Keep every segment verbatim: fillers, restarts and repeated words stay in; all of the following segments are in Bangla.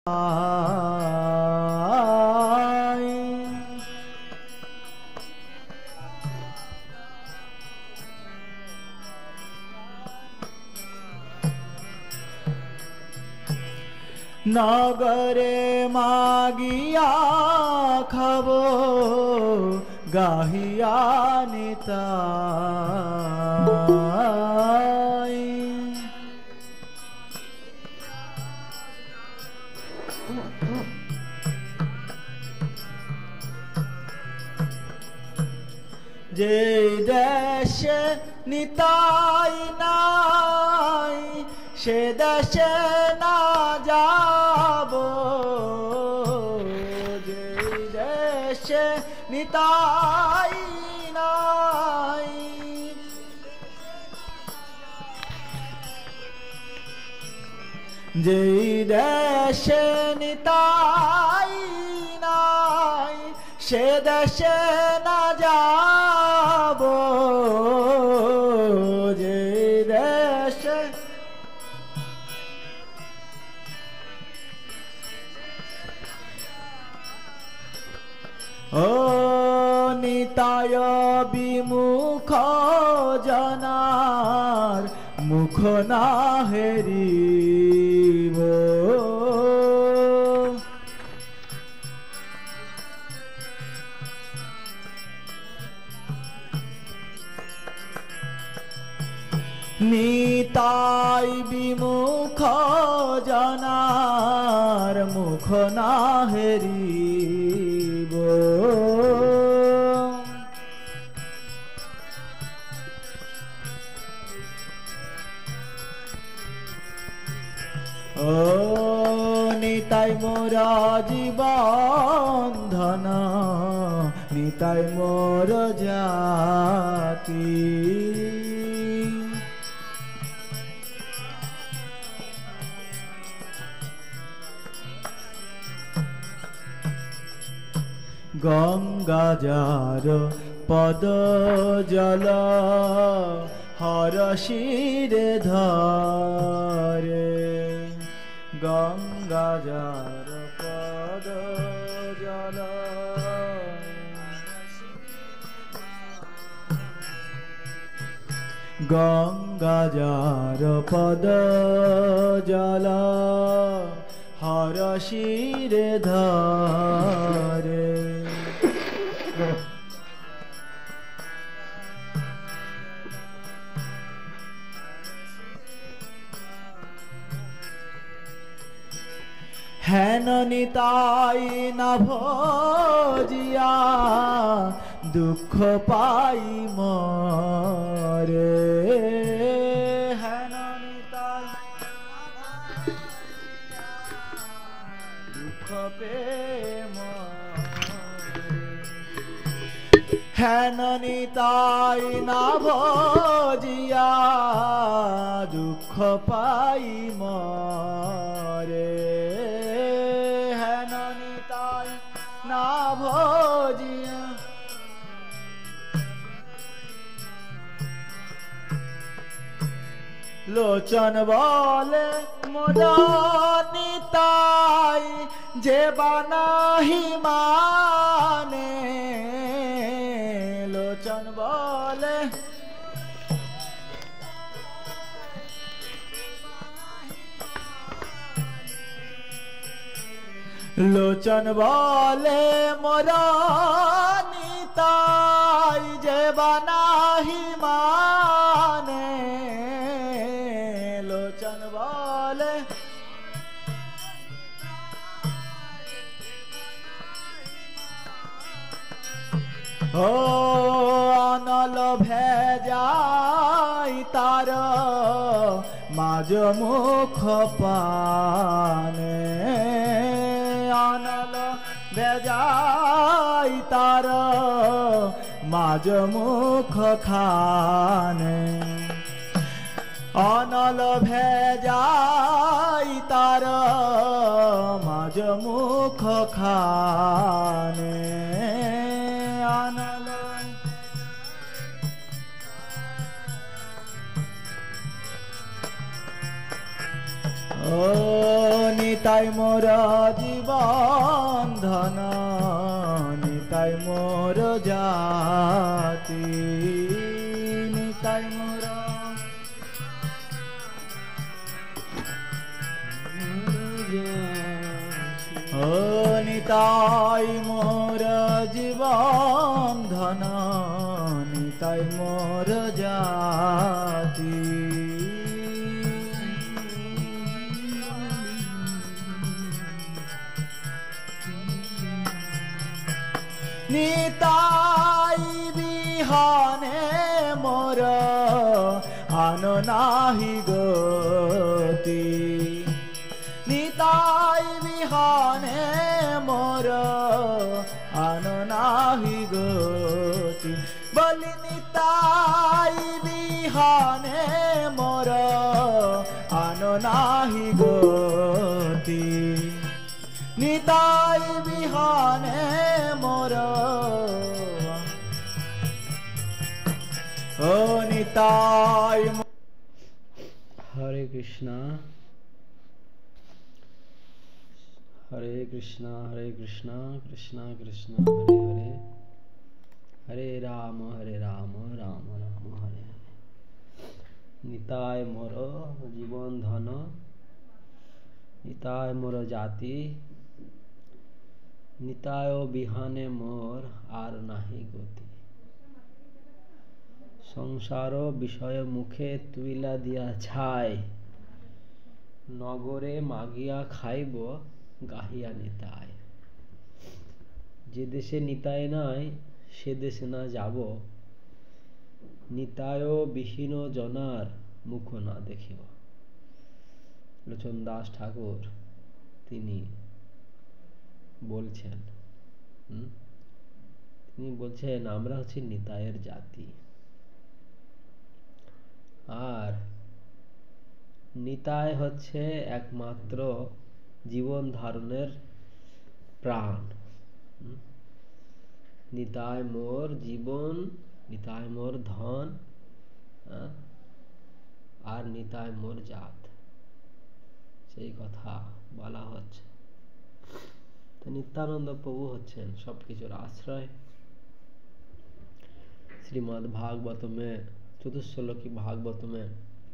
নগরে মাগিয়া খাব গাহিয়া নিতাই। যে দেশে নিতাই নাই সে দেশে না যাব, যে দেশে নিতাই নাই যে দেশে নিতাই নাই সে দেশে না যাব, যে দেশে ও নিতায় বিমুখ জনার মুখ না হেরিব, নিতাই বিমুখ জনার মুখ না হেরিব, ও নিতাই মোরা জীবন ধন নিতাই মোর জাতি, গঙ্গা যার পদ জল হরশিরে ধরে, গঙ্গা যার পদ জল গঙ্গা যার পদ জল হরশিরে ধরে, হেন নিতাই না ভজিয়া দুঃখ পাই মরে, হেন নিতাই দুঃখ পে হেন নিতাই না ভজিয়া দুঃখ পাই মরে, হেন নিতাই না ভজিয়া লোচন বলে মোরা নিতাই যে বানাহি মানে, লোচন বলে লোচন বলে মোরা নিতাই যে বানাহি মানে, লোচন বলে ও অনল ভেজাই তার মাঝ মুখ পানে, অনল ভেজাই তার মাঝ মুখ খানে, অনল ভেজাই তার মাঝ মুখ খানে, অনল ও নিতাই নিতাই মোর জীবন ধন নিতাই মোর জাতি নিতাই মোর ও নিতাই মোর জীবন ধন নিতাই মোর জাতি নিতাই বিহনে মোর আন নাহি গতি নিতাই বিহনে মোর আন নাহি গতি বলি নিতাই বিহনে মোর আন নাহি গতি নিতাই বিহনে মোর ও নিতাই। হরে কৃষ্ণা হরে কৃষ্ণা হরে কৃষ্ণা কৃষ্ণা কৃষ্ণা হরে হরে হরে রাম হরে রাম রাম রাম হরে হরে। নিতাই মোর জীবন ধন নিতাই মোর জাতি নিতায় বিহানে মোর আর নাহি গতি। সংসার বিষয় মুখে তুইলা দিয়া ছাই নগরে মাগিয়া খাইব গাহিয়া নিতাই। যে দেশে নিতাই নাই সে দেশে না যাব নিতায় বিহীন জনার মুখ না দেখিব। লোচন দাস ঠাকুর তিনি বলছেন হুম তিনি বলছেন আমরা হচ্ছি নিতাইয়ের জাতি আর নিতাই হচ্ছে একমাত্র জীবন ধারণের প্রাণ। নিতাই মোর জীবন নিতাই মোর ধন আর নিতাই মোর জাত সেই কথা বলা হচ্ছে। তো নিত্যানন্দ প্রভু হচ্ছেন সবকিছুর আশ্রয়। শ্রীমদ্ ভাগবত में চতুশ্লোকি ভাগবত में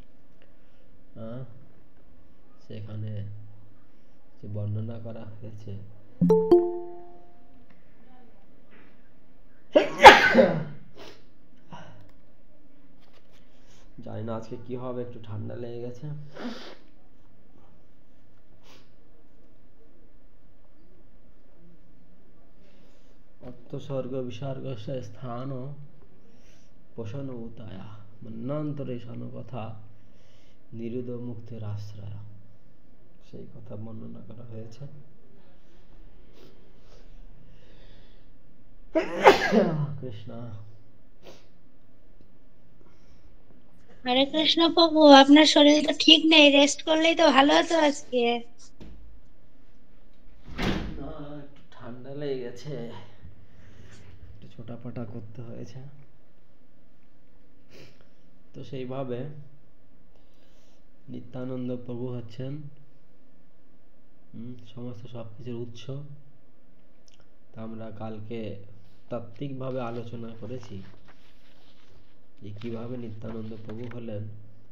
সেখানে যে বর্ণনা করা হয়েছে জানি না আজকে কি হবে, একটু ঠান্ডা লেগে গেছে। অর্থস্বর্গ বিসর্গস্য স্থান পোষণ উতায়া মন্বন্তরে কথা নিরুদ মুক্তির আশ্রয় সেই কথা বর্ণনা করা হয়েছে। কৃষ্ণ হরে কৃষ্ণ প্রভু, আপনার শরীর তো ঠিক নেই, রেস্ট করলেই তো ভালো হতো আজকে। না একটু ঠান্ডা লেগে গেছে, একটু ছোটাফাটা করতে হয়েছে। তো সেইভাবে নিত্যানন্দ প্রভু হচ্ছেন সমস্ত সবকিছুর উৎস। তা আমরা কালকে তাত্ত্বিকভাবে আলোচনা করেছি যে কিভাবে নিত্যানন্দ প্রভু হলেন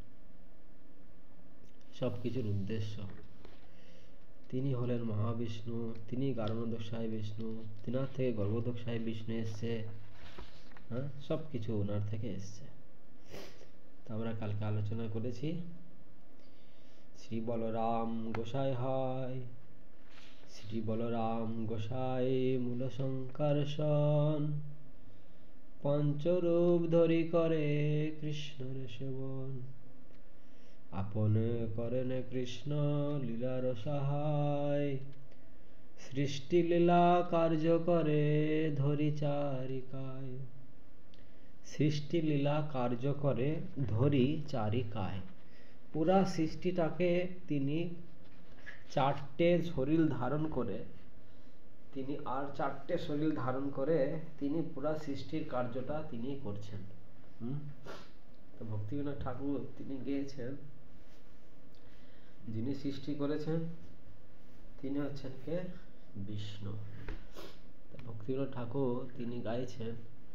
সবকিছুর উদ্দেশ্য। তিনি হলেন মহাবিষ্ণু, তিনি গারণোদকশায়ী বিষ্ণু, তিনার থেকে গর্ভোদকশায়ী বিষ্ণু এসছে, হ্যাঁ সবকিছু ওনার থেকে এসছে। তা আমরা কালকে আলোচনা করেছি শ্রী বলরাম গোসাই হয়, শ্রী বলরাম গোসাই মূল সংকর্ষণ, পঞ্চরূপ ধরি করে কৃষ্ণের সেবন, আপনে করেন কৃষ্ণ লীলার সহায়, সৃষ্টি লীলা কার্য করে ধরি চারিকায়, সৃষ্টি লীলা কার্য করে ধরি চারিকায়। পুরা সৃষ্টিটাকে তিনি চারটে শরীর ধারণ করে তিনি আর চারটে শরীর ধারণ করে তিনি পুরা সৃষ্টির কার্যটা তিনি করছেন। হুম তো ভক্তিবিনোদ ঠাকুর তিনি গেয়েছেন যিনি সৃষ্টি করেছেন তিনি হচ্ছেন কে? বিষ্ণু। ভক্তিবিনোদ ঠাকুর তিনি গাইছেন,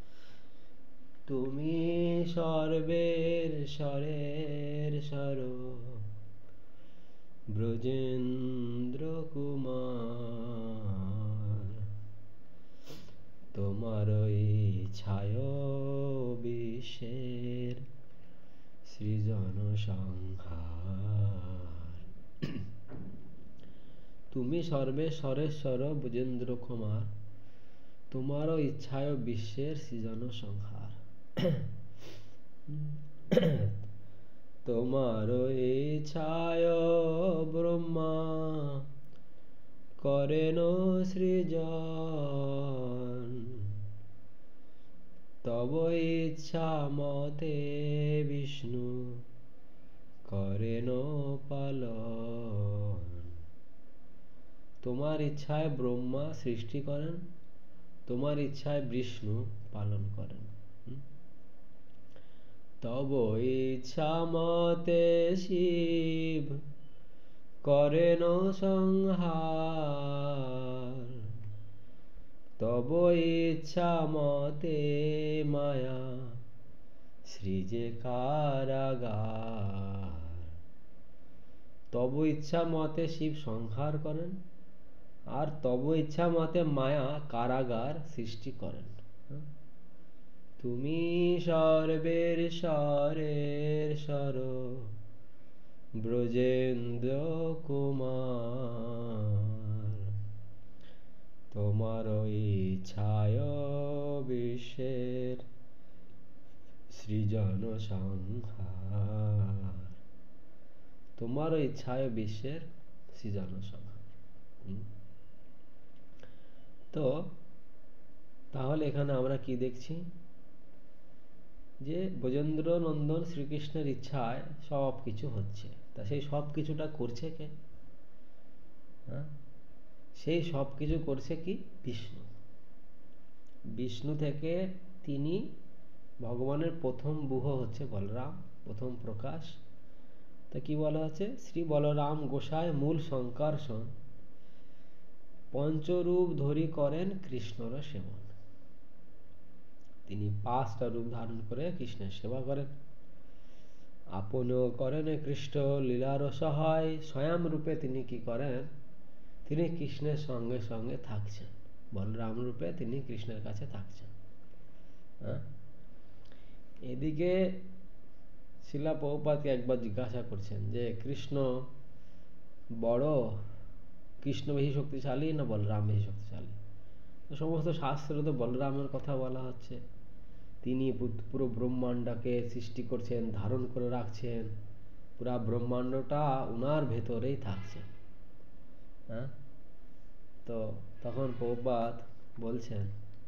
তুমি সর্বের স্বরের স্বর, ব্রজেন্দ্র কুমার, তোমার ইচ্ছায় বিশ্বের সৃজন সংহার। তুমি সর্বে স্বরেশ্বর ব্রজেন্দ্র কুমার, তোমার ইচ্ছায় বিশ্বের সৃজন সংহার। তোমার ইচ্ছায় ব্রহ্মা করেন সৃজন, তব ইচ্ছা মতে বিষ্ণু করেন পালন। তোমার ইচ্ছায় ব্রহ্মা সৃষ্টি করেন, তোমার ইচ্ছায় বিষ্ণু পালন করেন। তব ইচ্ছা মতে শিব করেন সংহার, তব ইচ্ছা মতে মায়া সৃজে কারাগার। তব ইচ্ছা মতে শিব সংহার করেন, আর তব ইচ্ছা মতে মায়া কারাগার সৃষ্টি করেন। তুমি সর্বের স্বরের স্বর, ব্রজেন্দ্র কুমার, তোমার ইচ্ছায় বিশ্বের সৃজন সংহার। তোমার ইচ্ছায় বিশ্বের সৃজন সংহার। তো তাহলে এখানে আমরা কি দেখছি, যে ব্রজেন্দ্র নন্দন শ্রীকৃষ্ণের ইচ্ছায় সব কিছু হচ্ছে। তা সেই সব কিছুটা করছে কে? হ্যাঁ, সেই সব কিছু করছে কি? বিষ্ণু। বিষ্ণু থেকে তিনি ভগবানের প্রথম বুহ হচ্ছে বলরাম, প্রথম প্রকাশ। তা কি বলা হচ্ছে, শ্রী বলরাম গোসাই মূল সংকর্ষণ, পঞ্চরূপ ধরি করেন কৃষ্ণর সেবন। তিনি পাঁচটা রূপ ধারণ করে কৃষ্ণের সেবা করেন। আপনও করেন কৃষ্ণ লীলার সহায়, স্বয়ং রূপে তিনি কি করেন, তিনি কৃষ্ণের সঙ্গে সঙ্গে থাকছেন। বলরাম রূপে তিনি কৃষ্ণের কাছে থাকছেন। হ্যাঁ, এদিকে শিলা প্রভুপাদকে একবার জিজ্ঞাসা করছেন যে কৃষ্ণ বড়, কৃষ্ণ বেশি শক্তিশালী না বলরাম বেশি শক্তিশালী? সমস্ত শাস্ত্রে তো বলরামের কথা বলা হচ্ছে। তিনি পুরো ব্রহ্মাণ্ডকে সৃষ্টি করছেন, ধারণ করে রাখছেন, পুরা ব্রহ্মাণ্ডটা উনার ভেতরেই থাকছে। হ্যাঁ, তো তখন প্রভুপাদ বলছেন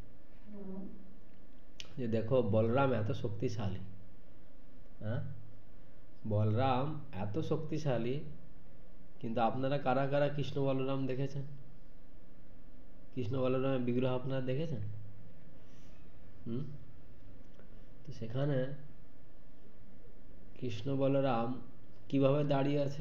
যে দেখো বলরাম এত শক্তিশালী, হ্যাঁ বলরাম এত শক্তিশালী, কিন্তু আপনারা কারা কারা কৃষ্ণ বলরাম দেখেছেন? কৃষ্ণ বলরামের বিগ্রহ আপনারা দেখেছেন? হুম তো সেখানে কৃষ্ণ বলরাম কিভাবে দাঁড়িয়ে আছে?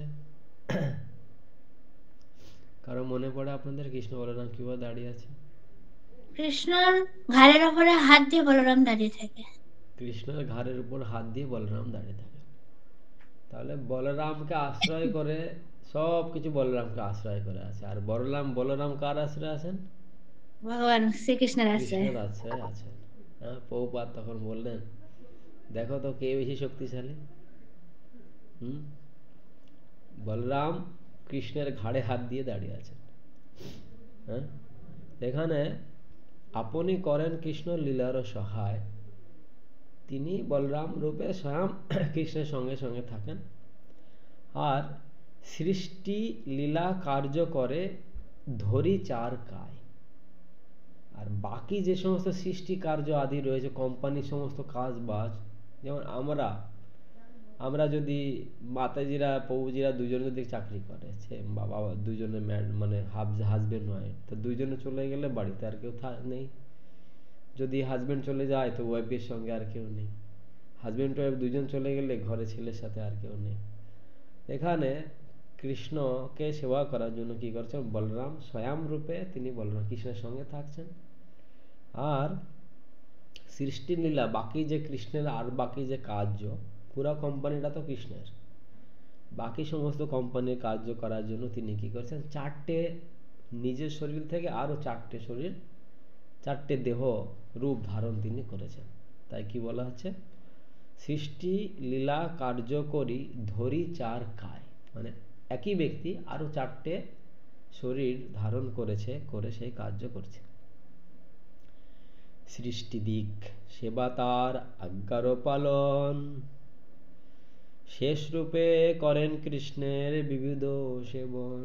কারো মনে পড়ে আপনাদের কৃষ্ণ বলরাম কিভাবে দাঁড়িয়ে আছে? কৃষ্ণর ঘাড়ের উপরে হাত দিয়ে বলরাম দাঁড়িয়ে থাকে। কৃষ্ণের ঘাড়ের উপর হাত দিয়ে বলরাম দাঁড়িয়ে থাকে। তাহলে বলরামকে আশ্রয় করে সব কিছু বলরামকে আশ্রয় করে আছে। আর বলরাম বলরাম কার আশ্রয় আছেন? ভগবান শ্রীকৃষ্ণের আশ্রয়। কৃষ্ণের আশ্রয় আছেন। হ্যাঁ, প্রভুপাদ তখন বললেন দেখো তো কে বেশি শক্তিশালী। হুম বলরাম কৃষ্ণের ঘাড়ে হাত দিয়ে দাঁড়িয়ে আছেন। হ্যাঁ, এখানে আপনি করেন কৃষ্ণ লীলার সহায়, তিনি বলরাম রূপে স্বয়ং কৃষ্ণের সঙ্গে সঙ্গে থাকেন। আর সৃষ্টি লীলা কার্য করে ধরি চার কায়। আর বাকি যে সমস্ত সৃষ্টি কার্য আদি রয়েছে, কোম্পানির সমস্ত কাজ বাজ, যেমন আমরা আমরা যদি মাতাজিরা প্রভুজিরা দুজনে যদি চাকরি করে, বাবা দুজনে মানে হাজবেন্ড হয়, তো দুইজনে চলে গেলে বাড়িতে আর কেউ নেই। যদি হাজবেন্ড চলে যায় তো ওয়াইফের সঙ্গে আর কেউ নেই। হাজবেন্ড ওয়াইফ দুজন চলে গেলে ঘরে ছেলের সাথে আর কেউ নেই। এখানে কৃষ্ণকে সেবা করার জন্য কি করছেন, বলরাম স্বয়ং রূপে তিনি বলরাম কৃষ্ণের সঙ্গে থাকছেন। আর সৃষ্টি লীলা বাকি যে কৃষ্ণের আর বাকি যে কার্য, পুরো কোম্পানিটা তো কৃষ্ণের, বাকি সমস্ত কোম্পানির কার্য করার জন্য তিনি কি করছেন, চারটে নিজের শরীর থেকে আরো চারটে শরীর, চারটে দেহ রূপ ধারণ তিনি করেছেন। তাই কি বলা হচ্ছে, সৃষ্টি লীলা কার্যকরী ধরি চার কায়, মানে একই ব্যক্তি আরো চারটে শরীর ধারণ করেছে, করে সেই কার্য করছে। সৃষ্টি দিক সেবা তার আজ্ঞার পালন, শেষ রূপে করেন কৃষ্ণের বিবিধ সেবন।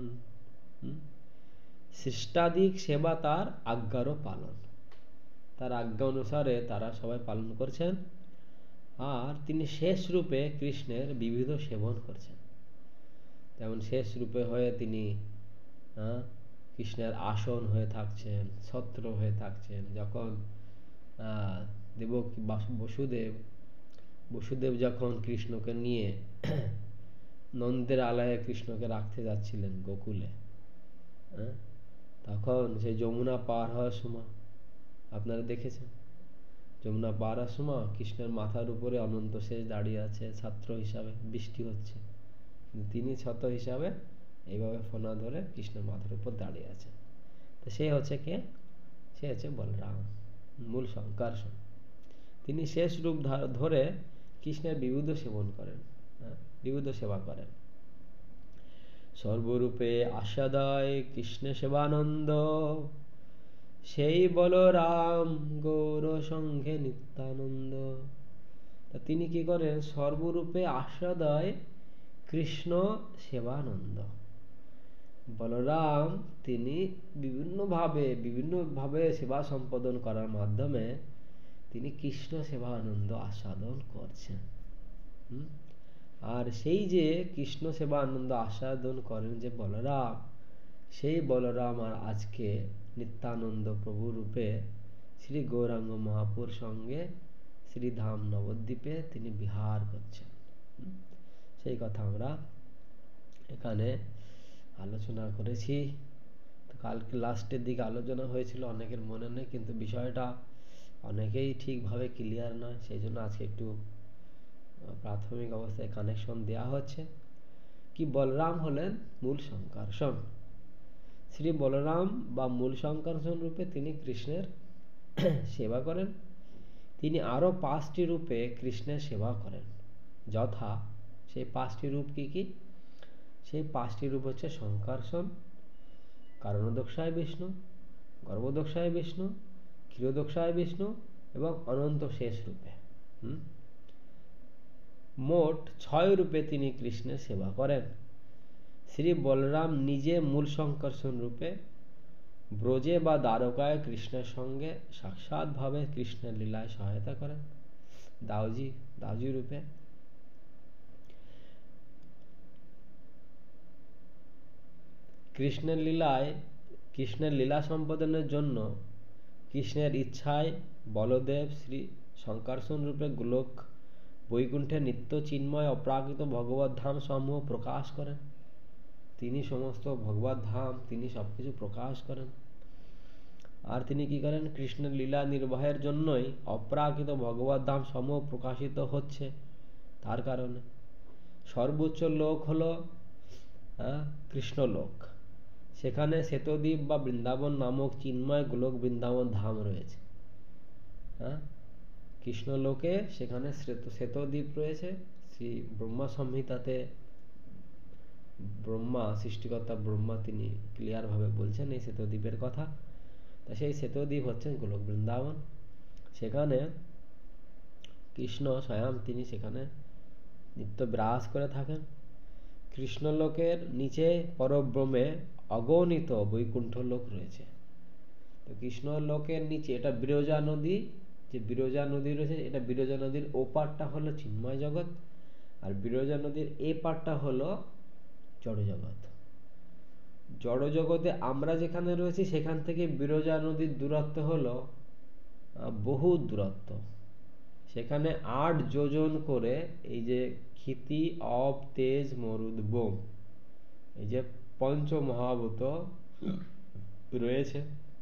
সৃষ্টাদিক সেবা তার আজ্ঞার পালন, তার আজ্ঞা অনুসারে তারা সবাই পালন করছেন। আর তিনি শেষ রূপে কৃষ্ণের বিবিধ সেবন করছেন। যেমন শেষ রূপে হয়ে তিনি কৃষ্ণের আসন হয়ে থাকছেন, ছত্র হয়ে থাকছেন। যখন আহ দেবকী বসুদেব বসুদেব যখন কৃষ্ণকে নিয়ে নন্দের আলয়ে কৃষ্ণকে রাখতে যাচ্ছিলেন গোকুলে, তখন সেই যমুনা পার হওয়ার সময় আপনারা দেখেছেন, যমুনা পার হওয়ার সময় কৃষ্ণের মাথার উপরে অনন্ত শেষ দাঁড়িয়ে আছে ছাত্র হিসাবে, বৃষ্টি হচ্ছে, কিন্তু তিনি ছত্র হিসাবে এইভাবে ফনা ধরে কৃষ্ণের মাথার উপর দাঁড়িয়ে আছে। তো সে হচ্ছে কে, সে হচ্ছে বলরাম, মূল সংকর্ষণ। তিনি শেষ রূপ ধরে কৃষ্ণের বিবিধ সেবন করেন, বিবিধ সেবা করেন। সর্বরূপে আস্বাদয় কৃষ্ণ সেবানন্দ, সেই বলরাম গৌর সঙ্গে নিত্যানন্দ। তিনি কি করেন, সর্বরূপে আস্বাদয় কৃষ্ণ সেবানন্দ। বলরাম তিনি বিভিন্ন ভাবে বিভিন্ন ভাবে সেবা সম্পাদন করার মাধ্যমে তিনি কৃষ্ণ সেবা আনন্দ আস্বাদন করছেন। আর সেই যে কৃষ্ণ সেবা আনন্দ আস্বাদন করেন যে বলরাম, সেই বলরাম আর আজকে নিত্যানন্দ প্রভু রূপে শ্রী গৌরাঙ্গ মহাপুর সঙ্গে শ্রীধাম নবদ্বীপে তিনি বিহার করছেন। সেই কথা আমরা এখানে আলোচনা করেছি। তো কালকে লাস্টের দিকে আলোচনা হয়েছিল, অনেকের মনে নেই, কিন্তু বিষয়টা অনেকেই ঠিকভাবে ক্লিয়ার নয়, সেই জন্য আজকে একটু প্রাথমিক অবস্থায় কানেকশন দেয়া হচ্ছে। কি বলরাম হলেন মূল সংকর্ষণ। শ্রী বলরাম বা মূল সংকর্ষণ রূপে তিনি কৃষ্ণের সেবা করেন। তিনি আরো পাঁচটি রূপে কৃষ্ণের সেবা করেন। যথা সেই পাঁচটি রূপ কি কি, সেই পাঁচটি রূপ হচ্ছে সংকর্ষণ, কারণোদক্ষায় বিষ্ণু, গর্ভোদক্ষায় বিষ্ণু, ক্ষীরোদক্ষায় বিষ্ণু এবং অনন্ত শেষ রূপে। হম মোট ছয় রূপে তিনি কৃষ্ণের সেবা করেন। শ্রী বলরাম নিজে মূল সংকর্ষণ রূপে ব্রজে বা দ্বারকায় কৃষ্ণের সঙ্গে সাক্ষাৎ ভাবে কৃষ্ণের লীলায় সহায়তা করেন, দাউজি দাউজি রূপে। কৃষ্ণের লীলায় কৃষ্ণের লীলা সম্পাদনের জন্য কৃষ্ণের ইচ্ছায় বলদেব শ্রী সংকর্ষণ রূপে গোলক বৈকুণ্ঠে নিত্য চিন্ময় অপ্রাকৃত ভগবত ধাম সমূহ প্রকাশ করেন। তিনি সমস্ত ভগবত ধাম তিনি সবকিছু প্রকাশ করেন। আর তিনি কি করেন, কৃষ্ণের লীলা নির্বাহের জন্যই অপ্রাকৃত ভগবত ধাম সমূহ প্রকাশিত হচ্ছে। তার কারণে সর্বোচ্চ লোক হলো কৃষ্ণলোক, সেখানে শ্বেতদ্বীপ বা বৃন্দাবন নামক চিন্ময় গোলক বৃন্দাবন ধাম রয়েছে। হ্যাঁ, কৃষ্ণলোকে সেখানে শ্বেতদ্বীপ রয়েছে। শ্রী ব্রহ্মা সংহিতাতে ব্রহ্মা সৃষ্টিকর্তা ব্রহ্মা তিনি ক্লিয়ার ভাবে বলছেন এই শ্বেতদ্বীপের কথা। তা সেই শ্বেতদ্বীপ হচ্ছেন গোলক বৃন্দাবন। সেখানে কৃষ্ণ স্বয়ং তিনি সেখানে নিত্য বিরাজ করে থাকেন। কৃষ্ণলোকের নিচে পরব্রহ্মে অগণিত বৈকুণ্ঠ লোক রয়েছে। তো কৃষ্ণলোকের নিচে এটা বিরজা নদী, যে বিরজা নদী রয়েছে, এটা বিরজা নদীর ওপারটা হলো চিন্ময় জগৎ, আর বিরজা নদীর এ পারটা হলো জড় জগৎ। জড় জগতে আমরা যেখানে রয়েছি সেখান থেকে বিরজা নদীর দূরত্ব হলো বহু দূরত্ব। সেখানে আট যোজন করে এই যে ক্ষিতি অব তেজ মরুদ বোম, এই যে পঞ্চ মহাভূত রয়েছে,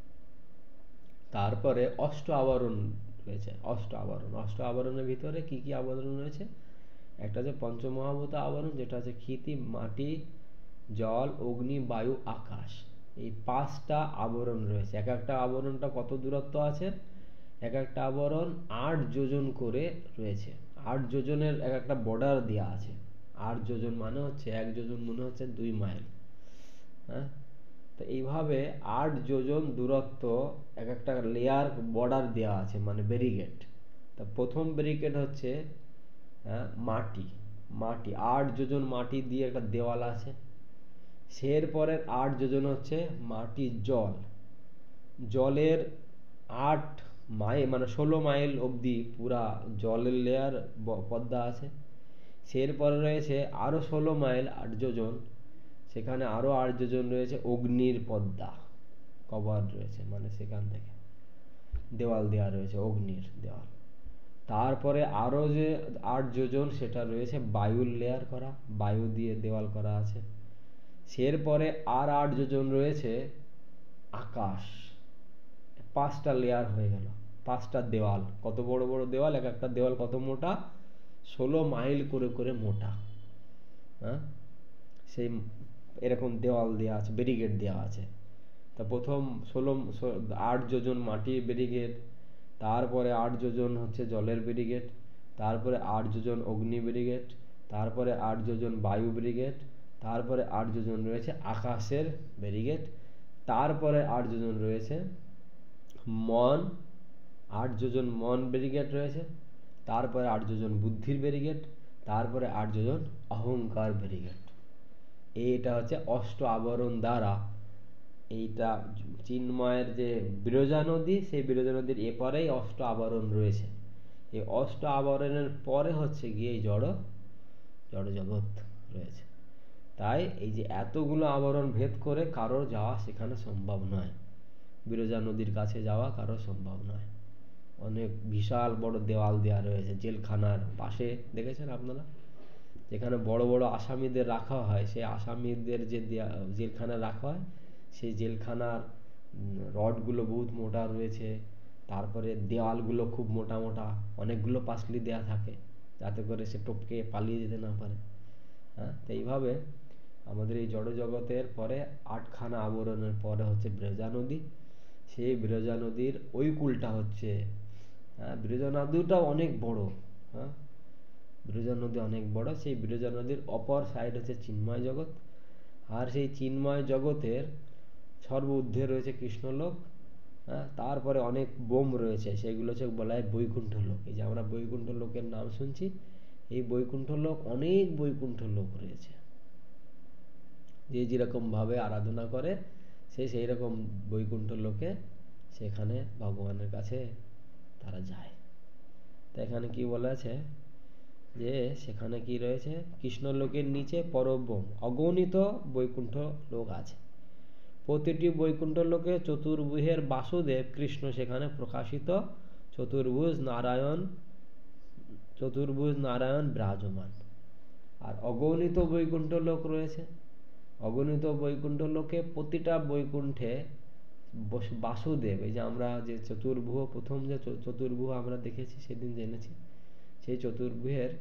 তারপরে অষ্ট আবরণ রয়েছে। অষ্ট আবরণ, অষ্ট আবরণের ভিতরে কি কি আবরণ রয়েছে? একটা যে পঞ্চমহাভূত আবরণ, যেটা হচ্ছে ক্ষিতি, মাটি, জল, অগ্নি, বায়ু, আকাশ। এই পাঁচটা আবরণ রয়েছে। এক একটা আবরণটা কত দূরত্ব আছে? এক একটা আবরণ আট যোজন করে রয়েছে। আট যোজনের এক একটা বর্ডার দেওয়া আছে। আট যোজন মানে হচ্ছে, এক যোজন মনে হচ্ছে দুই মাইল। হ্যাঁ, তো এইভাবে আট যোজন দূরত্ব এক একটা লেয়ার বর্ডার দেওয়া আছে, মানে ব্যারিকেড। তা প্রথম ব্যারিকেড হচ্ছে হ্যাঁ মাটি। মাটি আট যোজন মাটি দিয়ে একটা দেওয়াল আছে। এরপরে আট যোজন হচ্ছে মাটির জল। জলের আট মাইল মানে ষোলো মাইল অবধি পুরা জলের লেয়ার পদ্মা আছে। এরপরে রয়েছে আরো ষোলো মাইল আট যোজন, সেখানে আরো আট যোজন রয়েছে অগ্নির পদ্মা কভার রয়েছে, মানে সেখান থেকে দেওয়াল দেওয়া রয়েছে, অগ্নির দেওয়াল। তারপরে আরো যে আট যোজন সেটা রয়েছে বায়ুর লেয়ার করা, বায়ু দিয়ে দেওয়াল করা আছে। এরপরে আর আট যোজন রয়েছে আকাশ। পাঁচটা লেয়ার হয়ে গেল, পাঁচটা দেওয়াল। কত বড় বড় দেওয়াল! এক একটা দেওয়াল কত মোটা? ষোলো মাইল করে করে মোটা। হ্যাঁ, সেই এরকম দেওয়াল দেওয়া আছে, ব্যারিকেড দেওয়া আছে। তা প্রথম ষোলো আট যোজন মাটির ব্যারিকেড, তারপরে আট যোজন হচ্ছে জলের ব্যারিকেড, তারপরে আট যোজন অগ্নি ব্যারিকেড, তারপরে আট যোজন বায়ু ব্যারিকেড, তারপরে আট যোজন রয়েছে আকাশের ব্যারিকেড, তারপরে আট যোজন রয়েছে মন, আট যোজন মন ব্যারিকেড রয়েছে, তারপরে আট যোজন বুদ্ধির ব্যারিকেড, তারপরে আট যোজন অহংকার ব্যারিকেড। এইটা হচ্ছে অষ্ট আবরণ দ্বারা এইটা চিন্ময়ের যে বিরজা নদী, সেই বিরজা নদীর এপারেই অষ্ট আবরণ রয়েছে। এই অষ্ট আবরণের পরে হচ্ছে গিয়ে জড় জড় জগৎ রয়েছে। তাই এই যে এতগুলো আবরণ ভেদ করে কারো যাওয়া সেখানে সম্ভব নয়। বিরজা নদীর কাছে যাওয়া কারো সম্ভব নয়। অনেক বিশাল বড় দেওয়াল দেওয়া রয়েছে জেলখানার পাশে, দেখেছেন আপনারা? যেখানে বড় বড় আসামিদের রাখা হয়, সেই আসামিদের যে জেলখানা রাখা হয়, সেই জেলখানার রডগুলো বহুত মোটা রয়েছে। তারপরে দেওয়ালগুলো খুব মোটা মোটা, অনেকগুলো পাঁচিল দেওয়া থাকে যাতে করে সে টপকে পালিয়ে যেতে না পারে। হ্যাঁ, তো এইভাবে আমাদের এই জড় জগতের পরে আটখানা আবরণের পরে হচ্ছে বিরজা নদী। সেই বিরজা নদীর ওই কূলটা হচ্ছে, হ্যাঁ, বিরজা নদীটাও অনেক বড়। হ্যাঁ, বিরজা নদী অনেক বড়। সেই বিরজা নদীর অপর সাইড হচ্ছে চিন্ময় জগৎ। আর সেই চিন্ময় জগতের সর্ব ঊর্ধ্বে রয়েছে কৃষ্ণলোক। হ্যাঁ, তারপরে অনেক বোম রয়েছে, সেগুলো হচ্ছে বলা হয় বৈকুণ্ঠ লোক। এই যে আমরা বৈকুণ্ঠ লোকের নাম শুনছি, এই বৈকুণ্ঠ লোক অনেক বৈকুণ্ঠ লোক রয়েছে। যে যেরকম ভাবে আরাধনা করে সে সেই রকম বৈকুণ্ঠ লোকে সেখানে ভগবানের কাছে তারা যায়। তো এখানে কি বলা আছে যে সেখানে কি রয়েছে? কৃষ্ণ লোকের নিচে পরব্রহ্ম অগণিত বৈকুণ্ঠ লোক আছে। প্রতিটি বৈকুণ্ঠ লোকে চতুর্ভুজের বাসুদেব কৃষ্ণ সেখানে প্রকাশিত, চতুর্ভুজ নারায়ণ চতুর্ভুজ নারায়ণ বিরাজমান। আর অগণিত বৈকুণ্ঠ লোক রয়েছে। অগণিত বৈকুণ্ঠ লোকে প্রতিটা বৈকুণ্ঠে বাসুদেব, এই যে আমরা যে চতুর্ভুজ, প্রথম যে চতুর্ভুজ আমরা দেখেছি সেদিন জেনেছি, সেই চতুর্ভুজের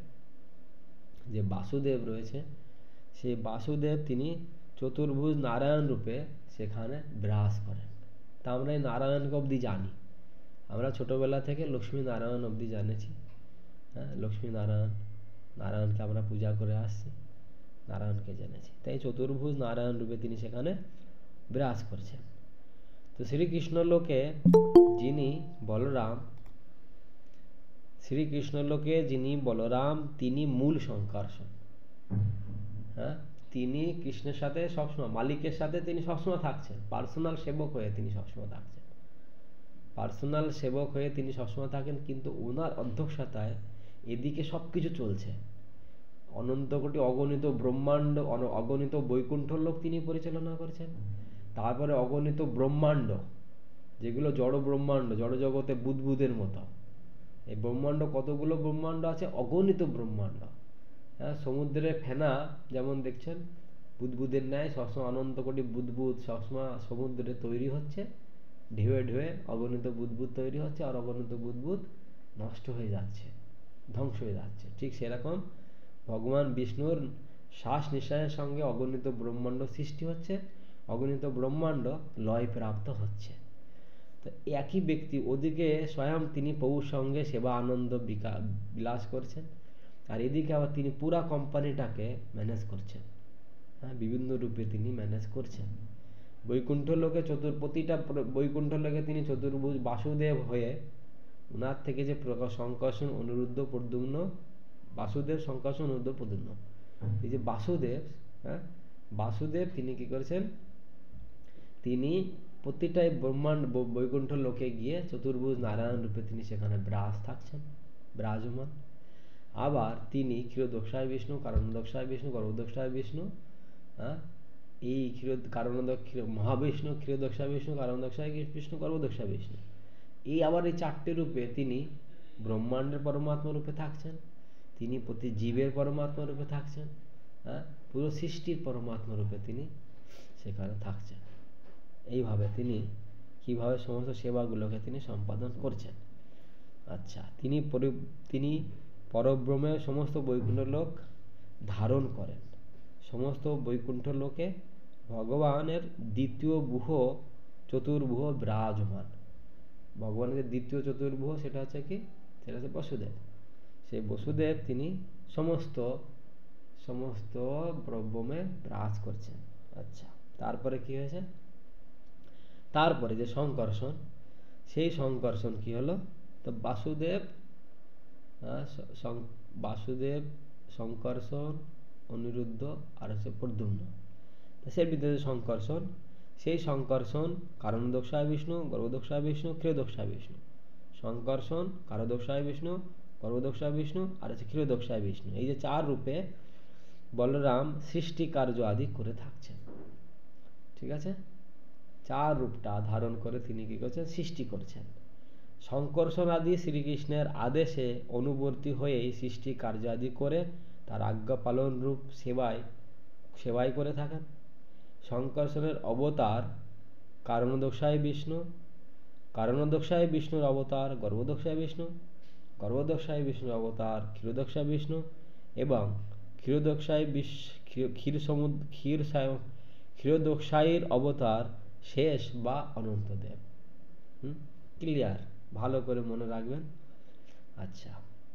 যে বাসুদেব রয়েছে, সেই বাসুদেব তিনি চতুর্ভুজ নারায়ণ রূপে সেখানে বিরাজ করেন। তা আমরা এই নারায়ণকে অবধি জানি। আমরা ছোটবেলা থেকে লক্ষ্মী নারায়ণ অবধি জানেছি। হ্যাঁ, লক্ষ্মী নারায়ণ, নারায়ণকে আমরা পূজা করে আসছি, নারায়ণকে জেনেছি। তাই চতুর্ভুজ নারায়ণ রূপে তিনি সেখানে বিরাজ করছেন। তো শ্রীকৃষ্ণ লোকে যিনি বলরাম, শ্রীকৃষ্ণ লোকে যিনি বলরাম, তিনি মূল সংকর্ষণ। হ্যাঁ, তিনি কৃষ্ণের সাথে সবসময়, মালিকের সাথে তিনি সবসময় থাকছেন। পার্সোনাল সেবক হয়ে তিনি সবসময় থাকছেন। পার্সোনাল সেবক হয়ে তিনি সবসময় থাকেন, কিন্তু ওনার অধ্যক্ষতায় এদিকে সবকিছু চলছে। অনন্ত কোটি অগণিত ব্রহ্মাণ্ড, অগণিত বৈকুণ্ঠ লোক তিনি পরিচালনা করছেন। তারপরে অগণিত ব্রহ্মাণ্ড, যেগুলো জড় ব্রহ্মাণ্ড, জড় জগতে বুদবুদের মতো। এই ব্রহ্মাণ্ড কতগুলো ব্রহ্মাণ্ড আছে? অগণিত ব্রহ্মাণ্ড। হ্যাঁ, সমুদ্রের ফেনা যেমন দেখছেন, বুদবুদের ন্যায় সবসময় অনন্ত কোটি বুদবুদ সবসময় সমুদ্রে তৈরি হচ্ছে, ঢেউয়ে ঢেউয়ে অগণিত বুদবুদ তৈরি হচ্ছে, আর অগণিত বুদবুদ নষ্ট হয়ে যাচ্ছে, ধ্বংস হয়ে যাচ্ছে। ঠিক সেরকম ভগবান বিষ্ণুর শ্বাস নিঃশ্বাসের সঙ্গে অগণিত ব্রহ্মাণ্ড সৃষ্টি হচ্ছে, অগণিত ব্রহ্মাণ্ড লয় প্রাপ্ত হচ্ছে। তো একই ব্যক্তি ওদিকে স্বয়ং তিনি প্রভুর সঙ্গে সেবা আনন্দ বিলাস করছেন, আর এদিকে আবার তিনি পুরা কোম্পানিটাকে ম্যানেজ করছেন। হ্যাঁ, বিভিন্ন রূপে তিনি ম্যানেজ করছেন। বৈকুণ্ঠ লোকে চতুর প্রতিটা বৈকুণ্ঠ লোকে তিনি চতুর্ভুজ বাসুদেব হয়ে ওনার থেকে যে প্রকাশ সংকর্ষণ অনিরুদ্ধ প্রদ্যুম্ন, বাসুদেব সংকর্ষণ অনিরুদ্ধ প্রদ্যুম্ন, এই যে বাসুদেব, হ্যাঁ বাসুদেব তিনি কি করেছেন, তিনি প্রতিটাই ব্রহ্মাণ্ড বৈকুণ্ঠ লোকে গিয়ে চতুর্ভুজ নারায়ণ রূপে তিনি সেখানে বিরাজ থাকছেন, বিরাজমান। আবার তিনি ক্ষীরোদক্ষায় বিষ্ণু, কারণোদক্ষায় বিষ্ণু, গর্ভোদক্ষায় বিষ্ণু, হ্যাঁ এই ক্ষীর কারণোদক্ষ মহাবিষ্ণু, ক্ষীরোদক্ষায় বিষ্ণু, কারণোদক্ষায় বিষ্ণু, গর্ভোদক্ষায় বিষ্ণু, এই আবার এই চারটে রূপে তিনি ব্রহ্মাণ্ডের পরমাত্মা রূপে থাকছেন, তিনি প্রতি জীবের পরমাত্মা রূপে থাকছেন, হ্যাঁ পুরো সৃষ্টির পরমাত্মা রূপে তিনি সেখানে থাকছেন। এইভাবে তিনি কিভাবে সমস্ত সেবাগুলোকে তিনি সম্পাদন করছেন। আচ্ছা, তিনি তিনি পরব্রহ্মে সমস্ত বৈকুণ্ঠ লোক ধারণ করেন। সমস্ত বৈকুণ্ঠ লোকে ভগবানের দ্বিতীয় বুহ চতুর্ভুহ বিরাজমান। ভগবানের দ্বিতীয় চতুর্ভুহ সেটা হচ্ছে কি, সেটা হচ্ছে বসুদেব। সেই বসুদেব তিনি সমস্ত সমস্ত ব্রহ্মে বিরাজ করছেন। আচ্ছা, তারপরে কি হয়েছে, তারপরে যে সংকর্ষণ, সেই সংকর্ষণ কি হলো, তো বাসুদেব বাসুদেব সংকর্ষণ অনিরুদ্ধ আর হচ্ছে প্রদ্যুম্ন, সেই ভিতরে সংকর্ষণ, সেই সংকর্ষণ কারণোদক্ষায় বিষ্ণু, গর্ভোদক্ষায় বিষ্ণু, ক্ষীরোদক্ষায় বিষ্ণু। সংকর্ষণ কারণোদক্ষায় বিষ্ণু, গর্ভোদক্ষায় বিষ্ণু আর হচ্ছে ক্ষীরোদক্ষায় বিষ্ণু, এই যে চার রূপে বলরাম সৃষ্টি কার্য আদি করে থাকছেন। ঠিক আছে, চার রূপটা ধারণ করে তিনি কি করছেন, সৃষ্টি করছেন। সংকর্ষণ আদি শ্রীকৃষ্ণের আদেশে অনুবর্তী হয়ে সৃষ্টি কার্য আদি করে তার আজ্ঞা পালন রূপ সেবায় সেবাই করে থাকেন। সংকর্ষণের অবতার কারণোদক্ষায় বিষ্ণু, কারণোদক্ষায় বিষ্ণুর অবতার গর্ভোদক্ষায় বিষ্ণু, গর্ভোদক্ষায় বিষ্ণুর অবতার ক্ষীরোদক্ষায় বিষ্ণু, এবং ক্ষীরোদক্ষায় ক্ষীর সমুদ্র ক্ষীর ক্ষীরোদক্ষায়ের অবতার শেষ বা অনন্তদেব। হুম ক্লিয়ার, ভালো করে মনে রাখবেন। আচ্ছা,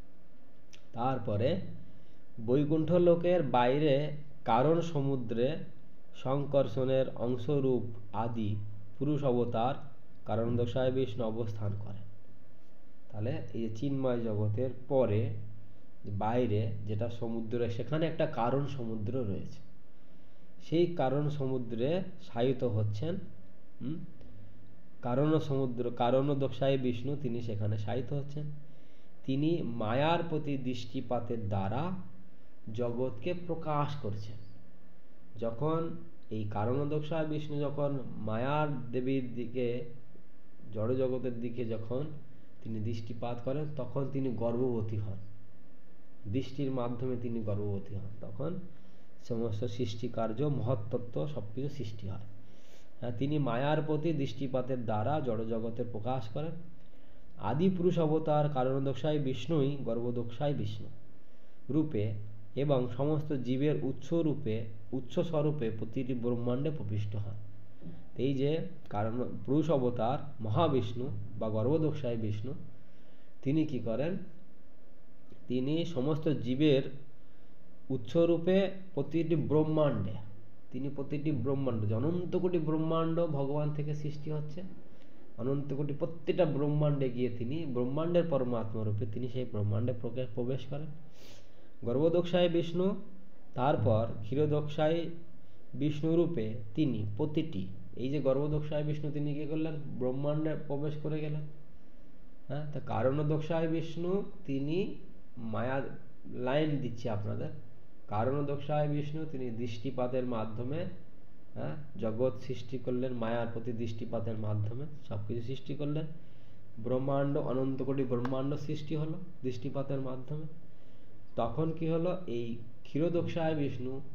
তারপরে বৈকুণ্ঠ লোকের বাইরে কারণ সমুদ্রে সংকর্ষণের অংশরূপ আদি পুরুষ অবতার কারণোদক্ষায় বিষ্ণু অবস্থান করে। তাহলে এই যে চিন্ময় জগতের পরে বাইরে যেটা সমুদ্র, সেখানে একটা কারণ সমুদ্র রয়েছে, সেই কারণ সমুদ্রে শায়িত হচ্ছেন হুম কারণ সমুদ্র কারণোদক্ষায় বিষ্ণু, তিনি সেখানে শায়িত হচ্ছেন। তিনি মায়ার প্রতি দৃষ্টিপাতের দ্বারা জগৎকে প্রকাশ করছেন। যখন এই কারণোদক্ষায় বিষ্ণু যখন মায়ার দেবীর দিকে, জড় জগতের দিকে যখন তিনি দৃষ্টিপাত করেন, তখন তিনি গর্ভবতী হন, দৃষ্টির মাধ্যমে তিনি গর্ভবতী হন, তখন সমস্ত সৃষ্টি কার্য মহত্তত্ত্ব সবকিছু সৃষ্টি হয়। তিনি মায়ার প্রতি দৃষ্টিপাতের দ্বারা জড়জগতের প্রকাশ করেন। আদি পুরুষ অবতার কারণোদক্ষায় বিষ্ণুই গর্ভোদক্ষায় বিষ্ণু রূপে এবং সমস্ত জীবের উৎস রূপে উৎস স্বরূপে প্রতিটি ব্রহ্মাণ্ডে প্রবিষ্ট হন। এই যে কারণ পুরুষ অবতার মহাবিষ্ণু বা গর্ভোদক্ষায় বিষ্ণু, তিনি কি করেন, তিনি সমস্ত জীবের উৎসরূপে প্রতিটি ব্রহ্মাণ্ডে, তিনি প্রতিটি ব্রহ্মাণ্ড, অনন্ত কোটি ব্রহ্মাণ্ড ভগবান থেকে সৃষ্টি হচ্ছে, অনন্ত কোটি প্রত্যেকটা ব্রহ্মাণ্ডে গিয়ে তিনি ব্রহ্মাণ্ডের পরমাত্মা রূপে তিনি সেই ব্রহ্মাণ্ডে প্রবেশ করেন। গর্ভোদক্ষায় বিষ্ণু, তারপর ক্ষীরোদক্ষায় বিষ্ণু রূপে তিনি প্রতিটি, এই যে গর্ভোদক্ষায় বিষ্ণু তিনি কি করলেন, ব্রহ্মাণ্ডে প্রবেশ করে গেলেন। হ্যাঁ, তা কারণোদক্ষায় বিষ্ণু তিনি মায়া লাইন দিচ্ছে আপনাদের। কারণোদক্ষায় বিষ্ণু তিনি দৃষ্টিপাতের মাধ্যমে হ্যাঁ জগৎ সৃষ্টি করলেন, মায়ার প্রতি দৃষ্টিপাতের মাধ্যমে সবকিছু সৃষ্টি করলেন। ব্রহ্মাণ্ড অনন্ত কোটি ব্রহ্মাণ্ড সৃষ্টি হলো দৃষ্টিপাতের মাধ্যমে। তখন কি হলো, এই ক্ষীরোদক্ষায় বিষ্ণু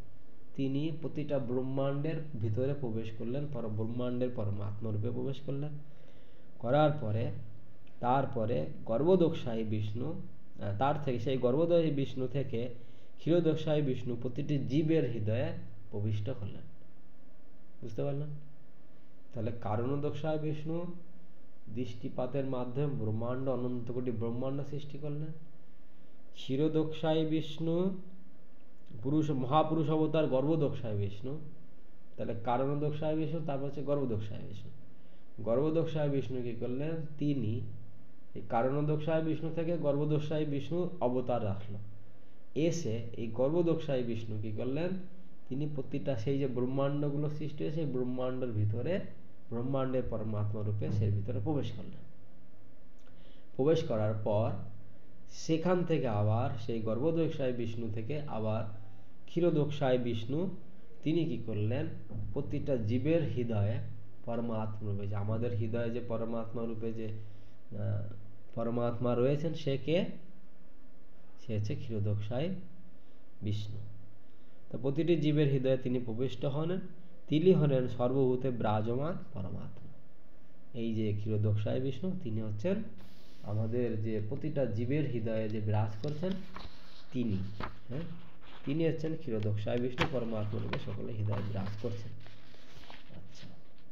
তিনি প্রতিটা ব্রহ্মাণ্ডের ভিতরে প্রবেশ করলেন, পর ব্রহ্মাণ্ডের পরমাত্মা রূপে প্রবেশ করলেন। করার পরে তারপরে গর্ভদোষায়ী বিষ্ণু, তার থেকে সেই গর্ভদোষী বিষ্ণু থেকে ক্ষীরোদোষায়ী বিষ্ণু প্রতিটি জীবের হৃদয়ে প্রবিষ্ট হলেন। বুঝতে পারলেন? তাহলে কারণোদোষায় বিষ্ণু দৃষ্টিপাতের মাধ্যমে ব্রহ্মাণ্ড, অনন্ত কোটি ব্রহ্মাণ্ড সৃষ্টি করলেন। ক্ষীরোদোষায় বিষ্ণু পুরুষ, মহাপুরুষ অবতার গর্ভদোষায় বিষ্ণু। তাহলে কারণোদোষায় বিষ্ণু, তারপর হচ্ছে গর্ভদোষায় বিষ্ণু। গর্ভদোষায় বিষ্ণু কি করলেন? তিনি এই কারণোদোষায় বিষ্ণু থেকে গর্ভদোষায় বিষ্ণু অবতার রাখলো। এসে এই গর্ভদোষায় বিষ্ণু কি করলেন? তিনি প্রতিটা সেই যে ব্রহ্মাণ্ডগুলো সৃষ্টি হয়েছে, ব্রহ্মাণ্ডের ভিতরে, ব্রহ্মাণ্ডের পরমাত্মা রূপে সেই ভিতরে প্রবেশ করলেন। প্রবেশ করার পর সেখান থেকে আবার সেই গর্ভদোষায় বিষ্ণু থেকে আবার ক্ষীরোদোষায় বিষ্ণু তিনি কি করলেন? প্রতিটা জীবের হৃদয়ে পরমাত্মা রূপে, যে আমাদের হৃদয়ে যে পরমাত্মা রূপে যে পরমাত্মা রয়েছেন, সে কে? সে হচ্ছে ক্ষীরোদোষায় বিষ্ণু। তো প্রতিটি জীবের হৃদয়ে তিনি প্রবিষ্ট হন। তিনি হলেন সর্বভূতে বিরাজমান পরমাত্মা। এই যে ক্ষীরোদোষায় বিষ্ণু, তিনি হচ্ছেন আমাদের যে প্রতিটা জীবের হৃদয়ে যে বিরাজ করছেন তিনি। হ্যাঁ, তিনি হচ্ছেন ক্ষীরোদোষায় বিষ্ণু, পরমাত্মা রূপে সকলের হৃদয়ে বিরাজ করছেন। আচ্ছা,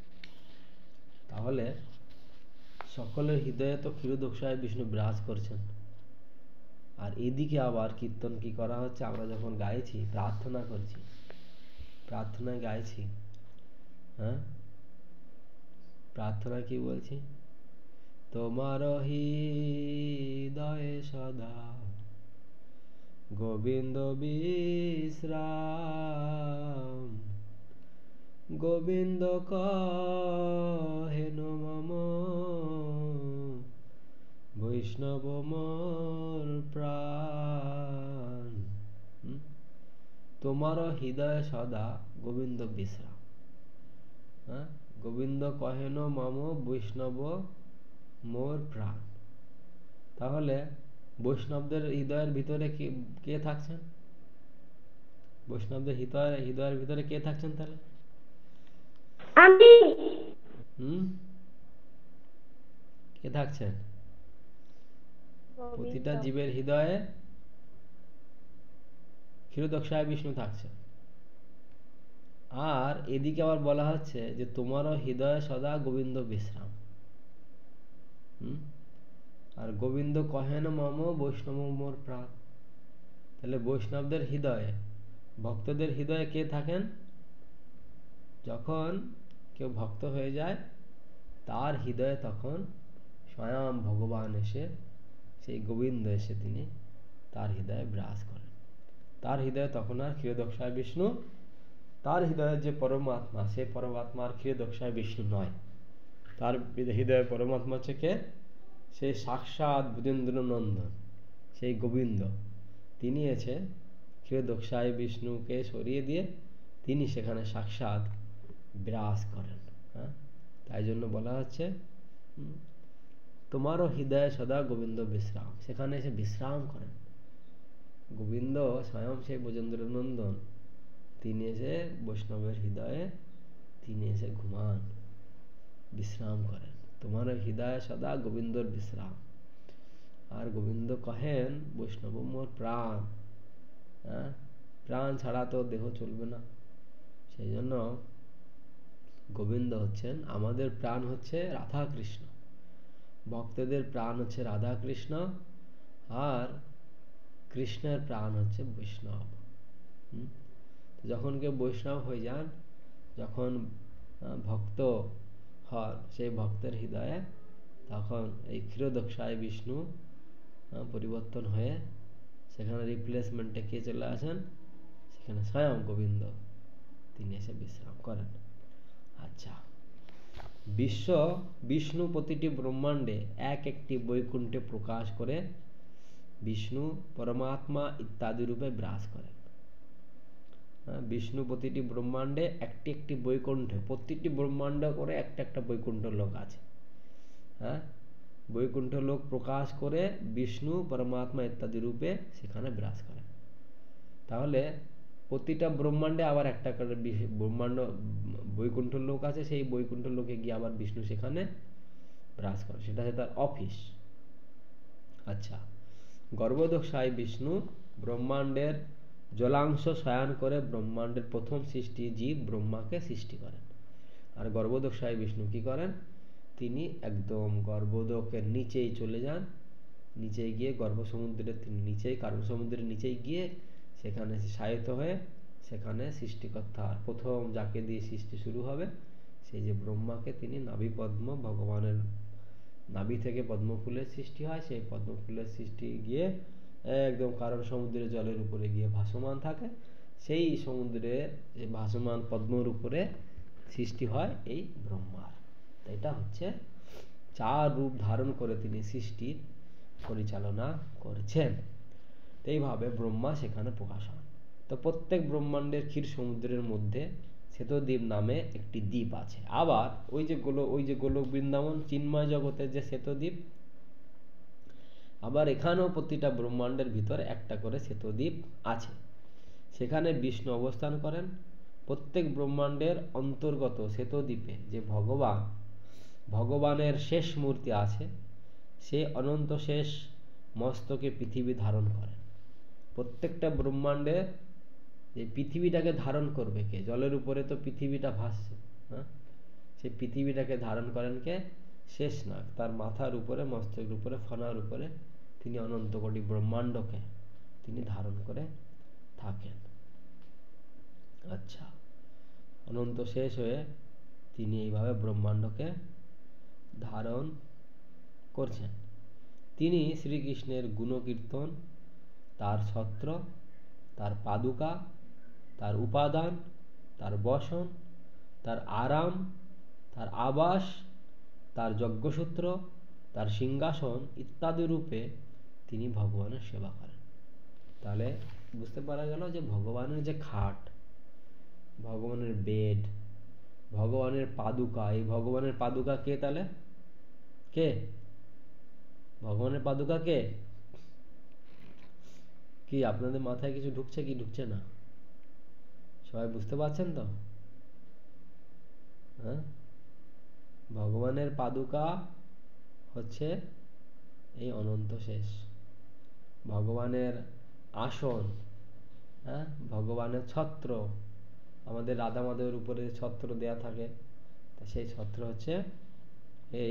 তাহলে সকলের হৃদয়ে তো ক্ষীরোদোষায় বিষ্ণু বিরাজ করছেন। আর এদিকে আবার কীর্তন কি করা হচ্ছে? আমরা যখন গাইছি, প্রার্থনা করছি, প্রার্থনায় গাইছি, হ্যাঁ, প্রার্থনা কি বলছি? তোমার হৃদয়ে সদা গোবিন্দ বিশ্রাম, গোবিন্দ কহেন মম বৈষ্ণব মোর প্রাণ। তোমার হৃদয়ে সদা গোবিন্দ বিশ্রাম, হ্যাঁ, গোবিন্দ কহেন মম বৈষ্ণব মোর প্রাণ। তাহলে বৈষ্ণবদের হৃদয়ের ভিতরে কে কে থাকছেন? বৈষ্ণবদের হৃদয় হৃদয়ের ভিতরে কে থাকছেন তাহলে? আমি। হুম, কে থাকছেন? প্রতিটা জীবের হৃদয়ে ক্ষীরোদোষায় বিষ্ণু থাকছে। আর এদিকে আবার বলা হচ্ছে যে তোমারও হৃদয়ে সদা গোবিন্দ বিশ্রাম। হুম, আর গোবিন্দ কহেন মম বৈষ্ণব মোর প্রাণ। তাহলে বৈষ্ণবদের হৃদয়ে, ভক্তদের হৃদয়ে কে থাকেন? যখন কেউ ভক্ত হয়ে যায়, তার হৃদয়ে তখন স্বয়ং ভগবান এসে, সেই গোবিন্দ এসে তিনি তার হৃদয়ে বিরাজ করেন। তার হৃদয়ে তখন আর ক্ষীরোদোষায় বিষ্ণু, তার হৃদয়ের যে পরমাত্মা, সে পরমাত্মা আর ক্ষীরোদোষায় বিষ্ণু নয়। তার হৃদয়ে পরমাত্মা হচ্ছে কে? সেই সাক্ষাৎ ব্রজেন্দ্র নন্দন, সেই গোবিন্দ। তিনি এসে ক্ষীরোদোষায় বিষ্ণুকে সরিয়ে দিয়ে তিনি সেখানে সাক্ষাৎ বিরাজ করেন। হ্যাঁ, তাই জন্য বলা হচ্ছে তোমারও হৃদয়ে সদা গোবিন্দ বিশ্রাম। সেখানে এসে বিশ্রাম করেন গোবিন্দ, স্বয়ং সেই ব্রজেন্দ্র নন্দন। তিনি এসে বৈষ্ণবের হৃদয়ে তিনি এসে ঘুমান, বিশ্রাম করেন। তোমার হৃদয়ে সদা গোবিন্দর বিশ্রাম। আর গোবিন্দ কহেন বৈষ্ণব মোর প্রাণ। হ্যাঁ, প্রাণ ছাড়া তো দেহ চলবে না। সেই জন্য গোবিন্দ হচ্ছেন আমাদের প্রাণ, হচ্ছে রাধা কৃষ্ণ। ভক্তদের প্রাণ হচ্ছে রাধা কৃষ্ণ, আর কৃষ্ণের প্রাণ হচ্ছে বৈষ্ণব। যখন কেউ বৈষ্ণব হয়ে যান, যখন ভক্ত হন, সেই ভক্তের হৃদয়ে তখন এই ক্ষীরোদোষায় বিষ্ণু পরিবর্তন হয়ে সেখানে রিপ্লেসমেন্টে কে চলে আসেন? সেখানে স্বয়ং গোবিন্দ, তিনি এসে বিশ্রাম করেন। আচ্ছা, বিশ্ব বিষ্ণু প্রতিটি ব্রহ্মাণ্ডে এক একটি বৈকুণ্ঠে প্রকাশ করে বিষ্ণু পরমাত্মা ইত্যাদি রূপে বিরাজ করেন। বিষ্ণু প্রতিটি ব্রহ্মাণ্ডে একটি একটি বৈকুণ্ঠ, প্রতিটি ব্রহ্মাণ্ড করে একটা একটা বৈকুণ্ঠ লোক আছে। হ্যাঁ, বৈকুণ্ঠ লোক প্রকাশ করে বিষ্ণু পরমাত্মা ইত্যাদি রূপে সেখানে বিরাজ করেন। তাহলে প্রতিটা ব্রহ্মাণ্ডে আবার একটা করে ব্রহ্মাণ্ড বৈকুণ্ঠ লোক আছে, সেই বৈকুণ্ঠ লোকে গিয়ে আবার বিষ্ণু সেখানে বিরাজ করে, সেটা হচ্ছে তার অফিস। আচ্ছা, গর্ভদোষায় বিষ্ণু ব্রহ্মাণ্ডের জলাংশ শয়ন করে ব্রহ্মাণ্ডের প্রথম সৃষ্টি জীব ব্রহ্মাকে সৃষ্টি করেন। আর গর্ভদোষায় বিষ্ণু কি করেন, তিনি একদম গর্ভদকের নিচেই চলে যান, নিচে গিয়ে গর্ভ সমুদ্রের নিচেই কারণ সমুদ্রের নিচেই গিয়ে সেখানে শায়িত হয়ে সেখানে সৃষ্টিকর্তা প্রথম যাকে দিয়ে সৃষ্টি শুরু হবে সেই যে ব্রহ্মাকে তিনি নাভি পদ্ম, ভগবানের নাভি থেকে পদ্মফুলের সৃষ্টি হয়, সেই পদ্মফুলের সৃষ্টি গিয়ে একদম কারণ সমুদ্রের জলের উপরে গিয়ে ভাসমান থাকে, সেই সমুদ্রের যে ভাসমান পদ্মর উপরে সৃষ্টি হয় এই ব্রহ্মার। এটা হচ্ছে চার রূপ ধারণ করে তিনি সৃষ্টির পরিচালনা করছেন। এইভাবে ব্রহ্মা সেখানে প্রকাশ হন। তো প্রত্যেক ব্রহ্মাণ্ডের ক্ষীর সমুদ্রের মধ্যে শ্বেতদ্বীপ নামে একটি দ্বীপ আছে। আবার ওই যে গোলক ওই যে গোলক বৃন্দাবন চিন্ময় জগতের যে শ্বেতদ্বীপ, আবার এখানেও প্রতিটা ব্রহ্মাণ্ডের ভিতর একটা করে শ্বেতদ্বীপ আছে, সেখানে বিষ্ণু অবস্থান করেন। প্রত্যেক ব্রহ্মাণ্ডের অন্তর্গত শ্বেতদ্বীপে যে ভগবান ভগবানের শেষ মূর্তি আছে, সে অনন্ত শেষ মস্তকে পৃথিবী ধারণ করেন। প্রত্যেকটা ব্রহ্মাণ্ডে যে পৃথিবীটাকে ধারণ করবে কে, জলের উপরে তো পৃথিবীটা ভাসছে, হ্যাঁ, সেই পৃথিবীটাকে ধারণ করেন কে, শেষনাগ। তার মাথার উপরে, মস্তকের উপরে, ফনার উপরে তিনি অনন্ত কোটি ব্রহ্মাণ্ডকে তিনি ধারণ করে থাকেন। আচ্ছা, অনন্ত শেষ হয়ে তিনি এইভাবে ব্রহ্মাণ্ডকে ধারণ করছেন। তিনি শ্রীকৃষ্ণের গুণকীর্তন, তার ছত্র, তার পাদুকা, তার উপাদান, তার বসন, তার আরাম, তার আবাস, তার যজ্ঞসূত্র, তার সিংহাসন ইত্যাদি রূপে তিনি ভগবানের সেবা করেন। তাহলে বুঝতে পারা গেল যে ভগবানের যে খাট, ভগবানের বেড, ভগবানের পাদুকা, এই ভগবানের পাদুকা কে, তাহলে কে ভগবানের পাদুকা কে? কি আপনাদের মাথায় কিছু ঢুকছে কি ঢুকছে না? সবাই বুঝতে পারছেন তো? হ্যাঁ, ভগবানের পাদুকা হচ্ছে এই অনন্ত শেষ। ভগবানের আসন, হ্যাঁ, ভগবানের ছত্র, আমাদের রাধা মাধবের উপরে ছত্র দেয়া থাকে, সেই ছত্র হচ্ছে এই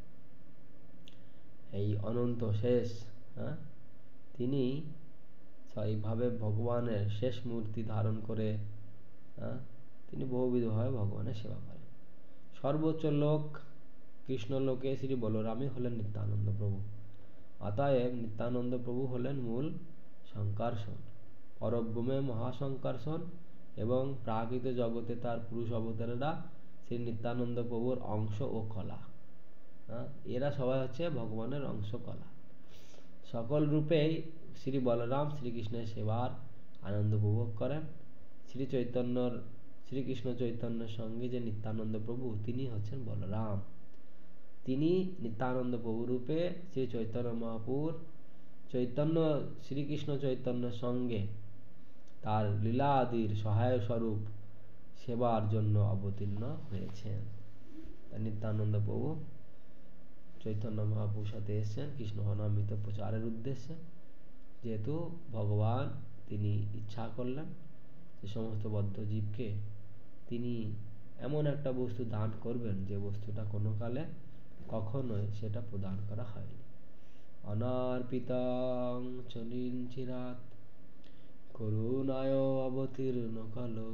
এই অনন্ত শেষ। হ্যাঁ, তিনি এইভাবে ভগবানের শেষ মূর্তি ধারণ করে, হ্যাঁ, তিনি বহুবিধভাবে ভগবানের সেবা করেন। সর্বোচ্চ লোক কৃষ্ণ লোকে শ্রী বলরামই হলেন নিত্যানন্দ প্রভু। অতএব নিত্যানন্দ প্রভু হলেন মূল সংকর্ষণ, পরব্রহ্মে মহাসংকর্ষণ, এবং প্রাকৃত জগতে তার পুরুষ অবতারেরা শ্রী নিত্যানন্দ প্রভুর অংশ ও কলা। হ্যাঁ, এরা সবাই হচ্ছে ভগবানের অংশ কলা। সকল রূপেই শ্রী বলরাম শ্রীকৃষ্ণের সেবার আনন্দ উপভোগ করেন। শ্রী চৈতন্যর শ্রীকৃষ্ণ চৈতন্যের সঙ্গে যে নিত্যানন্দ প্রভু, তিনি হচ্ছেন বলরাম। তিনি নিত্যানন্দ প্রভু রূপে শ্রী চৈতন্য মহাপুর চৈতন্য শ্রীকৃষ্ণ চৈতন্যের সঙ্গে তার লীলা আদির সহায় স্বরূপ সেবার জন্য অবতীর্ণ হয়েছেন। নিত্যানন্দ প্রভু চৈতন্য মহাপুর সাথে এসেছেন কৃষ্ণ অনামৃত প্রচারের উদ্দেশ্যে। যেহেতু ভগবান তিনি ইচ্ছা করলেন যে সমস্ত বদ্ধ জীবকে তিনি এমন একটা বস্তু দান করবেন যে বস্তুটা কোনো কালে কখনোই সেটা প্রদান করা হয়নি। অনার্পিতাং চলিঞ্চিরাত করুণায় অবতীর্ণ কালো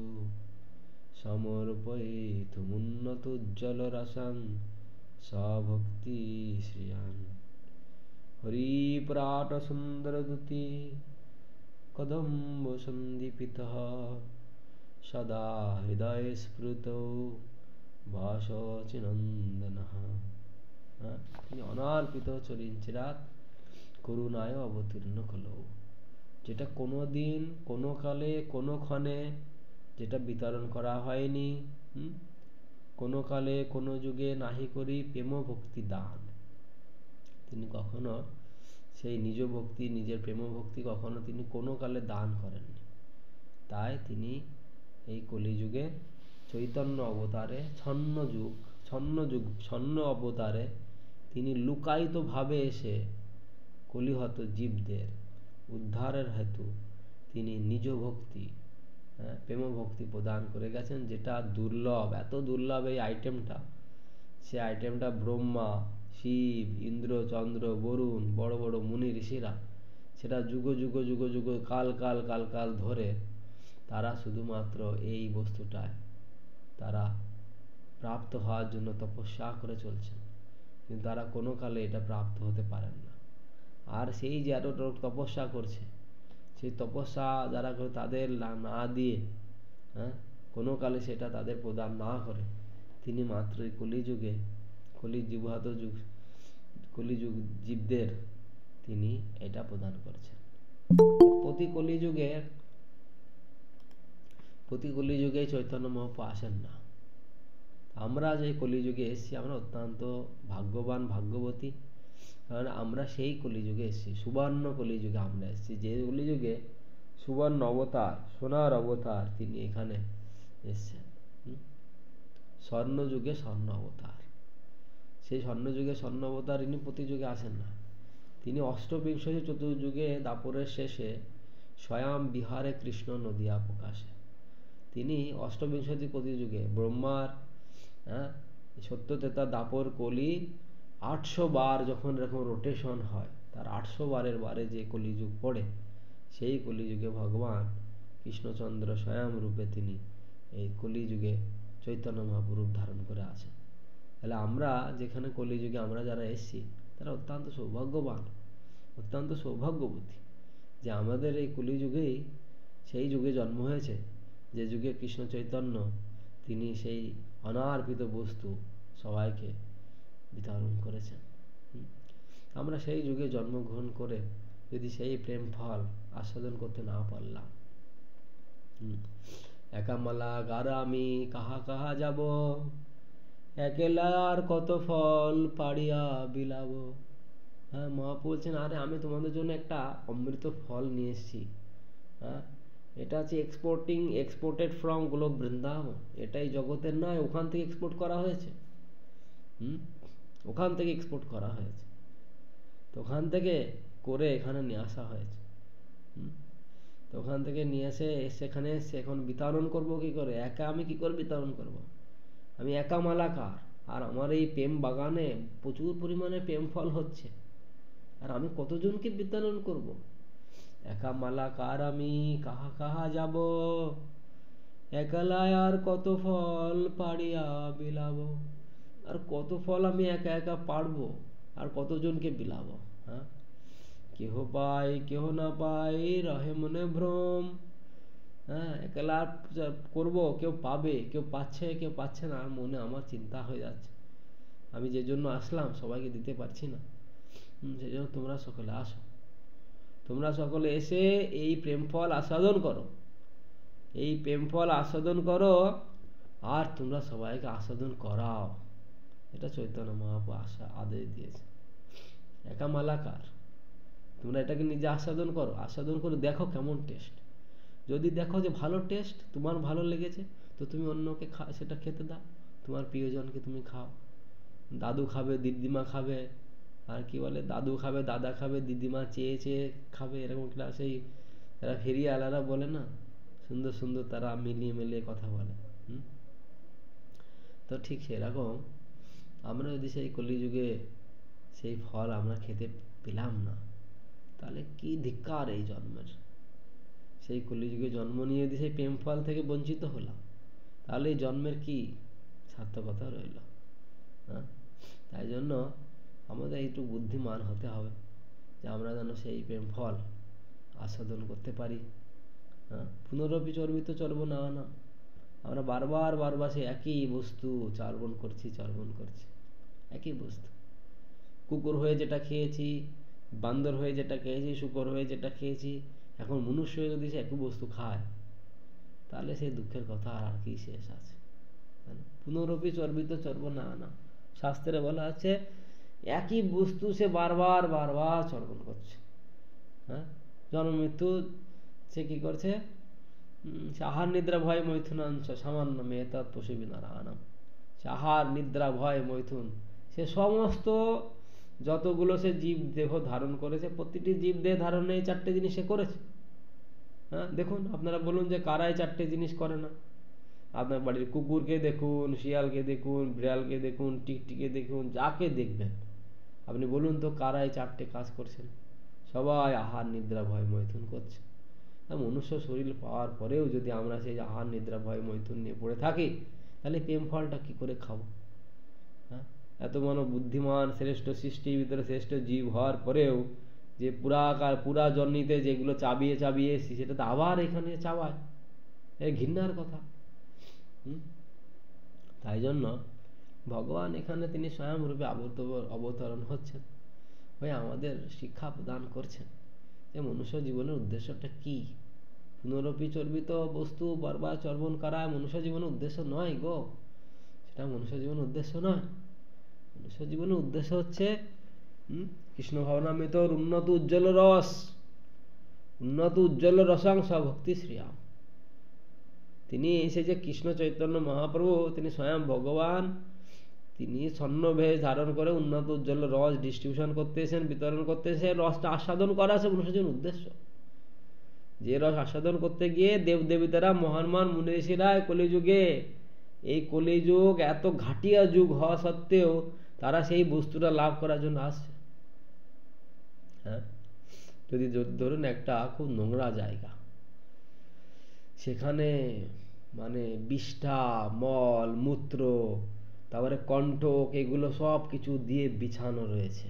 সমর্পয়িতুমুন্নতোজ্জ্বল রসং স্বভক্তি শ্রিয়ান হরিপরাট সুন্দর দুতি কদম্ব সন্দীপিতঃ সদা হৃদয় স্ফুরতো ভাসচিনন্দনঃ। তিনি অনার্পিত চলিঞ্চিরাত করুণায় অবতীর্ণ কলো, যেটা কোনোদিন কোনো কালে কোনো ক্ষণে যেটা বিতরণ করা হয়নি, হুম, কোনো কালে কোনো যুগে নাহি করি প্রেম ভক্তি দান। তিনি কখনো সেই নিজ ভক্তি, নিজের প্রেম ভক্তি কখনো তিনি কোনো কালে দান করেননি। তাই তিনি এই কলিযুগে চৈতন্য অবতারে ছন্ন যুগ ছন্ন যুগ ছন্ন অবতারে তিনি লুকায়িত ভাবে এসে কলিহত জীবদের উদ্ধারের হেতু তিনি নিজ ভক্তি, হ্যাঁ, প্রেম ভক্তি প্রদান করে গেছেন, যেটা দুর্লভ, এত দুর্লভ এই আইটেমটা। সে আইটেমটা ব্রহ্মা, শিব, ইন্দ্র, চন্দ্র, বরুণ, বড় বড় মুনি ঋষিরা সেটা যুগ যুগ যুগ যুগ কাল কাল কাল কাল ধরে তারা শুধুমাত্র এই বস্তুটায় তারা প্রাপ্ত হওয়ার জন্য তপস্যা করে চলছেন, কিন্তু তারা কোনো কালে এটা প্রাপ্ত হতে পারেন না। আর সেই যে এত তপস্যা করছে, সেই তপস্যা যারা করে তাদের না দিয়ে, হ্যাঁ, কোনো কালে সেটা তাদের প্রদান না করে তিনি মাত্র এই কলিযুগে কলি জীবাত যুগ কলিযুগ জীবদের তিনি এটা প্রদান করছেন। প্রতি কলিযুগে প্রতি কলিযুগে চৈতন্য মহাপ্রভু আসেন না। আমরা যে কলিযুগে এসেছি আমরা অত্যন্ত ভাগ্যবান ভাগ্যবতী, কারণ আমরা সেই কলিযুগে এসেছি, সুবর্ণ কলিযুগে আমরা এসেছি, যে কলিযুগে সুবর্ণ অবতার, সোনার অবতার তিনি এখানে এসেছেন। স্বর্ণ যুগে স্বর্ণ অবতার, সেই স্বর্ণ যুগে স্বর্ণ অবতার ইনি প্রতি যুগে আসেন না। তিনি অষ্টবিংশতি চতুর্যুগে দাপরের শেষে স্বয়ং বিহারে কৃষ্ণ নদিয়া প্রকাশে তিনি অষ্টবিংশতি প্রতিযুগে ব্রহ্মার, হ্যাঁ, সত্য তেতা দাপর কলি আটশো বার যখন এরকম রোটেশন হয়, তার আটশো বারের বারে যে কলিযুগ পড়ে, সেই কলিযুগে ভগবান কৃষ্ণচন্দ্র স্বয়ং রূপে তিনি এই কলিযুগে চৈতন্য মহাপ্রভু ধারণ করে আছেন। তাহলে আমরা যেখানে কলিযুগে আমরা যারা এসেছি তারা অত্যন্ত সৌভাগ্যবান, অত্যন্ত সৌভাগ্যবতী, যে আমাদের এই কলিযুগেই সেই যুগে জন্ম হয়েছে যে যুগে কৃষ্ণ চৈতন্য তিনি সেই অনার্পিত বস্তু সবাইকে বিতরণ করেছেন। আমরা সেই যুগে জন্মগ্রহণ করে যদি সেই প্রেম ফল আস্বাদন করতে না পারলাম, একা মালা গারা আমি কাহা কাহা যাব, একেলা আর কত ফল পাড়িয়া বিলাবো। হ্যাঁ, মহাপ্রভু বলছেন, আরে আমি তোমাদের জন্য একটা অমৃত ফল নিয়ে এসেছি। হ্যাঁ, এটা হচ্ছে এক্সপোর্টিং এক্সপোর্টেড ফ্রম গোলক বৃন্দাবন, এটাই জগতের নয়, ওখান থেকে এক্সপোর্ট করা হয়েছে। হুম ওখান থেকে এক্সপোর্ট করা হয়েছে, তো ওখান থেকে করে এখানে নিয়ে আসা হয়েছে। হুম তো ওখান থেকে নিয়ে এসে সেখানে এখন বিতরণ করব কি করে? একা আমি কি করে বিতরণ করব? আমি একা মালাকার, আর আমার এই প্রেম বাগানে প্রচুর পরিমাণে প্রেম ফল হচ্ছে, আর আমি কতজনকে বিতরণ করব? একা মালাকার আমি কাহা কাহা যাব, একলায় আর কত ফল পাড়িয়া বিলাবো। আর কত ফল আমি একা একা পারবো, আর কতজনকে বিলাবো? হ্যাঁ, কেহ পাই কেহ না পাই রহে মনে ভ্রম। হ্যাঁ, একলা করব, কেউ পাবে, কেউ পাচ্ছে, কেউ পাচ্ছে না, আর মনে আমার চিন্তা হয়ে যাচ্ছে, আমি যে জন্য আসলাম সবাইকে দিতে পারছি না। হম সেই জন্য তোমরা সকলে আসো, তোমরা সকলে এসে এই প্রেম ফল আস্বাদন করো, এই প্রেম ফল আস্বাদন করো, আর তোমরা সবাইকে আস্বাদন করাও। এটা চৈতন্য মহাপ্রভু আশা আদেশ দিয়েছে। একা মালাকার, তোমরা এটাকে নিজে আস্বাদন করো, আস্বাদন করে দেখো কেমন টেস্ট। যদি দেখো যে ভালো টেস্ট, তোমার ভালো লেগেছে, তো তুমি অন্যকে খা সেটা খেতে দাও, তোমার প্রিয়জনকে তুমি খাও। দাদু খাবে, দিদিমা খাবে, আর কি বলে, দাদু খাবে, দাদা খাবে, দিদিমা চেয়ে চেয়ে খাবে, এরকম একটা সেই তারা ফেরিওয়ালারা বলে না, সুন্দর সুন্দর তারা মিলিয়ে মিলিয়ে কথা বলে। হম তো ঠিক সেরকম আমরা যদি সেই কলিযুগে সেই ফল আমরা খেতে পেলাম না, তাহলে কি ধিক্কার এই জন্মের। সেই কলিযুগে জন্ম নিয়ে যদি সেই প্রেম ফল থেকে বঞ্চিত হলাম, তাহলে এই জন্মের কি সার্থকতা রইল? হ্যাঁ, তাই জন্য আমাদের একটু বুদ্ধিমান হতে হবে, যে আমরা যেন সেই প্রেম ফল আস্বাদন করতে পারি। হ্যাঁ, পুনরপি চর্বিত চর্ব না না, আমরা বারবার বারবার সেই একই বস্তু চার্বণ করছি চার্বণ করছি একই বস্তু। কুকুর হয়ে যেটা খেয়েছি, বান্দর হয়ে যেটা খেয়েছি, শূকর হয়ে যেটা খেয়েছি, এখন মনুষ্য হয়ে যদি সে একই বস্তু খায়, তাহলে সেই দুঃখের কথা আর কি শেষ আছে? পুনরপি চর্বিত চর্ব না না, শাস্ত্রে বলা আছে একই বস্তু সে বারবার বারবার চর্বণ করছে। হ্যাঁ, জন্ম মৃত্যু সে কি করছে? হুম, সে আহার নিদ্রা ভয় মৈথুনাংশ সামান্য মেহতাৎ পশুবি নারায়ণম। সে আহার নিদ্রা ভয় মৈথুন, সে সমস্ত যতগুলো সে জীব দেহ ধারণ করেছে, প্রতিটি জীব দেহ ধারণে এই চারটে জিনিস সে করেছে। হ্যাঁ, দেখুন আপনারা বলুন যে কারাই চারটে জিনিস করে না? আপনার বাড়ির কুকুরকে দেখুন, শিয়ালকে দেখুন, বিড়ালকে দেখুন, টিকটিকে দেখুন, যাকে দেখবেন আপনি বলুন তো কারা এই চারটে কাজ করছেন? সবাই আহার নিদ্রা ভয় মৈথুন করছে। মনুষ্য শরীর পাওয়ার পরেও যদি আমরা সেই আহার নিদ্রা ভয় মৈথুন নিয়ে পড়ে থাকি, তাহলে প্রেম ফলটা কি করে খাবো? হ্যাঁ, এত বড় বুদ্ধিমান শ্রেষ্ঠ সৃষ্টির ভিতরে শ্রেষ্ঠ জীব হওয়ার পরেও যে পুরাকার পুরা জন্মিতে যেগুলো চাবিয়ে চাবিয়ে এসেছি, সেটা তো আবার এখানে চাওয়ায়, এ ঘৃণার কথা। হুম, তাই জন্য ভগবান এখানে তিনি স্বয়ং রূপে অবতরণ হচ্ছেন, হয়ে আমাদের শিক্ষা প্রদান করছেন যে মনুষ্য জীবনের উদ্দেশ্যটা কি। পুনরপি চর্বিত বস্তু বরবার চর্বণ করা মনুষ্য জীবনের উদ্দেশ্য নয় গো, সেটা মনুষ্য জীবনের উদ্দেশ্য নয়। মনুষ্য জীবনের উদ্দেশ্য হচ্ছে হম কৃষ্ণ ভাবনামৃত উন্নত উজ্জ্বল রস, উন্নত উজ্জ্বল রসাংশ ভক্তি শ্রীরাম। তিনি এসে যে কৃষ্ণ চৈতন্য মহাপ্রভু, তিনি স্বয়ং ভগবান, তিনি স্বর্ণবেশ ধারণ করে উন্নত উজ্জ্বল রস ডিস্ট্রিবিউশন করতে এসেছেন, বিতরণ করতে এসে রসটা আস্বাদন করা আছে মনুষ্য জীবনের উদ্দেশ্য। যে রস আস্বাদন করতে গিয়ে দেব দেবীতারা মহান মহান মুনি ঋষিরা কলিযুগে, এই কলিযুগ এত ঘাটিয়া যুগ হওয়া সত্ত্বেও তারা সেই বস্তুটা লাভ করার জন্য আসছে। হ্যাঁ, যদি ধরুন একটা খুব নোংরা জায়গা, সেখানে মানে বিষ্ঠা মল মূত্র তারপরে কণ্ঠক এগুলো সব কিছু দিয়ে বিছানো রয়েছে,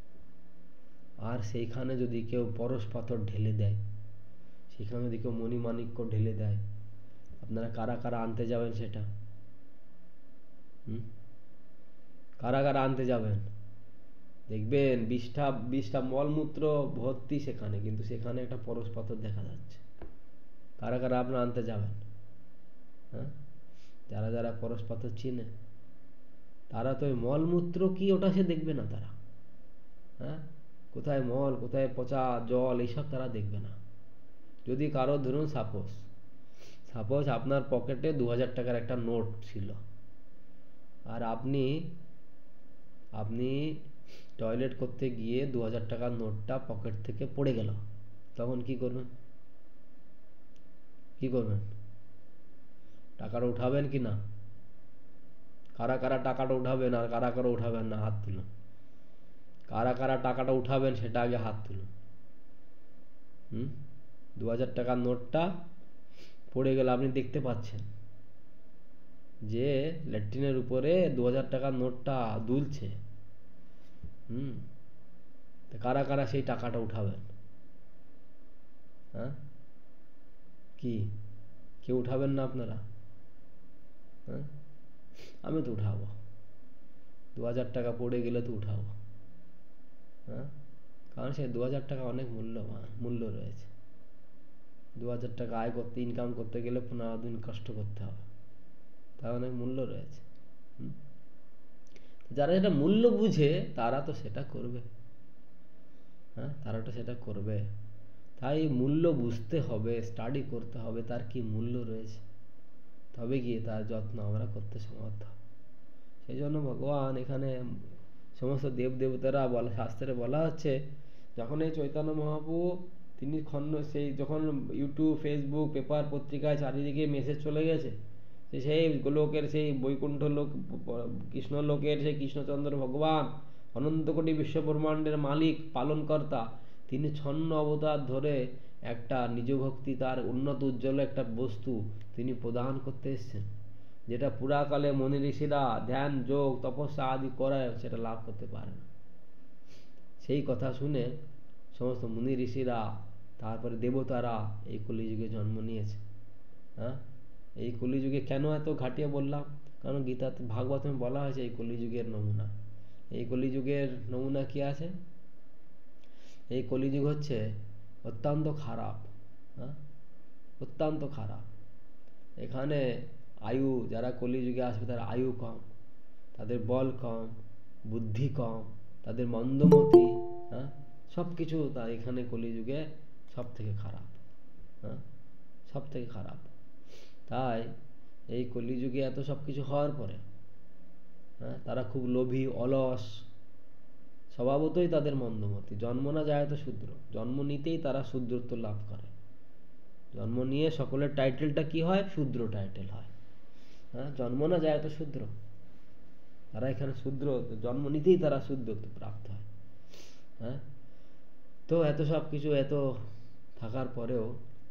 আর সেইখানে যদি কেউ পরশ পাথর ঢেলে দেয়, সেখানে যদি কেউ মণিমাণিক্য ঢেলে দেয়, আপনারা কারা কারা আনতে যাবেন সেটা? হম কারা কারা আনতে যাবেন? দেখবেন বিষ্ঠা বিষ্ঠা মলমূত্র ভর্তি সেখানে, কিন্তু সেখানে একটা পরশ পাথর দেখা যাচ্ছে। কারা কারা আপনারা আনতে যাবেন? হ্যাঁ, যারা যারা পরশ পাথর চিনে তারা তো মলমূত্র কি ওটা সে দেখবে না তারা। হ্যাঁ, কোথায় মল কোথায় পচা জল এইসব তারা দেখবে না। যদি কারো ধরুন সাপোজ সাপোজ আপনার পকেটে দু হাজার টাকার একটা নোট ছিল, আর আপনি আপনি টয়লেট করতে গিয়ে দু হাজার টাকার নোটটা পকেট থেকে পড়ে গেল, তখন কি করবেন? কি করবেন? টাকাটা উঠাবেন কি না? কারা কারা টাকাটা উঠাবেন আর কারা কারা উঠাবেন না? হাত তুলুন। কারা কারা টাকাটা উঠাবেন সেটা আগে হাত তুলুন। হুম দু হাজার টাকার নোটটা পড়ে গেল, আপনি দেখতে পাচ্ছেন যে ল্যাট্রিনের উপরে দু হাজার টাকার নোটটা দুলছে। হুম কারা কারা সেই টাকাটা উঠাবেন? হ্যাঁ, কি কেউ উঠাবেন না আপনারা? হ্যাঁ, আমি তো উঠাবো। দু হাজার টাকা পড়ে গেলে তো উঠাবো। হ্যাঁ, কারণ সেই দু হাজার টাকা অনেক মূল্যবান, মূল্য রয়েছে। দু হাজার টাকা আয় করতে ইনকাম করতে গেলে পনেরো দিন কষ্ট করতে হবে, তার অনেক মূল্য রয়েছে। যারা যেটা মূল্য বুঝে তারা তো সেটা করবে। হ্যাঁ, তারা তো সেটা করবে। তাই মূল্য বুঝতে হবে, স্টাডি করতে হবে তার কি মূল্য রয়েছে, তবে গিয়ে তার যত্ন আমরা করতে সমর্থ হব। সেই জন্য ভগবান এখানে সমস্ত দেব দেবতারা বলা, শাস্ত্রে বলা হচ্ছে, যখন এই চৈতন্য মহাপ্রভু তিনি খণ্ড সেই যখন ইউটিউব ফেসবুক পেপার পত্রিকায় চারিদিকে মেসেজ চলে গেছে, সেই গোলকের সেই বৈকুণ্ঠ লোক কৃষ্ণ লোকের সেই কৃষ্ণচন্দ্র ভগবান অনন্ত কোটি বিশ্ব ব্রহ্মাণ্ডের মালিক পালনকর্তা, তিনি ছন্ন অবতার ধরে একটা নিজ ভক্তি তার উন্নত উজ্জ্বল একটা বস্তু তিনি প্রদান করতে এসেছেন, যেটা পুরাকালে মুনি ঋষিরা ধ্যান যোগ তপস্যা আদি করায় সেটা লাভ করতে পারে না। সেই কথা শুনে সমস্ত মুনি ঋষিরা তারপরে দেবতারা এই কলিযুগে জন্ম নিয়েছে। হ্যাঁ, এই কলিযুগে কেন এত ঘাটিয়ে বললাম, কারণ গীতাতে ভাগবতে বলা হয়েছে এই কলিযুগের নমুনা। এই কলিযুগের নমুনা কি আছে? এই কলিযুগ হচ্ছে অত্যন্ত খারাপ। হ্যাঁ, অত্যন্ত খারাপ। এখানে আয়ু, যারা কলিযুগে আসবে তার আয়ু কম, তাদের বল কম, বুদ্ধি কম, তাদের মন্দমতি, হ্যাঁ সব কিছু তার এখানে কলিযুগে সব থেকে খারাপ। হ্যাঁ, সব থেকে খারাপ। তাই এই কলিযুগে এত সব কিছু হওয়ার পরে হ্যাঁ তারা খুব লোভী, অলস, স্বভাবতই তাদের মন্দমতি। জন্ম না যায় তো শূদ্র, জন্ম নিতেই তারা শূদ্রত্ব লাভ করে। জন্ম নিয়ে সকলের টাইটেলটা কি হয়? শূদ্র টাইটেল হয়। হ্যাঁ, জন্ম না যায় তো শূদ্র, তারা এখানে শূদ্র, জন্ম নিতেই তারা শূদ্রত্ব প্রাপ্ত হয়। হ্যাঁ, তো এত সব কিছু এত থাকার পরেও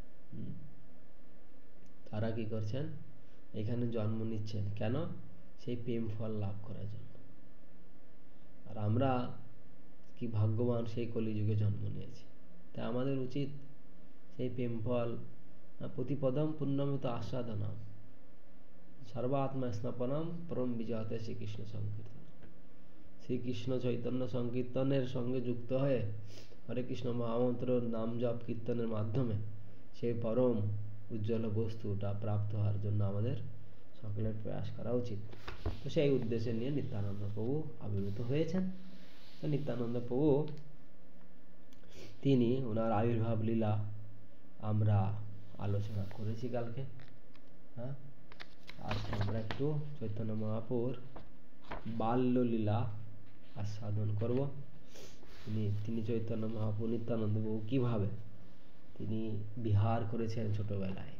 তারা কি করছেন? এখানে জন্ম নিচ্ছেন কেন? সেই প্রেম ফল লাভ করার জন্য। আর আমরা কি ভাগ্যবান, সেই কলিযুগে জন্ম নিয়েছি। তাই আমাদের উচিত সেই প্রেম ফল প্রতিপদম পুণ্যমিত আস্বাদনম সর্বাত্মা স্নাপনম পরম বিজয়তে শ্রীকৃষ্ণ সংকীর্তন। শ্রীকৃষ্ণ চৈতন্য সংকীর্তনের সঙ্গে যুক্ত হয়ে হরে কৃষ্ণ মহামন্ত্র নাম জপ কীর্তনের মাধ্যমে সেই পরম উজ্জ্বল বস্তুটা প্রাপ্ত হওয়ার জন্য আমাদের সকলের প্রয়াস করা উচিত। তো সেই উদ্দেশ্যে নিয়ে নিত্যানন্দ প্রভু আবির্ভূত হয়েছেন। তো নিত্যানন্দ প্রভু তিনি ওনার আবির্ভাব লীলা আমরা আলোচনা করেছি কালকে। হ্যাঁ, আজকে আমরা একটু চৈতন্য মহাপুর বাল্য লীলা আস্বাদন করব। তিনি তিনি চৈতন্য মহাপুর নিত্যানন্দ প্রভু কিভাবে তিনি বিহার করেছেন ছোটবেলায়।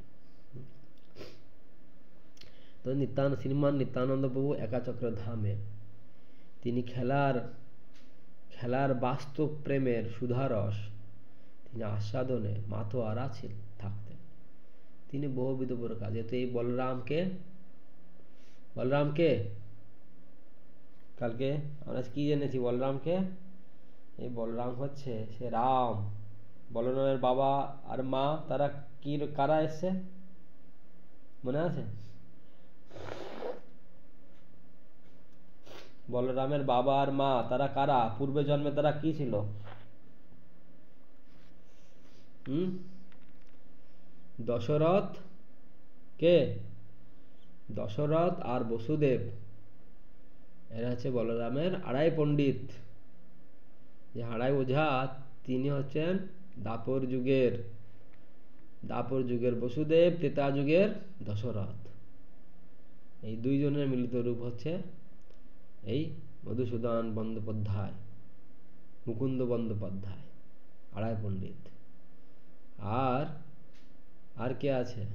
তো নিত্যানন্দ শ্রীমান নিত্যানন্দ প্রভু একাচক্র ধামে তিনি খেলার খেলার বাস্তব প্রেমের সুধারস তিনি আস্বাদনে মাতোয়ারা ছিলেন, থাকতেন। তিনি বহুবিধ প্রকার, যেহেতু এই বলরামকে বলরামকে কালকে আমরা কি জেনেছি? বলরামকে এই বলরাম হচ্ছে সে রাম। বলরামের বাবা আর মা তারা কি কারা এসছে মনে আছে? বলরামের বাবা আর মা তারা কারা? পূর্বে জন্মে তারা কি ছিল? হুম দশরথ কে? দশরথ আর বসুদেব, এরা হচ্ছে বলরামের আড়াই পণ্ডিত। যে আড়াই ওঝা তিনি হচ্ছেন দাপর যুগের দাপর যুগের বসুদেব, ত্রেতা যুগের দশরথ। এই দুইজনের মিলিত রূপ হচ্ছে এই মধুসূদন বন্দ্যোপাধ্যায়, মুকুন্দ বন্দ্যোপাধ্যায়, আড়াই পণ্ডিত। আর আর কে আছে?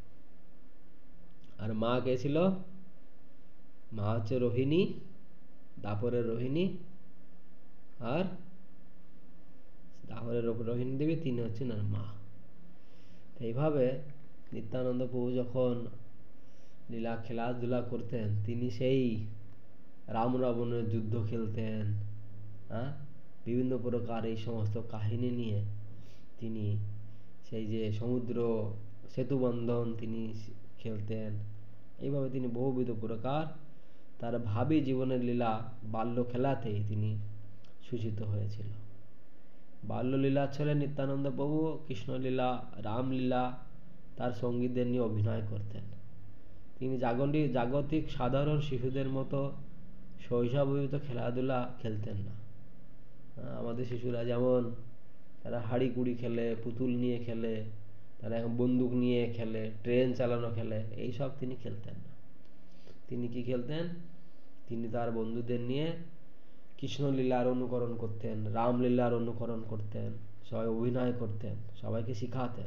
আর মা কে ছিল? মা হচ্ছে রোহিণী, দাপরের রোহিণী। আর দাপরের রোহিণী দেবী, তিনি হচ্ছেন আর মা। এইভাবে নিত্যানন্দ প্রভু যখন লীলা খেলাধুলা করতেন, তিনি সেই রাম রাবণের যুদ্ধ খেলতেন। হ্যাঁ, বিভিন্ন প্রকার এই সমস্ত কাহিনী নিয়ে তিনি সেই যে সমুদ্র সেতু বন্ধন তিনি খেলতেন। এইভাবে তিনি বহুবিধ প্রকার তার ভাবী জীবনের লীলা বাল্য খেলাতেই তিনি সূচিত হয়েছিল। বাল্যলীলা ছেলে নিত্যানন্দ প্রভু কৃষ্ণলীলা, রামলীলা তার সঙ্গীদের নিয়ে অভিনয় করতেন। তিনি জাগতিক জাগতিক সাধারণ শিশুদের মতো শৈশবীত খেলাধুলা খেলতেন না। আমাদের শিশুরা যেমন তারা হাড়ি কুড়ি খেলে, পুতুল নিয়ে খেলে, তারা এখন বন্দুক নিয়ে খেলে, ট্রেন চালানো খেলে, এইসব তিনি খেলতেন না। তিনি কি খেলতেন? তিনি তার বন্ধুদের নিয়ে কৃষ্ণলীলার অনুকরণ করতেন, রামলীলার অনুকরণ করতেন, সবাই অভিনয় করতেন, সবাইকে শিখাতেন।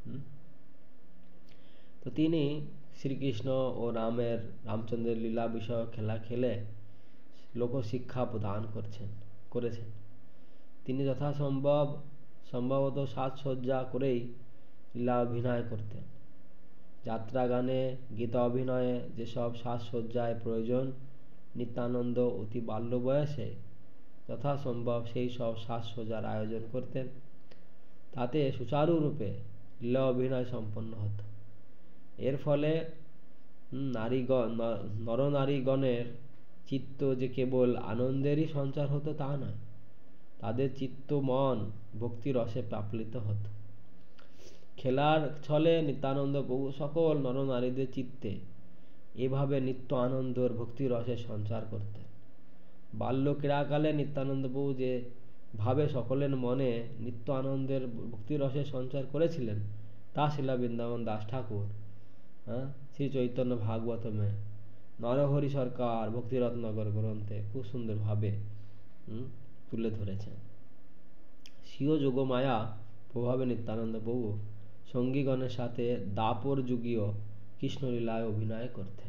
তো তিনি শ্রীকৃষ্ণ ও রামের রামচন্দ্রের লীলা বিষয়ক খেলা খেলে লোকশিক্ষা প্রদান করছেন করেছেন। তিনি যথাসম্ভব সম্ভবত সাজসজ্জা করেই লীলা অভিনয় করতেন। যাত্রা গানে, গীতা অভিনয়ে যেসব সাজসজ্জায় প্রয়োজন, নিত্যানন্দ অতি বাল্য বয়সে যথাসম্ভব সেই সব সাজসজ্জার আয়োজন করতেন। তাতে সুচারুরূপে লীলা অভিনয় সম্পন্ন হতো। এর ফলে নারীগণ নরনারীগণের চিত্ত যে কেবল আনন্দেরই সঞ্চার হতো তা নয়, তাদের চিত্ত মন ভক্তি রসে প্লাবিত হতো। খেলার ছলে নিত্যানন্দ প্রভু সকল নরনারীদের চিত্তে এভাবে নিত্য আনন্দর ভক্তি রসের সঞ্চার করতেন। বাল্য ক্রীড়াকালে নিত্যানন্দ প্রভু যে ভাবে সকলের মনে নিত্য আনন্দের ভক্তি রসের সঞ্চার করেছিলেন, তা শিলা বৃন্দাবন দাস ঠাকুর হ্যাঁ শ্রী চৈতন্য ভাগবত মে নরহরি সরকার ভক্তি রত্নগর গ্রন্থে খুব সুন্দরভাবে হুম তুলে ধরেছেন। স্বীয় যোগমায়া প্রভাবে নিত্যানন্দ প্রভু সঙ্গীগণের সাথে দাপর যুগীয় কৃষ্ণলীলায় অভিনয় করতেন।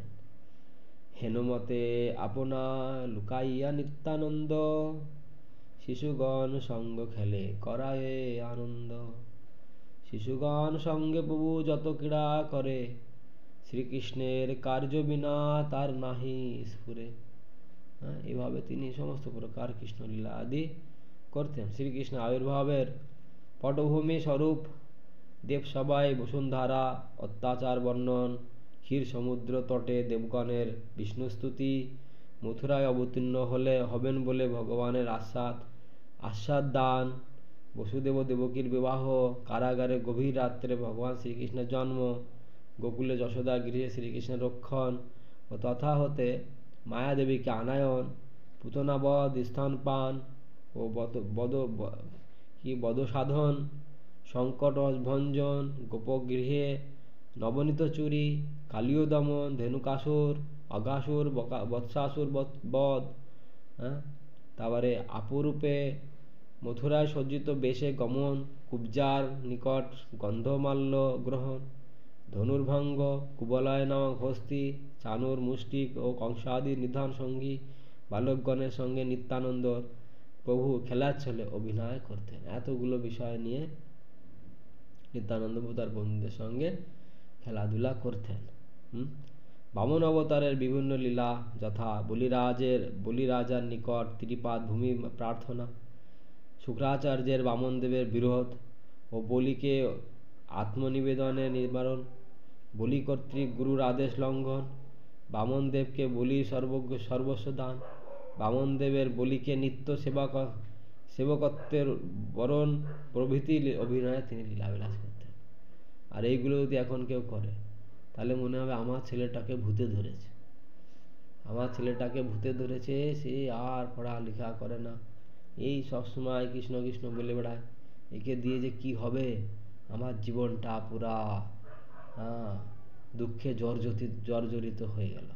হেনমতে আপনা লুকাইয়া নিত্যানন্দ শিশুগণ সঙ্গ খেলে করায়ে আনন্দ। শিশুগণ সঙ্গে প্রভু যত ক্রীড়া করে শ্রীকৃষ্ণের কার্য বিনা তার নাহি স্ফুরে। হ্যাঁ এভাবে তিনি সমস্ত প্রকার কৃষ্ণলীলা আদি করতেন। শ্রীকৃষ্ণ আবির্ভাবের পটভূমি স্বরূপ দেবসভায় বসুন্ধরা অত্যাচার বর্ণন, ক্ষীর সমুদ্র তটে দেবগণের বিষ্ণুস্তুতি, মথুরায় অবতীর্ণ হলে হবেন বলে ভগবানের আশ্বাদ আশ্বাদ দান, বসুদেব দেবকীর বিবাহ, কারাগারে গভীর রাত্রে ভগবান শ্রীকৃষ্ণের জন্ম, গোকুলে যশোদা গৃহে শ্রীকৃষ্ণের রক্ষণ ও তথা হতে মায়াদেবীকে আনায়ন, পুতনাবধ, স্তনপান ও বদ কি বধসাধন, সংকট ভঞ্জন, গোপগৃহে নবনীত চুরি, কালীয় দমন, ধেনুকাসুর, অঘাসুর, বৎসাসুর বধ, হ্যাঁ তারপরে আপরূপে মথুরায় সজ্জিত বেশে গমন, কুব্জার নিকট গন্ধমাল্য গ্রহণ, ধনুর্ভঙ্গ, কুবলয় নামক হস্তি, চানুর মুষ্টিক ও কংসাদির নিধন সঙ্গী বালকগণের সঙ্গে নিত্যানন্দ প্রভু খেলার ছলে অভিনয় করতেন। এতগুলো বিষয় নিয়ে নিত্যানন্দ প্রভু তার বন্ধুদের সঙ্গে খেলাধুলা করতেন। হুম বামন অবতারের বিভিন্ন লীলা যথা বলিরাজের বলিরাজার নিকট ত্রিপাদ ভূমি প্রার্থনা, শুক্রাচার্যের বামনদেবের বিরোধ ও বলিকে আত্মনিবেদনের নিবারণ, বলি কর্তৃক গুরুর আদেশ লঙ্ঘন, বামনদেবকে বলি সর্বজ্ঞ সর্বস্ব দান, বামনদেবের বলিকে নিত্য সেবা সেবকত্বের বরণ প্রভৃতি অভিনয়ে তিনি লীলাবিলাস করতেন। আর এইগুলো যদি এখন কেউ করে তাহলে মনে হবে আমার ছেলেটাকে ভূতে ধরেছে, আমার ছেলেটাকে ভূতে ধরেছে, সে আর পড়ালেখা করে না, এই সবসময় কৃষ্ণ কৃষ্ণ বলে বেড়ায়, একে দিয়ে যে কি হবে, আমার জীবনটা পুরা হ্যাঁ দুঃখে জর্জরিত জর্জরিত হয়ে গেল।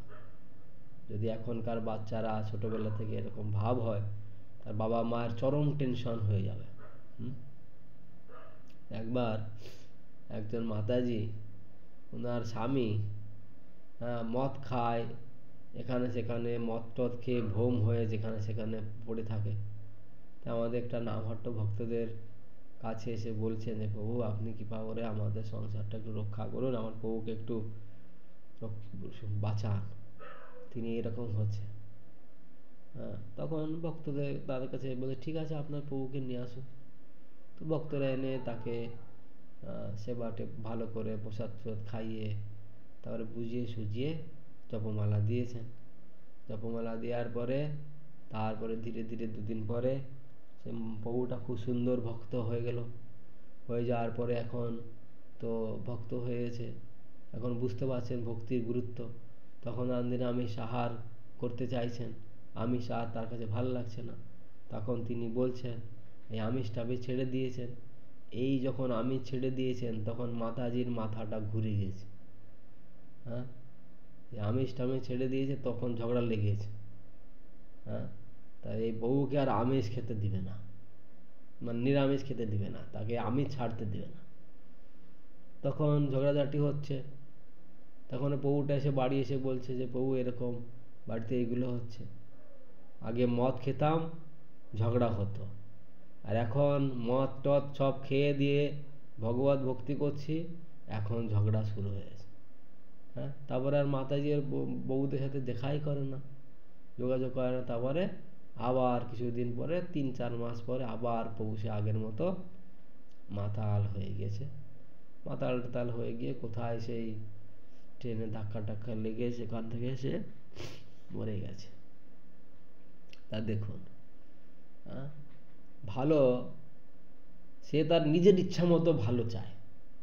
যদি এখনকার বাচ্চারা ছোটবেলা থেকে এরকম ভাব হয় তার বাবা মায়ের চরম টেনশন হয়ে যাবে। হুম একবার একজন মাতাজি ওনার স্বামী হ্যাঁ মদ খায়, এখানে সেখানে মদ টদ খেয়ে ভোম হয়ে যেখানে সেখানে পড়ে থাকে। তা আমাদের একটা নামহট্ট ভক্তদের কাছে এসে বলছেন যে প্রভু আপনি কৃপা করে আমাদের সংসারটা একটু রক্ষা করুন, আমার প্রভুকে একটু বাঁচান, তিনি এরকম হচ্ছে। হ্যাঁ তখন ভক্তদের তাদের কাছে বলে ঠিক আছে আপনার প্রভুকে নিয়ে আসুন। তো ভক্তরা এনে তাকে সেবাটে ভালো করে প্রসাদ প্রসাদ খাইয়ে তারপরে বুঝিয়ে সুজিয়ে জপমালা দিয়েছেন। জপমালা দেওয়ার পরে তারপরে ধীরে ধীরে দুদিন পরে সে প্রভুটা খুব সুন্দর ভক্ত হয়ে গেল। হয়ে যাওয়ার পরে এখন তো ভক্ত হয়েছে, এখন বুঝতে পারছেন ভক্তির গুরুত্ব। তখন আনদিন আমিষ আহার করতে চাইছেন, আমিষ আহার তার কাছে ভালো লাগছে না। তখন তিনি বলছেন এই আমিষটা ছেড়ে দিয়েছেন। এই যখন আমিষ ছেড়ে দিয়েছেন তখন মাতাজির মাথাটা ঘুরে গেছে। হ্যাঁ আমিষ টামিষ ছেড়ে দিয়েছে তখন ঝগড়া লেগেছে। হ্যাঁ তাই এই বউকে আর আমিষ খেতে দিবে না, মানে নিরামিষ খেতে দিবে না, তাকে আমিষ ছাড়তে দিবে না। তখন ঝগড়াঝাটি হচ্ছে। তখন বউটা এসে বাড়ি এসে বলছে যে প্রভু এরকম বাড়িতে এইগুলো হচ্ছে, আগে মদ খেতাম ঝগড়া হতো, আর এখন মদ টদ সব খেয়ে দিয়ে ভগবত ভক্তি করছি, এখন ঝগড়া শুরু হয়েছে। হ্যাঁ তারপরে আর মাতাজি আর বউদের সাথে দেখাই করে না, যোগাযোগ করে না। তারপরে আবার কিছুদিন পরে তিন চার মাস পরে আবার প্রভু সে আগের মতো মাতাল হয়ে গেছে। মাতাল টাতাল হয়ে গিয়ে কোথায় সেই ট্রেনে ধাক্কা টাক্কা লেগে সেখান থেকে সে মরে গেছে। তা দেখুন ভালো সে তার নিজের ইচ্ছা মতো ভালো চায়,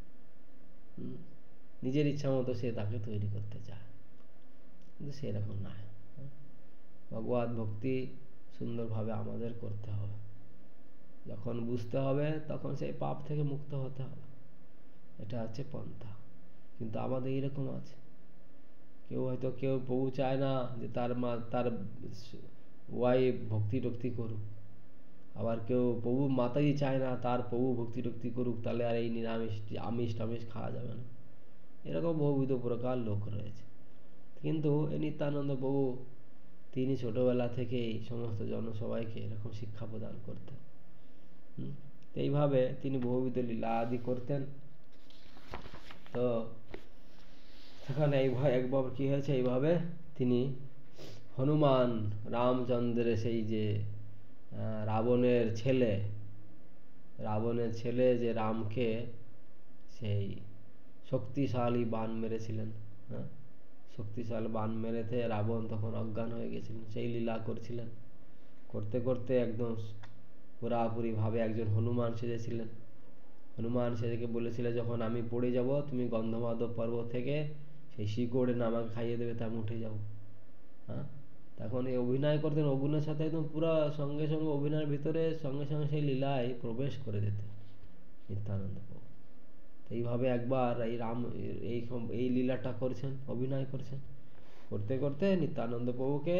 নিজের ইচ্ছা মতো সে তাকে তৈরি করতে চায়, কিন্তু সেরকম নয়। ভগবত ভক্তি সুন্দরভাবে আমাদের করতে হবে। যখন বুঝতে হবে তখন সেই পাপ থেকে মুক্ত হতে হবে। এটা হচ্ছে পন্থা। কিন্তু আমাদের এরকম আছে, কেউ হয়তো কেউ প্রভু চায় না যে তার মা তার ওয়াইফ ভক্তি টক্তি করুক, আবার কেউ প্রভু মাতাজি চায় না তার প্রভু ভক্তি টক্তি করুক, তাহলে আর এই নিরামিষ আমিষ টামিষ খাওয়া যাবে না। এরকম বহুবিধ প্রকার লোক রয়েছে। কিন্তু এই নিত্যানন্দ প্রভু তিনি ছোটবেলা থেকেই সমস্ত জনসবাইকে এরকম শিক্ষা প্রদান করতেন। হুম, এইভাবে তিনি বহুবিধ লীলা আদি করতেন। তো সেখানে এইভাবে একবার কি হয়েছে, এইভাবে তিনি হনুমান রামচন্দ্রের সেই যে রাবণের ছেলে রাবণের ছেলে যে রামকে সেই শক্তিশালী বাণ মেরেছিলেন, হ্যাঁ শক্তিশালী বাণ মেরেতে রাবণ তখন অজ্ঞান হয়ে গেছিলেন, সেই লীলা করছিলেন। করতে করতে একদম পুরাপুরি ভাবে একজন হনুমান সেজেছিলেন। হনুমান সেজেকে বলেছিল, যখন আমি পড়ে যাব তুমি গন্ধমাদব পর্বত থেকে সেই শিকড়ে না আমাকে খাইয়ে দেবে, তা আমি উঠে যাবো। হ্যাঁ, তখন এই অভিনয় করতেন, অভিনয়ের সাথে একদম পুরো সঙ্গে সঙ্গে অভিনয়ের ভিতরে সঙ্গে সঙ্গে সেই লীলায় প্রবেশ করে যেতেন নিত্যানন্দ প্রভু। এইভাবে একবার এই রাম এই এই লীলাটা করছেন, অভিনয় করছেন, করতে করতে নিত্যানন্দ প্রভুকে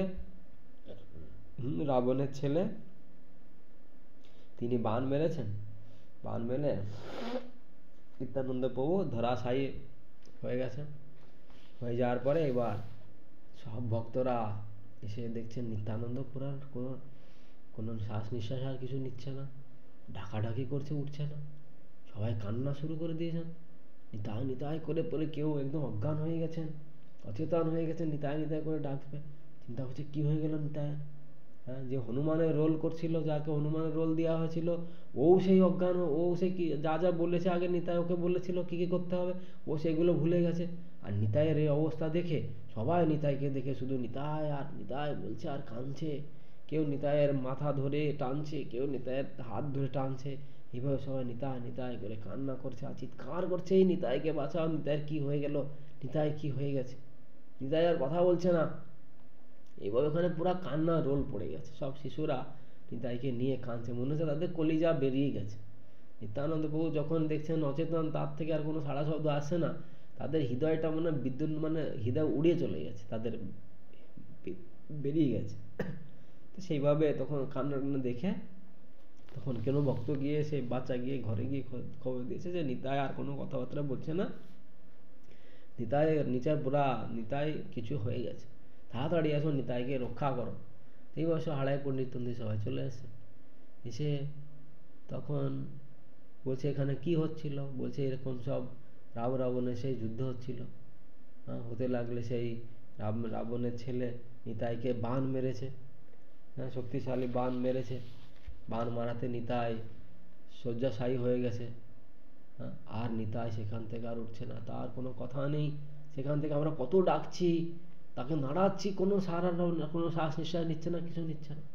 রাবণের ছেলে তিনি বাণ মেরেছেন। বাণ মেরে নিত্যানন্দ প্রভু ধরাশায়ী হয়ে গেছেন। হয়ে যাওয়ার পরে এবার সব ভক্তরা এসে দেখছেন নিত্যানন্দ পুরা কোনো কোনো শ্বাস নিঃশ্বাস আর কিছু নিচ্ছে না, ঢাকাঢাকি করছে, উঠছে না। সবাই কান্না শুরু করে দিয়েছেন, নিতাই নিতাই করে পরে কেউ একদম অজ্ঞান হয়ে গেছেন, অচেতন হয়ে গেছেন, নিতাই নিতাই করে ডাকবে। চিন্তা করছে কি হয়ে গেল নিতাই। হ্যাঁ, যে হনুমানের রোল করছিল, যাকে হনুমানের রোল দেওয়া হয়েছিল, ও সেই অজ্ঞান, ও সে কি যা যা বলেছে আগে নিতাই ওকে বলেছিল কি কি করতে হবে, ও সেগুলো ভুলে গেছে। আর নিতাইয়ের এই অবস্থা দেখে সবাই নিতাইকে দেখে শুধু নিতাই আর নিতাই বলছে আর কাঁদছে। কেউ নিতাইয়ের মাথা ধরে টানছে, কেউ নিতাইয়ের হাত ধরে টানছে। এইভাবে সবাই নিতাই নিতাই করে কান্না করছে আর চিৎকার করছে, এই নিতাইকে বাঁচাও, নিতাইয়ের কি হয়ে গেল, নিতাই কি হয়ে গেছে। নিতাই আর কথা বলছে না। এইভাবে ওখানে পুরো কান্না রোল পড়ে গেছে, সব শিশুরা নিতাইকে নিয়ে কাঁদছে, মনে হচ্ছে তাদের কলিজা বেরিয়ে গেছে। নিত্যানন্দ প্রভু যখন দেখছেন অচেতন, তার থেকে আর কোনো সাড়া শব্দ আসছে না, তাদের হৃদয়টা মনে বিদ্যুৎ মানে হৃদয় উড়িয়ে চলে গেছে, তাদের বেরিয়ে গেছে। তো সেইভাবে তখন কান্না দেখে তখন কেন ভক্ত গিয়ে সেই বাচ্চা গিয়ে ঘরে গিয়ে খবর দিয়েছে যে নিতাই আর কোনো কথাবার্তা বলছে না, নিতাই নিচে পুরা নিতাই কিছু হয়ে গেছে, তাড়াতাড়ি আসো নিতাইকে রক্ষা করো। এই বছর হাড়াই পণ্ডিত সবাই চলে আসে। এসে তখন বলছে এখানে কি হচ্ছিল, বলছে এরকম সব রাম রাবণের সেই যুদ্ধ হচ্ছিল। হ্যাঁ, হতে লাগলে সেই রাম রাবণের ছেলে নিতাইকে বাণ মেরেছে, হ্যাঁ শক্তিশালী বাণ মেরেছে। বাণ মারাতে নিতাই শয্যাশায়ী হয়ে গেছে। হ্যাঁ, আর নিতাই সেখান থেকে আর উঠছে না, তার কোনো কথা নেই। সেখান থেকে আমরা কত ডাকছি, তাকে নাড়াচ্ছি, কোনো সারা কোনো শ্বাস নিঃশ্বাস নিচ্ছে না, কিছু নিচ্ছে না।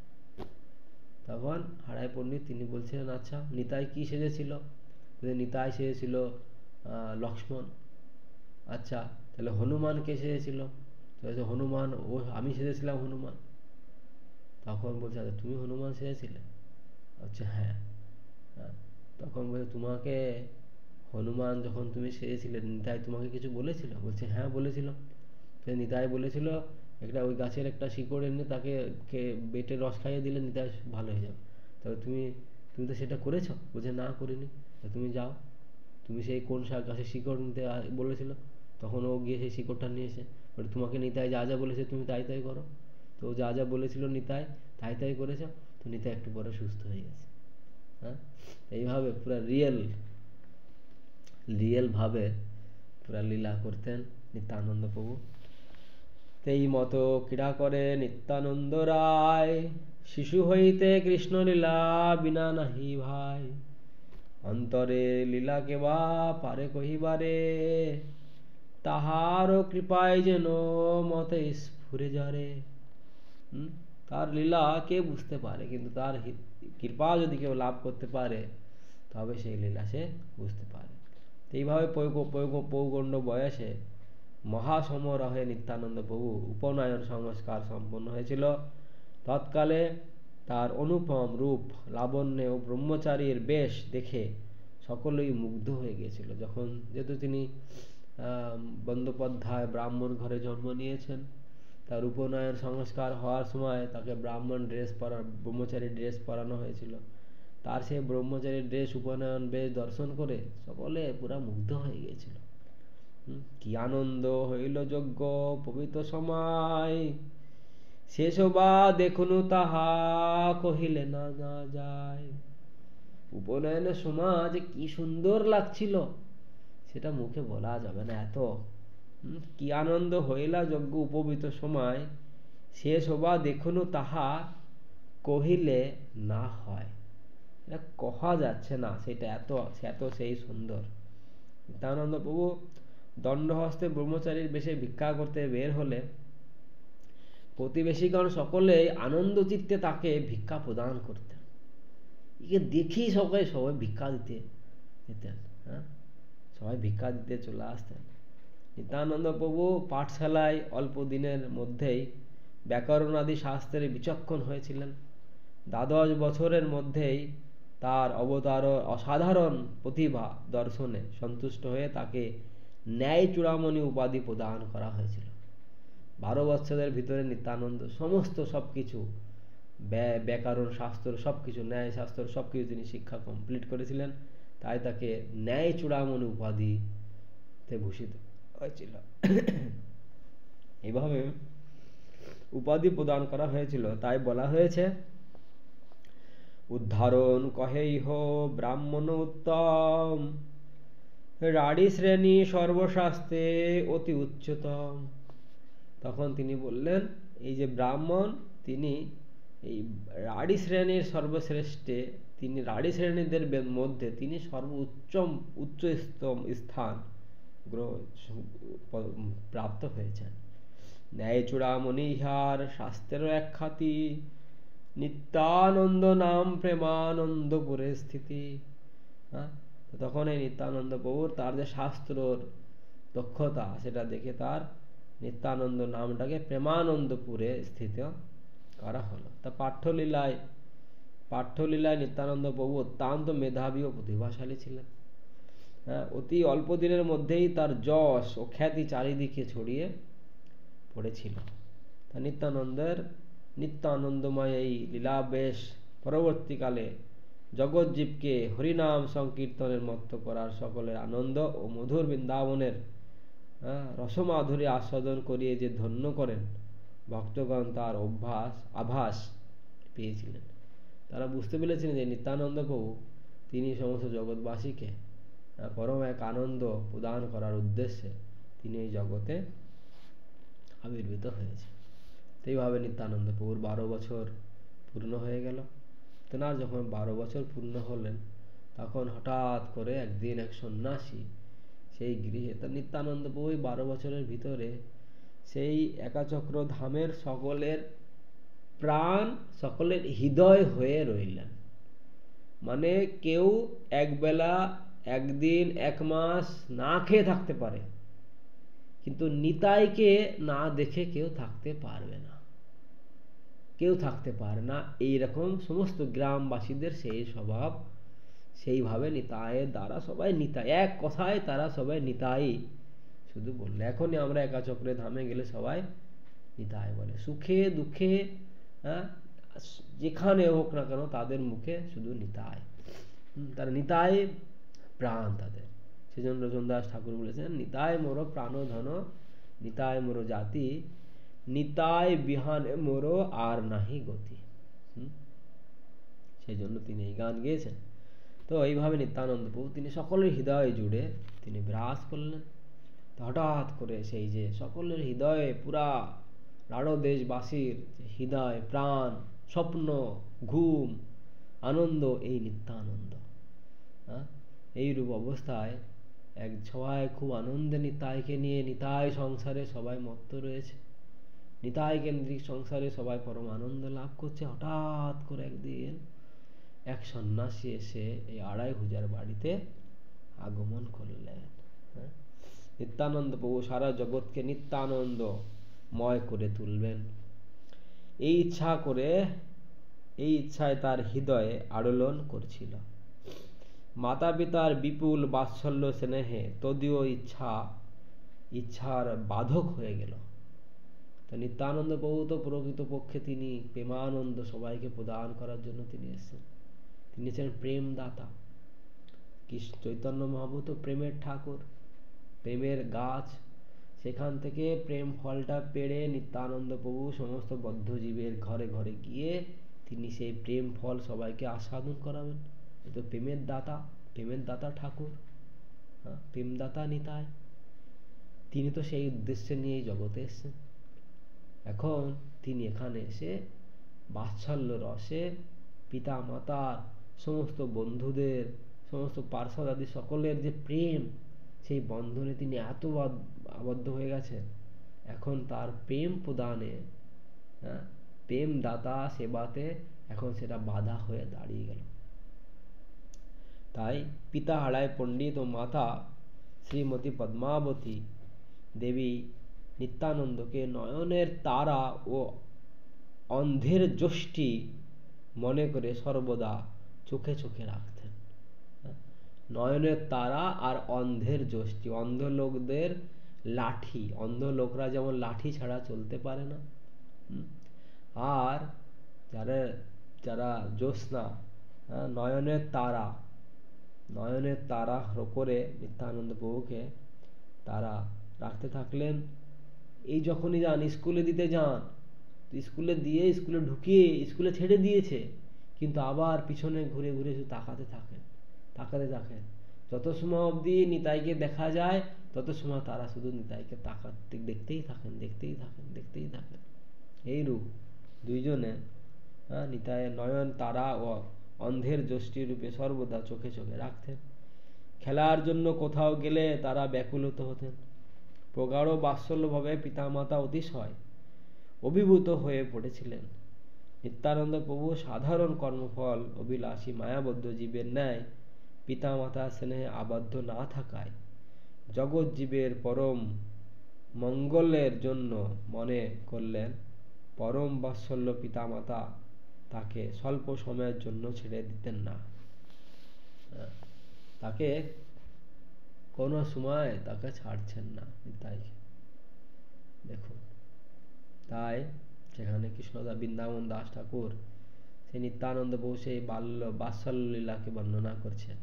তখন হাড়াই পণ্ডিত তিনি বলছিলেন, আচ্ছা নিতাই কি সেজেছিল? নিতাই সেজেছিল লক্ষ্মণ। আচ্ছা তাহলে হনুমান কে সেজেছিল? হনুমান, ও আমি সেজেছিলাম হনুমান। তখন বলছে আচ্ছা তুমি হনুমান সেজেছিলে? আচ্ছা হ্যাঁ। তখন বলছে তোমাকে হনুমান যখন তুমি সেজেছিলে নিতাই তোমাকে কিছু বলেছিল? বলছে হ্যাঁ বলেছিল। নিতাই বলেছিল একটা ওই গাছের একটা শিকড় এনে তাকে বেটে রস খাইয়ে দিলে নিতাই ভালো হয়ে যাবে। তবে তুমি তুমি তো সেটা করেছো? বলছে না করিনি। তুমি যাও, তুমি সেই কোন গাছের শিকড় নিতে বলেছিল? তখন ও গিয়ে সেই শিকড়টা নিয়ে এসে বলে তোমাকে নিতাই যা যা বলেছে তুমি তাই তাই করো। তো যা যা বলেছিল নিতাই তাই তাই করেছো, তো নিতাই একটু পরে সুস্থ হয়ে গেছে। হ্যাঁ, এইভাবে পুরো রিয়েল রিয়েল ভাবে পুরা লীলা করতেন নিত্যানন্দ প্রভু। এই মতো ক্রীড়া করে নিত্যানন্দ রায়, শিশু হইতে কৃষ্ণ লীলা বিনা নাহি ভাই। অন্তরে লীলা কেবা পারে কহিবারে, তাহার কৃপায় যেন মতে স্ফুরে জরে। হম তার লীলা কে বুঝতে পারে, কিন্তু তার কৃপা যদি কেউ লাভ করতে পারে তবে সেই লীলা সে বুঝতে পারে। এইভাবে পৌগণ্ড বয়সে মহাসমারোহে নিত্যানন্দ প্রভু উপনয়ন সংস্কার সম্পন্ন হয়েছিল। তৎকালে তার অনুপম রূপ লাবণ্যে ও ব্রহ্মচারীর বেশ দেখে সকলেই মুগ্ধ হয়ে গিয়েছিল। যখন যেহেতু তিনি বন্দ্যোপাধ্যায় ব্রাহ্মণ ঘরে জন্ম নিয়েছেন, তার উপনয়ন সংস্কার হওয়ার সময় তাকে ব্রাহ্মণ ড্রেস পরা ব্রহ্মচারী ড্রেস পরানো হয়েছিল। তার সেই ব্রহ্মচারী ড্রেস উপনয়ন বেশ দর্শন করে সকলে পুরা মুগ্ধ হয়ে গিয়েছিল। কি আনন্দ হইল যজ্ঞ পবিত্র সময়, সে শোভা দেখুনু তাহা কহিলে না না যায়। উপনয়নের সময় যে কি সুন্দর লাগছিল সেটা মুখে বলা যাবে না। এত কি আনন্দ হইলা যজ্ঞ উপবিত সময়, সে শোভা দেখুনু তাহা কহিলে না হয়। এটা কহা যাচ্ছে না, সেটা এত এত সেই সুন্দর। নিত্যানন্দ প্রভু দণ্ডহস্তে ব্রহ্মচারীর বেশে ভিক্ষা করতে বের হলে প্রতিবেশীগণ সকলেই আনন্দ চিত্তে তাকে ভিক্ষা প্রদান করতেন। একে দেখি সবাই সবাই ভিক্ষা দিতে যেতেন, হ্যাঁ, সবাই ভিক্ষা দিতে চলে আসতেন। নিত্যানন্দ প্রভু পাঠশালায় অল্প দিনের মধ্যেই ব্যাকরণ আদি শাস্ত্রে বিচক্ষণ হয়েছিলেন। দ্বাদশ বছরের মধ্যেই তার অবতার অসাধারণ প্রতিভা দর্শনে সন্তুষ্ট হয়ে তাকে ন্যায় চূড়ামণি উপাধি প্রদান করা হয়েছিল। বারো বছরের ভিতরে নিত্যানন্দ সমস্ত সবকিছু ব্যাকরণ শাস্ত্র সবকিছু ন্যায় শাস্ত্র সবকিছু তিনি শিক্ষা কমপ্লিট করেছিলেন। তাই তাকে ন্যায় চূড়ামণি উপাধিতে ভূষিত হয়েছিল। এইভাবে উপাধি প্রদান করা হয়েছিল। তাই বলা হয়েছে, উদ্ধারণ কহেইহ ব্রাহ্মণ উত্তম, রাড়ি শ্রেণী সর্বশাস্ত্রে অতি উচ্চতম। তখন তিনি বললেন, এই যে ব্রাহ্মণ তিনি এই রাড়ি শ্রেণীর সর্বশ্রেষ্ঠে, তিনি রাড়ি শ্রেণীদের মধ্যে তিনি সর্বোচ্চম উচ্চতম স্থান প্রাপ্ত হয়েছেন। ন্যায় চূড়ামণি ইহার শাস্ত্রের এক খ্যাতি, নিত্যানন্দ নাম প্রেমানন্দপুরে স্থিতি। হ্যাঁ, তখন এই নিত্যানন্দ প্রভুর তার যে শাস্ত্রর দক্ষতা সেটা দেখে তার নিত্যানন্দ নামটাকে প্রেমানন্দপুরে স্থিত করা হলো। তা পাঠ্যলীলায় পাঠ্যলীলায় নিত্যানন্দ প্রভু অত্যন্ত মেধাবী ও প্রতিভাশালী ছিলেন। হ্যাঁ, অতি অল্প দিনের মধ্যেই তার যশ ও খ্যাতি চারিদিকে ছড়িয়ে পড়েছিল। তা নিত্যানন্দের নিত্যানন্দময় এই লীলাবেশ পরবর্তীকালে জগৎজীবকে হরিনাম সংকীর্তনের মত্ত করার সকলের আনন্দ ও মধুর বৃন্দাবনের রসমাধুরী আস্বাদন করিয়ে যে ধন্য করেন ভক্তগণ তার অভ্যাস আভাস পেয়েছিলেন। তারা বুঝতে পেরেছিলেন যে নিত্যানন্দ প্রভু তিনি সমস্ত জগৎবাসীকে পরম এক আনন্দ প্রদান করার উদ্দেশ্যে তিনি এই জগতে আবির্ভূত হয়েছে। এইভাবে নিত্যানন্দ প্রভুর বারো বছর পূর্ণ হয়ে গেল। তেনার যখন বারো বছর পূর্ণ হলেন তখন হঠাৎ করে একদিন এক সন্ন্যাসী সেই গৃহে, তার নিত্যানন্দ প্রভু বারো বছরের ভিতরে সেই একাচক্র ধামের সকলের প্রাণ সকলের হৃদয় হয়ে রইলেন। মানে কেউ একবেলা একদিন এক মাস না খেয়ে থাকতে পারে, কিন্তু নিতাইকে না দেখে কেউ থাকতে পারবে না, কেউ থাকতে পারে না। এইরকম সমস্ত গ্রামবাসীদের সেই স্বভাব। সেইভাবে নিতাইয়ের দ্বারা সবাই নিতাই, এক কথায় তারা সবাই নিতাই শুধু বললে। এখনই আমরা একাচক্রে ধামে গেলে সবাই নিতাই বলে, সুখে দুঃখে, হ্যাঁ, যেখানে হোক না কেন তাদের মুখে শুধু নিতাই। তারা নিতাই প্রাণ তাদের। সেজন্য রচনদাস ঠাকুর বলেছেন, নিতাই মোর প্রাণ ধন, নিতাই মোর জাতি, নিতাই বিহানে মোর আর নাহি গতি। সেই জন্য তিনি এই গান গেয়েছেন। তো এইভাবে নিত্যানন্দ প্রভু তিনি সকলের হৃদয়ে জুড়ে তিনি বিরাজ করলেন। হঠাৎ করে সেই যে সকলের হৃদয়ে পুরা রাঢ় দেশবাসীর হৃদয় প্রাণ স্বপ্ন ঘুম আনন্দ এই নিত্যানন্দ। হ্যাঁ, এইরূপ অবস্থায় এক সবাই খুব আনন্দে নিতাইকে নিয়ে নিতাই সংসারে সবাই মত্ত রয়েছে, নিতাই কেন্দ্রিক সংসারে সবাই পরম আনন্দ লাভ করছে। হঠাৎ করে একদিন এক সন্ন্যাসী এসে এই আড়াই হুজার বাড়িতে আগমন করলেন। নিত্যানন্দ প্রভু সারা জগৎকে নিত্যানন্দময় করে তুলবেন এই ইচ্ছা করে, এই ইচ্ছায় তার হৃদয়ে আলোড়ন করছিল। মাতা পিতার বিপুল বাৎসল্য স্নেহে তদীয় ইচ্ছা ইচ্ছার বাধক হয়ে গেল। তো নিত্যানন্দ প্রভু তো প্রকৃতপক্ষে তিনি প্রেমানন্দ সবাইকে প্রদান করার জন্য তিনি এসেছেন। তিনি ছিলেন প্রেম দাতা। কৃষ্ণ চৈতন্য মহাপ্রভু তো প্রেমের ঠাকুর, প্রেমের গাছ। সেখান থেকে প্রেম ফলটা পেড়ে নিত্যানন্দ প্রভু সমস্ত বদ্ধ জীবের ঘরে ঘরে গিয়ে তিনি সেই প্রেম ফল সবাইকে আস্বাদন করাবেন। এ তো প্রেমের দাতা, প্রেমের দাতা ঠাকুর, হ্যাঁ, প্রেমদাতা নিতাই। তিনি তো সেই উদ্দেশ্যে নিয়ে জগতে এসেছেন। এখন তিনি এখানে এসে বাৎসল্য রসে পিতা মাতার সমস্ত বন্ধুদের সমস্ত পার্শ্বদ আদি সকলের যে প্রেম, সেই বন্ধনে তিনি এত আবদ্ধ হয়ে গেছেন। এখন তার প্রেম প্রদানে, হ্যাঁ, প্রেম দাতা সেবাতে এখন সেটা বাধা হয়ে দাঁড়িয়ে গেল। তাই পিতা হারায় পণ্ডিত ও মাতা শ্রীমতী পদ্মাবতী দেবী নিত্যানন্দকে নয়নের তারা ও অন্ধের যষ্টি মনে করে সর্বদা চোখে চোখে রাখতেন। নয়নের তারা আর অন্ধের যষ্টি, অন্ধ লোকদের লাঠি, অন্ধ লোকরা যেমন লাঠি ছাড়া চলতে পারে না, আর যারা যারা জ্যোৎস্না, নয়নের তারা, নয়নের তারা করে নিত্যানন্দ প্রভুকে তারা রাখতে থাকলেন। এই যখনই যান স্কুলে দিতে যান, স্কুলে দিয়ে স্কুলে ঢুকিয়ে স্কুলে ছেড়ে দিয়েছে, কিন্তু আবার পিছনে ঘুরে ঘুরে শুধু তাকাতে থাকেন, তাকাতে থাকেন। যত সময় অবধি নিতাইকে দেখা যায় তত সময় তারা শুধু নিতাইকে তাকাতে দেখতেই থাকেন, দেখতেই থাকেন, দেখতেই থাকেন। এইরূপ দুইজনে, হ্যাঁ, নিতাইয়ের নয়ন তারা ও অন্ধের যষ্টি রূপে সর্বদা চোখে চোখে রাখতেন। খেলার জন্য কোথাও গেলে তারা ব্যাকুলত হতেন। প্রগাঢ় বাৎসল্যভাবে পিতামাতা অতিশয় অভিভূত হয়ে পড়েছিলেন। নিত্যানন্দ প্রভু সাধারণ কর্মফল অভিলাষী মায়াবদ্ধ জীবের ন্যায় পিতামাতা স্নেহে আবদ্ধ না থাকায় জগৎ জীবের পরম মঙ্গলের জন্য মনে করলেন পরম বাৎসল্য পিতামাতা তাকে স্বল্প সময়ের জন্য ছেড়ে দিতেন না। তাকে কোনো সময় তাকে ছাড়ছেন না নিতাইকে, দেখুন। তাই সেখানে কৃষ্ণদা বৃন্দাবন দাস ঠাকুর সেই নিত্যানন্দ প্রভু সেই বাল্য বাৎসল্য লীলাকে বর্ণনা করছেন।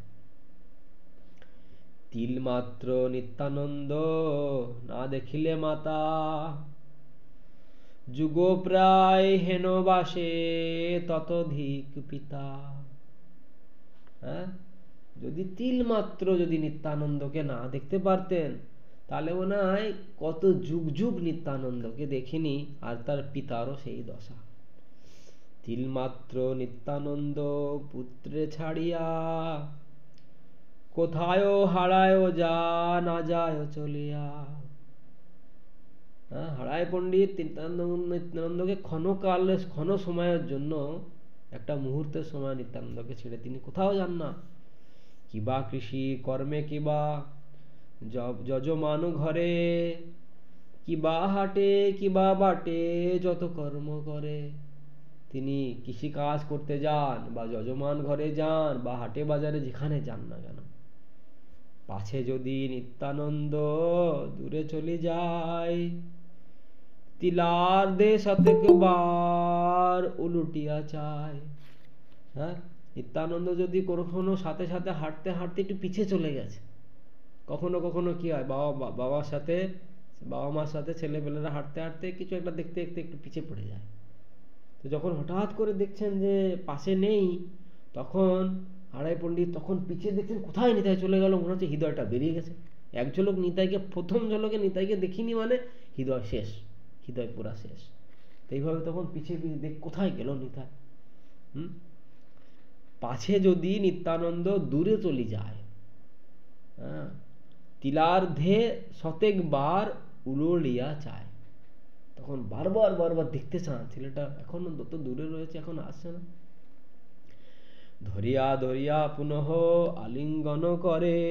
তিল মাত্র নিত্যানন্দ না দেখিলে মাতা, যুগ প্রায় হেন বাসে ততোধিক পিতা। হ্যাঁ, যদি তিল মাত্র যদি নিত্যানন্দকে না দেখতে পারতেন তাহলে মনে হয় কত যুগ যুগ নিত্যানন্দকে দেখিনি, আর তার পিতারও সেই দশা। তিল মাত্র নিত্যানন্দ পুত্রে ছাড়িয়া, কোথায় হারায় যা না যায় চলিয়া। হ্যাঁ, হারায় পণ্ডিত নিত্যানন্দকে ক্ষণকাল ক্ষণ সময়ের জন্য, একটা মুহূর্তের সময় নিত্যানন্দকে ছেড়ে তিনি কোথাও যান না। কিবা কৃষি কর্মে, কিবা যজমান ঘরে, কিবা হাটে, কিবা বাটে যত কর্ম করে। তিনি কৃষি কাজ করতে যান, বা যজমান ঘরে যান, বা হাটে বাজারে যেখানে যান না কেন, পাছে যদি নিত্যানন্দ দূরে চলে যায়, তিলার দে শতকবার উলুটিয়া চায়। হ্যাঁ, নিত্যানন্দ যদি কখনো সাথে সাথে হাঁটতে হাঁটতে একটু পিছিয়ে চলে গেছে, কখনো কখনো কি হয়, বাবা বাবার সাথে বাবা মার সাথে ছেলেপেলেরা হাঁটতে হাঁটতে কিছু একটা দেখতে দেখতে একটু পিছিয়ে পড়ে যায়। তো যখন হঠাৎ করে দেখছেন যে পাশে নেই, তখন হারাই পণ্ডিত তখন পিছিয়ে দেখছেন কোথায় নিতাই চলে গেল, মনে হচ্ছে হৃদয়টা বেরিয়ে গেছে। এক ঝলক নিতাইকে, প্রথম ঝলকে নিতাইকে দেখিনি মানে হৃদয় শেষ, হৃদয় পুরা শেষ। তো এইভাবে তখন পিছিয়ে পিছিয়ে দেখ কোথায় গেল নিতাই। হম পাছে যদি নিত্যানন্দ দূরে চলে যায়, হ্যাঁ, তিলার্ধে শতেক বার উলুলিয়া চায়, তখন বারবার বারবার দেখতে চান ছেলেটা এখনো যত দূরে রয়েছে, এখন আসছে না। ধরিয়া ধরিয়া পুনঃ আলিঙ্গন করে,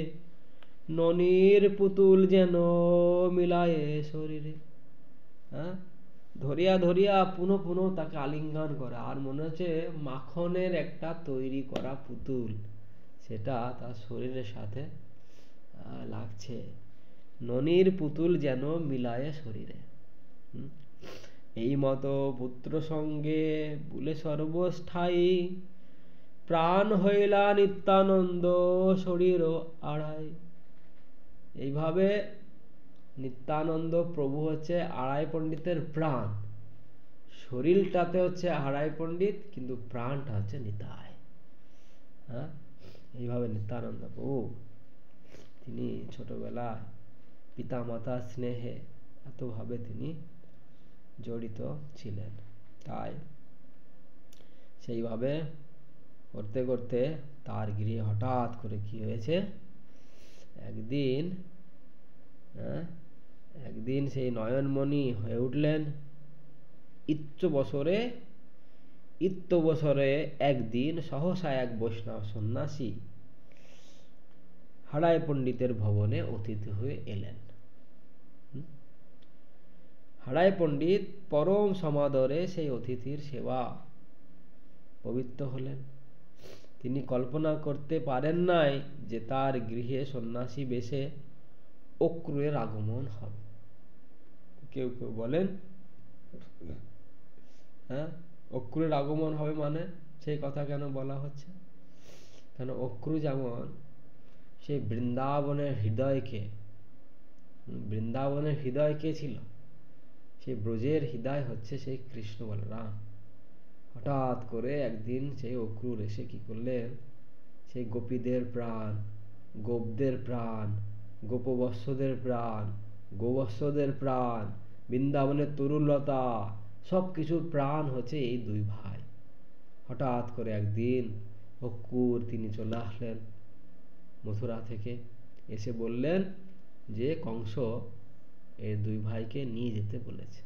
ননির পুতুল যেন মিলায়ে শরীরে। হ্যাঁ, ধরিয়া ধরিয়া পুনঃ পুনঃ তাকে আলিঙ্গন করে, আর মনে হচ্ছে মাখনের একটা তৈরি করা পুতুল, সেটা তার শরীরের সাথে আহ, লাগছে। ননির পুতুল যেন মিলায়ে শরীরে। হুম? এই মতো পুত্র সঙ্গে বলে সর্বস্থায়ী, প্রাণ হইলা নিত্যানন্দ শরীর আড়াই। এইভাবে নিত্যানন্দ প্রভু হচ্ছে আড়াই পণ্ডিতের প্রাণ, শরীরটাতে হচ্ছে আড়াই পণ্ডিত, কিন্তু প্রাণটা হচ্ছে নিতাই। হ্যাঁ, এইভাবে নিত্যানন্দ প্রভু তিনি ছোটবেলায় পিতা মাতার স্নেহে এতভাবে তিনি জড়িত ছিলেন। তাই সেইভাবে করতে করতে তার গৃহে হঠাৎ করে কি হয়েছে, একদিন হ্যাঁ একদিন সেই নয়নমণি হয়ে উঠলেন। ইত্য বছরে ইত্য বছরে একদিন সহসা এক বৈষ্ণব সন্ন্যাসী হাড়াই পণ্ডিতের ভবনে অতিথি হয়ে এলেন। হাড়াই পণ্ডিত পরম সমাদরে সেই অতিথির সেবা পবিত্র হলেন। তিনি কল্পনা করতে পারেন নাই যে তার গৃহে সন্ন্যাসী বেশে অক্রুরের আগমন হবে। কেউ কেউ বলেন হ্যাঁ অক্রুরের আগমন হবে, মানে সেই কথা কেন বলা হচ্ছে? কেন অক্রু যেমন সেই বৃন্দাবনের হৃদয়কে, বৃন্দাবনের হৃদয় কে ছিল? সেই ব্রজের হৃদয় হচ্ছে সেই কৃষ্ণ বলরাম। হঠাৎ করে একদিন সেই অক্রুর এসে কি করলেন, সেই গোপীদের প্রাণ, গোপদের প্রাণ, গোপবৎসদের প্রাণ, গোবৎসদের প্রাণ, বৃন্দাবনের তরুলতা, সবকিছুর প্রাণ হচ্ছে এই দুই ভাই। হঠাৎ করে একদিন অক্রুর তিনি চলে আসলেন মথুরা থেকে, এসে বললেন যে কংস এই দুই ভাইকে নিয়ে যেতে বলেছে।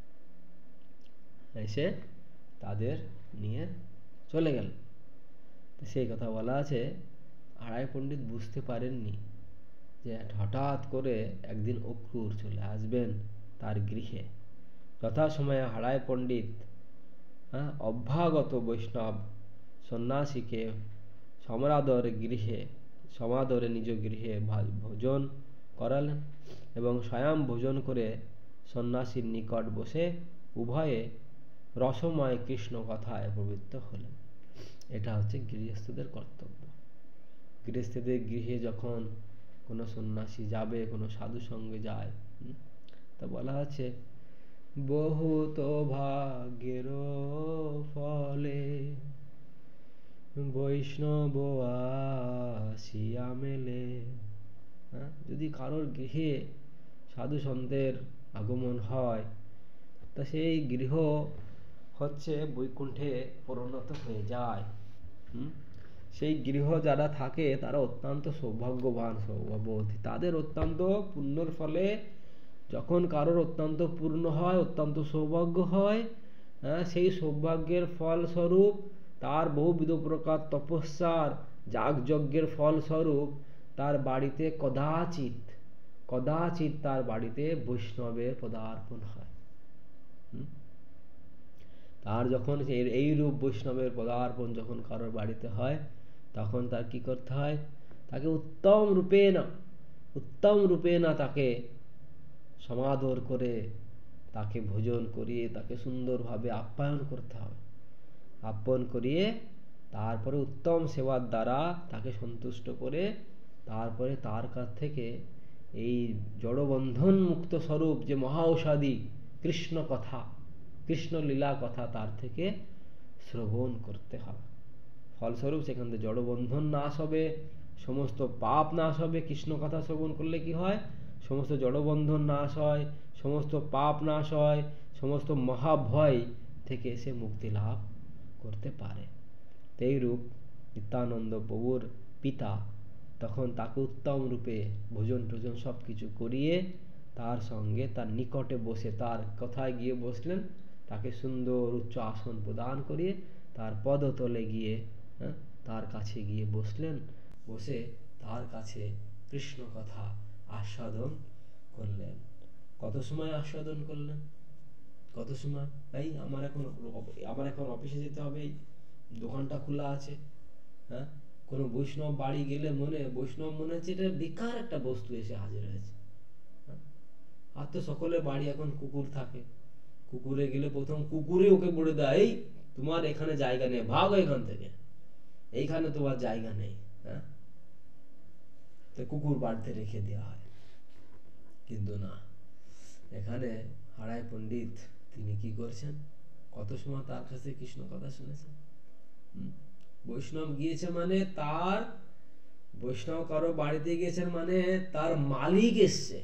এসে তাদের নিয়ে চলে গেল। সেই কথা বলা আছে, আড়াই পণ্ডিত বুঝতে পারেননি যে হঠাৎ করে একদিন অক্রুর চলে আসবেন তার গৃহে। যথাসময়ে হাড়াই পণ্ডিত হ্যাঁ অভ্যাগত বৈষ্ণব সন্ন্যাসীকে সমাদরে গৃহে সমাদরে নিজ গৃহে ভোজন করালেন এবং স্বয়ং ভোজন করে সন্ন্যাসীর নিকট বসে উভয়ে রসময় কৃষ্ণ কথায় প্রবৃত্ত হলেন। এটা হচ্ছে গৃহস্থদের কর্তব্য। গৃহস্থদের গৃহে যখন কোনো সন্ন্যাসী যাবে, কোনো সাধু সঙ্গে যায়, তা বলা আছে বহুত ভাগ্যের ফলে বৈষ্ণব আসিয়া মেলে। হ্যাঁ, যদি কারোর গৃহে সাধু সন্তের আগমন হয়, তা সেই গৃহ হচ্ছে বৈকুণ্ঠে পরিণত হয়ে যায়। হুম সেই গৃহ যারা থাকে তারা অত্যন্ত সৌভাগ্যবান, সৌভাগ্যবতী। তাদের অত্যন্ত পুণ্যর ফলে যখন কারোর অত্যন্ত পূর্ণ হয়, অত্যন্ত সৌভাগ্য হয়, হ্যাঁ সেই সৌভাগ্যের ফলস্বরূপ তার বহুবিধ প্রকার তপস্যার যাগযজ্ঞের ফলস্বরূপ তার বাড়িতে কদাচিৎ কদাচিৎ তার বাড়িতে বৈষ্ণবের পদার্পণ হয়। তার যখন এই রূপ বৈষ্ণবের পদার্পণ যখন কারোর বাড়িতে হয়, তখন তার কি করতে হয়? তাকে উত্তম রূপে না উত্তম রূপে না তাকে সমাদর করে, তাকে ভোজন করিয়ে, তাকে সুন্দরভাবে আপ্যায়ন করতে হবে। আপ্যায়ন করিয়ে তারপরে উত্তম সেবার দ্বারা তাকে সন্তুষ্ট করে তারপরে তার কাছ থেকে এই জড়বন্ধন মুক্ত স্বরূপ যে মহা ঔষধি কৃষ্ণ কথা, কৃষ্ণ লীলা কথা তার থেকে শ্রবণ করতে হবে। ফলস্বরূপ সেখান থেকে জড়বন্ধন নাশ হবে, সমস্ত পাপ নাশ হবে। কৃষ্ণ কথা শ্রবণ করলে কি হয়? সমস্ত জড়বন্ধন নাশ হয়, সমস্ত পাপ নাশ হয়, সমস্ত মহাভয় থেকে সে মুক্তি লাভ করতে পারে। এইরূপ নিত্যানন্দ প্রভুর পিতা তখন তাকে উত্তম রূপে ভোজন টোজন সব কিছু করিয়ে তার সঙ্গে তার নিকটে বসে, তার কথায় গিয়ে বসলেন, তাকে সুন্দর উচ্চ আসন প্রদান করিয়ে তার পদতলে গিয়ে হ্যাঁ তার কাছে গিয়ে বসলেন। বসে তার কাছে কৃষ্ণ কথা আস্বাদন করলেন। কত সময় আস্বাদন করলেন? কত সময়? এই আমার এখন আমার এখন অফিসে যেতে হবে, দোকানটা খোলা আছে, হ্যাঁ কোনো বৈষ্ণব বাড়ি গেলে মনে বৈষ্ণব মনে হচ্ছে এটা বেকার একটা বস্তু এসে হাজির হয়েছে। আর তো সকলের বাড়ি এখন কুকুর থাকে, কুকুরে গেলে প্রথম কুকুরে ওকে বলে দেয়, এই তোমার এখানে জায়গা নেই, ভাগো এখান থেকে, এইখানে তোমার জায়গা নেই। হ্যাঁ, তো কুকুর বাড়িতে রেখে দেওয়া হয়। কিন্তু না, এখানে হারাই পণ্ডিত তিনি কি করছেন, কত সময় তার কাছে কৃষ্ণ কথা শুনেছেন। বৈষ্ণব গিয়েছে মানে তার, বৈষ্ণব কারো বাড়িতে গিয়েছেন মানে তার মালিক এসছে,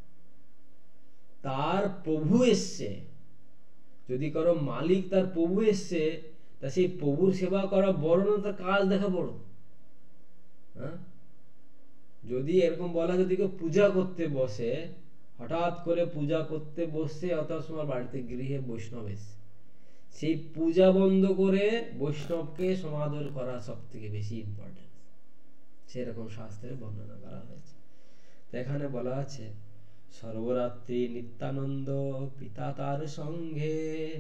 তার প্রভু এসছে। যদি কারো মালিক তার প্রভু এসছে, তা সেই প্রভুর সেবা করা বড় না তার কাজ দেখা বড়? হ্যাঁ, যদি এরকম বলা, যদি কেউ পূজা করতে বসে, হঠাৎ করে পূজা করতে বসছে, অত সময় বাড়িতে গৃহে বৈষ্ণব এসছে, সেই পূজা বন্ধ করে বৈষ্ণবকে সমাদর করা সব থেকে বেশি ইম্পর্টেন্ট, সেরকম শাস্ত্রে বর্ণনা করা হয়েছে। তো এখানে বলা আছে, সর্বরাত্রি নিত্যানন্দ পিতা তার সঙ্গে,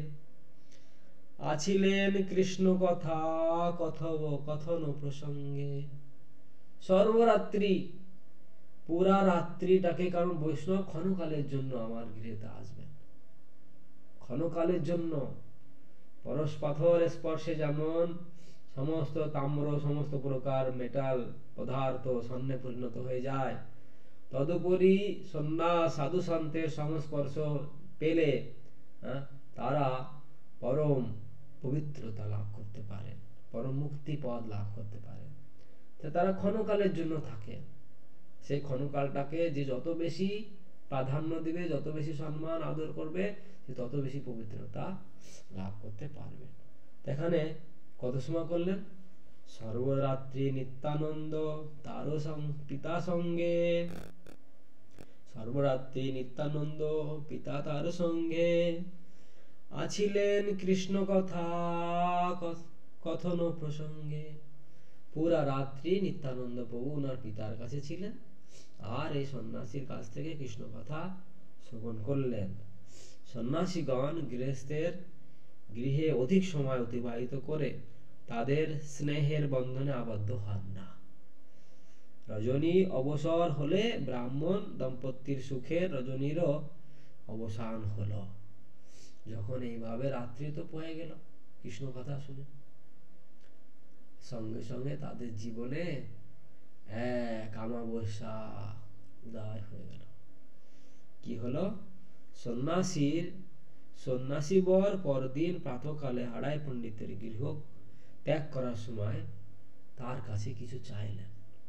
আছিলেন কৃষ্ণ কথা কথব কথন প্রসঙ্গে। সর্বরাত্রি, পুরা রাত্রিটাকে, কারণ বৈষ্ণব ক্ষণকালের জন্য আমার গৃহেতে আসবেন, ক্ষণকালের জন্য। পরশ পাথর স্পর্শে যেমন সমস্ত তাম্র, সমস্ত প্রকার মেটাল পদার্থ স্বর্ণে পরিণত হয়ে যায়, তদুপরি সন্ন্যাস সাধু সন্তের সংস্পর্শ পেলে তারা পরম পবিত্রতা লাভ করতে পারে, পরম মুক্তি পদ লাভ করতে পারে। তো তারা ক্ষণকালের জন্য থাকে, সেই ক্ষণকালটাকে যে যত বেশি প্রাধান্য দিবে, যত বেশি সম্মান আদর করবে, সে তত বেশি পবিত্রতা লাভ করতে পারবে। এখানে কত সময় করলেন, সর্বরাত্রি নিত্যানন্দ তার পিতা সঙ্গে, সর্বরাত্রি নিত্যানন্দ পিতা তার সঙ্গে, আছিলেন কৃষ্ণ কথা কথন প্রসঙ্গে। পুরা রাত্রি নিত্যানন্দ প্রভু ওনার পিতার কাছে ছিলেন, আর এই সন্ন্যাসীর কাছ থেকে কৃষ্ণ কথা শ্রবণ করলেন। সন্ন্যাসীগণ গৃহস্থের গৃহে অধিক সময় অতিবাহিত করে তাদের স্নেহের বন্ধনে আবদ্ধ হন না। রজনী অবসর হলে ব্রাহ্মণ দম্পতির সুখের রজনীরও অবসান হলো। যখন এইভাবে রাত্রি তো পড়ে গেল কৃষ্ণ কথা শুনে, সঙ্গে সঙ্গে তাদের জীবনে এক অমাবস্যা উদয় হয়ে গেল। কি হলো, সন্ন্যাসীর সন্ন্যাসী বর পরদিন প্রাতঃকালে হারাই পণ্ডিতের গৃহ ত্যাগ করার সময় তার কাছে কিছু চাইলেন।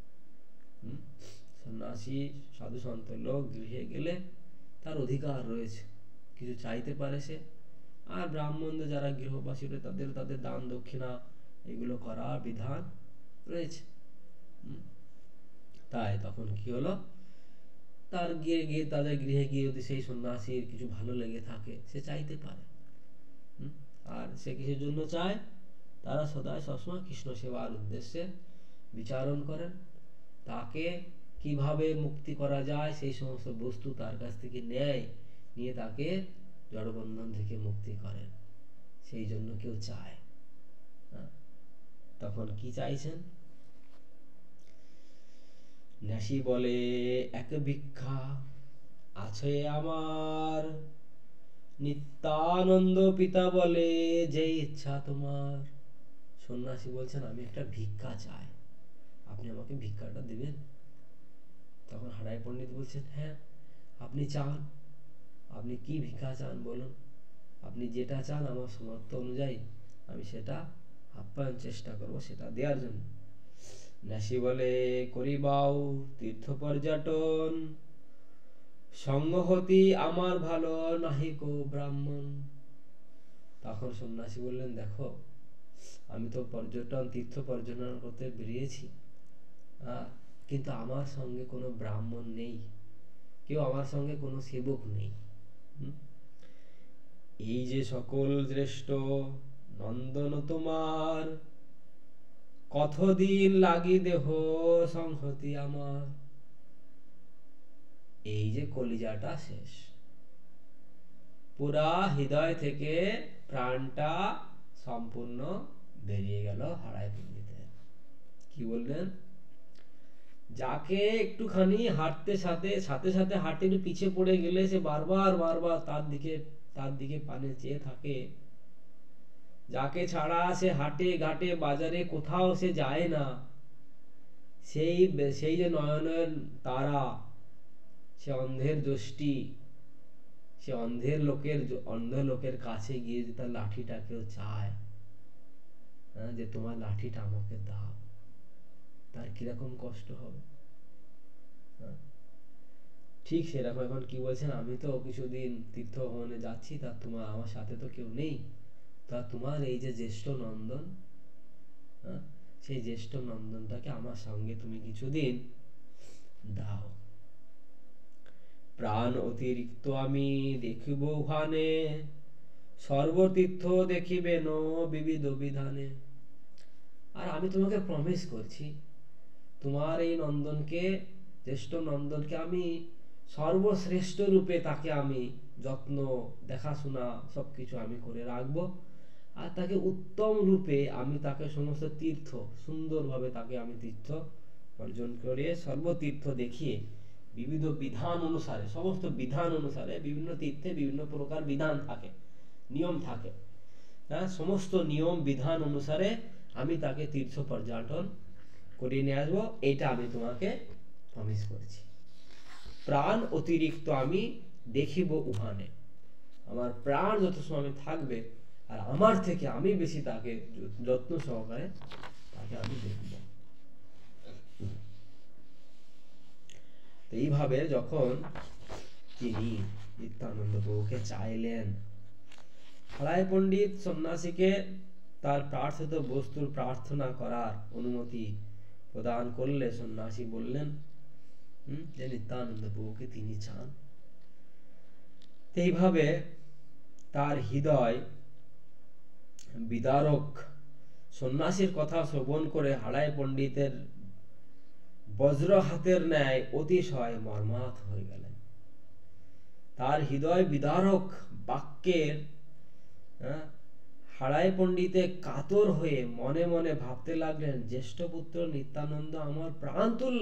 সন্ন্যাসী সাধু সন্ত লোক গৃহে গেলে তার অধিকার রয়েছে, কিছু চাইতে পারে সে। আর ব্রাহ্মণদের যারা গৃহবাসী তাদের তাদের দান দক্ষিণা এগুলো করার বিধান রয়েছে। তাই তখন কি হলো, তার গিয়ে গিয়ে তাদের গৃহে গিয়ে যদি সেই সন্ন্যাসীর কিছু ভালো লেগে থাকে সে চাইতে পারে। আর সে কিসের জন্য চায়, তারা সদাই সবসময় কৃষ্ণ সেবার উদ্দেশ্যে বিচারণ করেন, তাকে কিভাবে মুক্তি করা যায় সেই সমস্ত বস্তু তার কাছ থেকে নেয়, নিয়ে তাকে জড়বন্ধন থেকে মুক্তি করেন, সেই জন্য কেউ চায়। তখন কি চাইছেন, ন্যাসী বলে এক ভিক্ষা আছে আমার, নিত্যানন্দ পিতা বলে যে ইচ্ছা তোমার। সন্ন্যাসী বলছেন আমি একটা ভিক্ষা চাই, আপনি আমাকে ভিক্ষাটা দিবেন? তখন হারাই পণ্ডিত বলছেন, হ্যাঁ আপনি চান, আপনি কি ভিক্ষা চান বলুন, আপনি যেটা চান আমার সামর্থ্য অনুযায়ী আমি সেটা আপ্যায়ন চেষ্টা করবো, সেটা দেওয়ার জন্য। ন্যাসী বলে করিবাও তীর্থ পর্যটন, সঙ্গহতি আমার ভালো নাহি কো ব্রাহ্মণ। তখন সন্ন্যাসী বললেন, দেখো আমি তো পর্যটন তীর্থ পর্যটন করতে বেরিয়েছি, কিন্তু আমার সঙ্গে কোনো ব্রাহ্মণ নেই, কেউ আমার সঙ্গে কোনো সেবক নেই। এই যে সকল শ্রেষ্ঠ নন্দন তোমার, কতদিন লাগি দেহ সংহতি আমার। এই যে কলিজাটা শেষ, পুরা হৃদয় থেকে প্রাণটা সম্পূর্ণ বেরিয়ে গেল হারাই পণ্ডিতের। কি বললেন, যাকে একটুখানি হাঁটতে সাথে সাথে সাথে হাঁটতে পিছিয়ে পড়ে গেলে সে বারবার বারবার তার দিকে তার দিকে পানে চেয়ে থাকে, যাকে ছাড়া সে হাটে ঘাটে বাজারে কোথাও সে যায় না, সেই সেই যে নয়নের তারা, সে অন্ধের দৃষ্টি, সে অন্ধের লোকের অন্ধ লোকের কাছে গিয়ে যে তার লাঠিটা কেউ চায়, হ্যাঁ, যে তোমার লাঠিটা আমাকে দাও, তার কিরকম কষ্ট হবে। ঠিক সেরকম এখন কি বলছেন, আমি তো কিছুদিন তীর্থ ভ্রমণে যাচ্ছি, তা তোমার আমার সাথে তো কেউ নেই, তা তোমার এই যে জ্যেষ্ঠ নন্দন, হ্যাঁ, সেই জ্যেষ্ঠ নন্দনটাকে আমার সঙ্গে তুমি কিছুদিন দাও। প্রাণ অতিরিক্ত আমি দেখিব ওখানে, সর্বতীর্থ দেখিবেন বিবিধ বিধানে। আর আমি তোমাকে প্রমিস করছি, তোমার এই নন্দনকে, জ্যেষ্ঠ নন্দনকে আমি সর্বশ্রেষ্ঠ রূপে তাকে আমি যত্ন দেখাশোনা সবকিছু আমি করে রাখবো, আর তাকে উত্তম রূপে আমি তাকে সমস্ত তীর্থ সুন্দরভাবে তাকে আমি তীর্থ অর্জন করে সর্বতীর্থ দেখিয়ে বিবিধ বিধান অনুসারে, সমস্ত বিধান অনুসারে, বিভিন্ন তীর্থে বিভিন্ন প্রকার বিধান থাকে, নিয়ম থাকে, হ্যাঁ, সমস্ত নিয়ম বিধান অনুসারে আমি তাকে তীর্থ পর্যটন করিয়ে নিয়ে আসবো, এটা আমি তোমাকে প্রমিস করছি। প্রাণ অতিরিক্ত আমি দেখিব উহানে, আমার প্রাণ যত সময় থাকবে আর আমার থেকে আমি বেশি তাকে যত্ন সহকারে তাকে আমি দেখব। এইভাবে যখন তিনি নিত্যানন্দ প্রভুকে চাইলেন, হারাই পণ্ডিত সন্ন্যাসীকে তার প্রার্থিত বস্তুর প্রার্থনা করার অনুমতি প্রদান করলে সন্ন্যাসী বললেন হম যে নিত্যানন্দ প্রভুকে তিনি চান। এইভাবে তার হৃদয় বিদারক সন্ন্যাসীর কথা শ্রবণ করে হারাই পণ্ডিতের বজ্র হাতের ন্যায় অতিশয় মর্মাহত হয়ে গেলেন। তার হৃদয় বিদারক বাক্যের হারাই পণ্ডিতে কাতর হয়ে মনে মনে ভাবতে লাগলেন, জ্যেষ্ঠ পুত্র নিত্যানন্দ আমার প্রাণ তুল্য,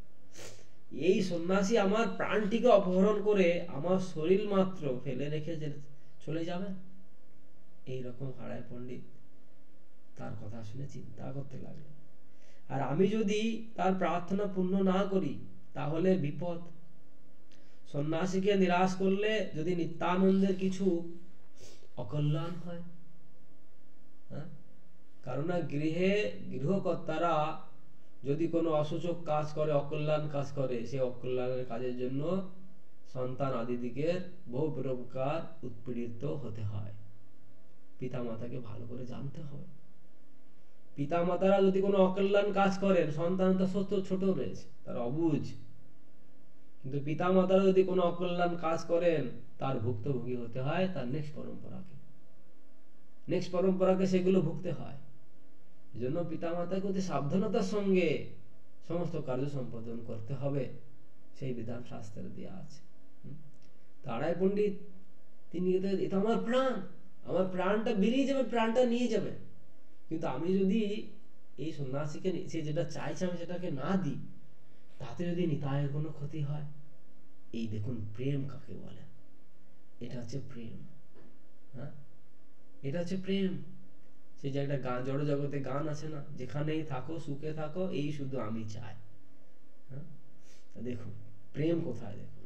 এই সন্ন্যাসী আমার প্রাণটিকে অপহরণ করে আমার শরীর মাত্র ফেলে রেখে চলে যাবেন। এইরকম হারাই পণ্ডিত তার কথা শুনে চিন্তা করতে লাগলেন, আর আমি যদি তার প্রার্থনা পূর্ণ না করি তাহলে বিপদ। সন্ন্যাসীকে নিরাশ করলে যদি নিত্যানন্দের কিছু অকল্যাণ হয়, হ্যাঁ, কারণ গৃহে গৃহকর্তারা যদি কোনো অসূচক কাজ করে, অকল্যাণ কাজ করে, সে অকল্যাণের কাজের জন্য সন্তান আদিদিকে বহু প্রকার উৎপীড়িত হতে হয়। পিতা মাতাকে ভালো করে জানতে হবে। পিতা মাতারা যদি কোনো অকল্যাণ কাজ করেন, সন্তান তো ছোট ছোট রয়েছে, তার অবুঝ, কিন্তু পিতা মাতারা যদি কোনো অকল্যাণ কাজ করেন তার ভুক্তভোগী হতে হয় তার নেক্সট পরম্পরাকে, নেক্সট পরম্পরাকে সেগুলো ভুগতে হয়। এজন্য পিতা মাতাকে অতি সাবধানতার সঙ্গে সমস্ত কার্য সম্পাদন করতে হবে, সেই বিধান শাস্ত্রে দেওয়া আছে। তারাই পণ্ডিত তিনি এটা আমার প্রাণ, আমার প্রাণটা বেরিয়ে যাবে, প্রাণটা নিয়ে যাবে, কিন্তু আমি যদি এই সন্ন্যাসীকে সে যেটা চাইছে আমি সেটাকে না দিই, তাতে যদি নিতাইয়ের কোনো ক্ষতি হয়। এই দেখুন প্রেম কাকে বলে, এটা হচ্ছে প্রেম। হ্যাঁ, এটা হচ্ছে প্রেম। সে যে একটা গান, জড় জগতে গান আছে না, যেখানেই থাকো সুখে থাকো এই শুধু আমি চাই। হ্যাঁ, দেখুন প্রেম কোথায়, দেখুন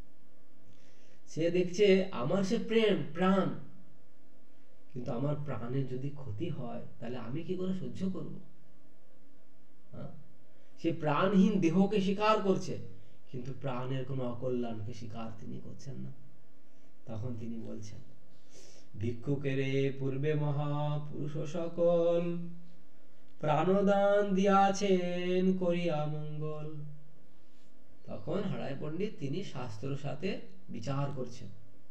সে দেখছে আমার সে প্রেম প্রাণ, কিন্তু আমার প্রাণের যদি ক্ষতি হয় তাহলে আমি কি করে সহ্য করব? হ্যাঁ, সে প্রাণহীন দেহকে স্বীকার করছে কিন্তু প্রাণের কোনো অকল্যাণকে স্বীকার তিনি করছেন না। তখন তিনি বলছেন, ভিক্ষুকেরে পূর্বে মহাপুরুষ সকল প্রাণদান দিয়াছেন করিয়া মঙ্গল। তখন হারাই পণ্ডিত তিনি শাস্ত্রের সাথে বিচার করছেন,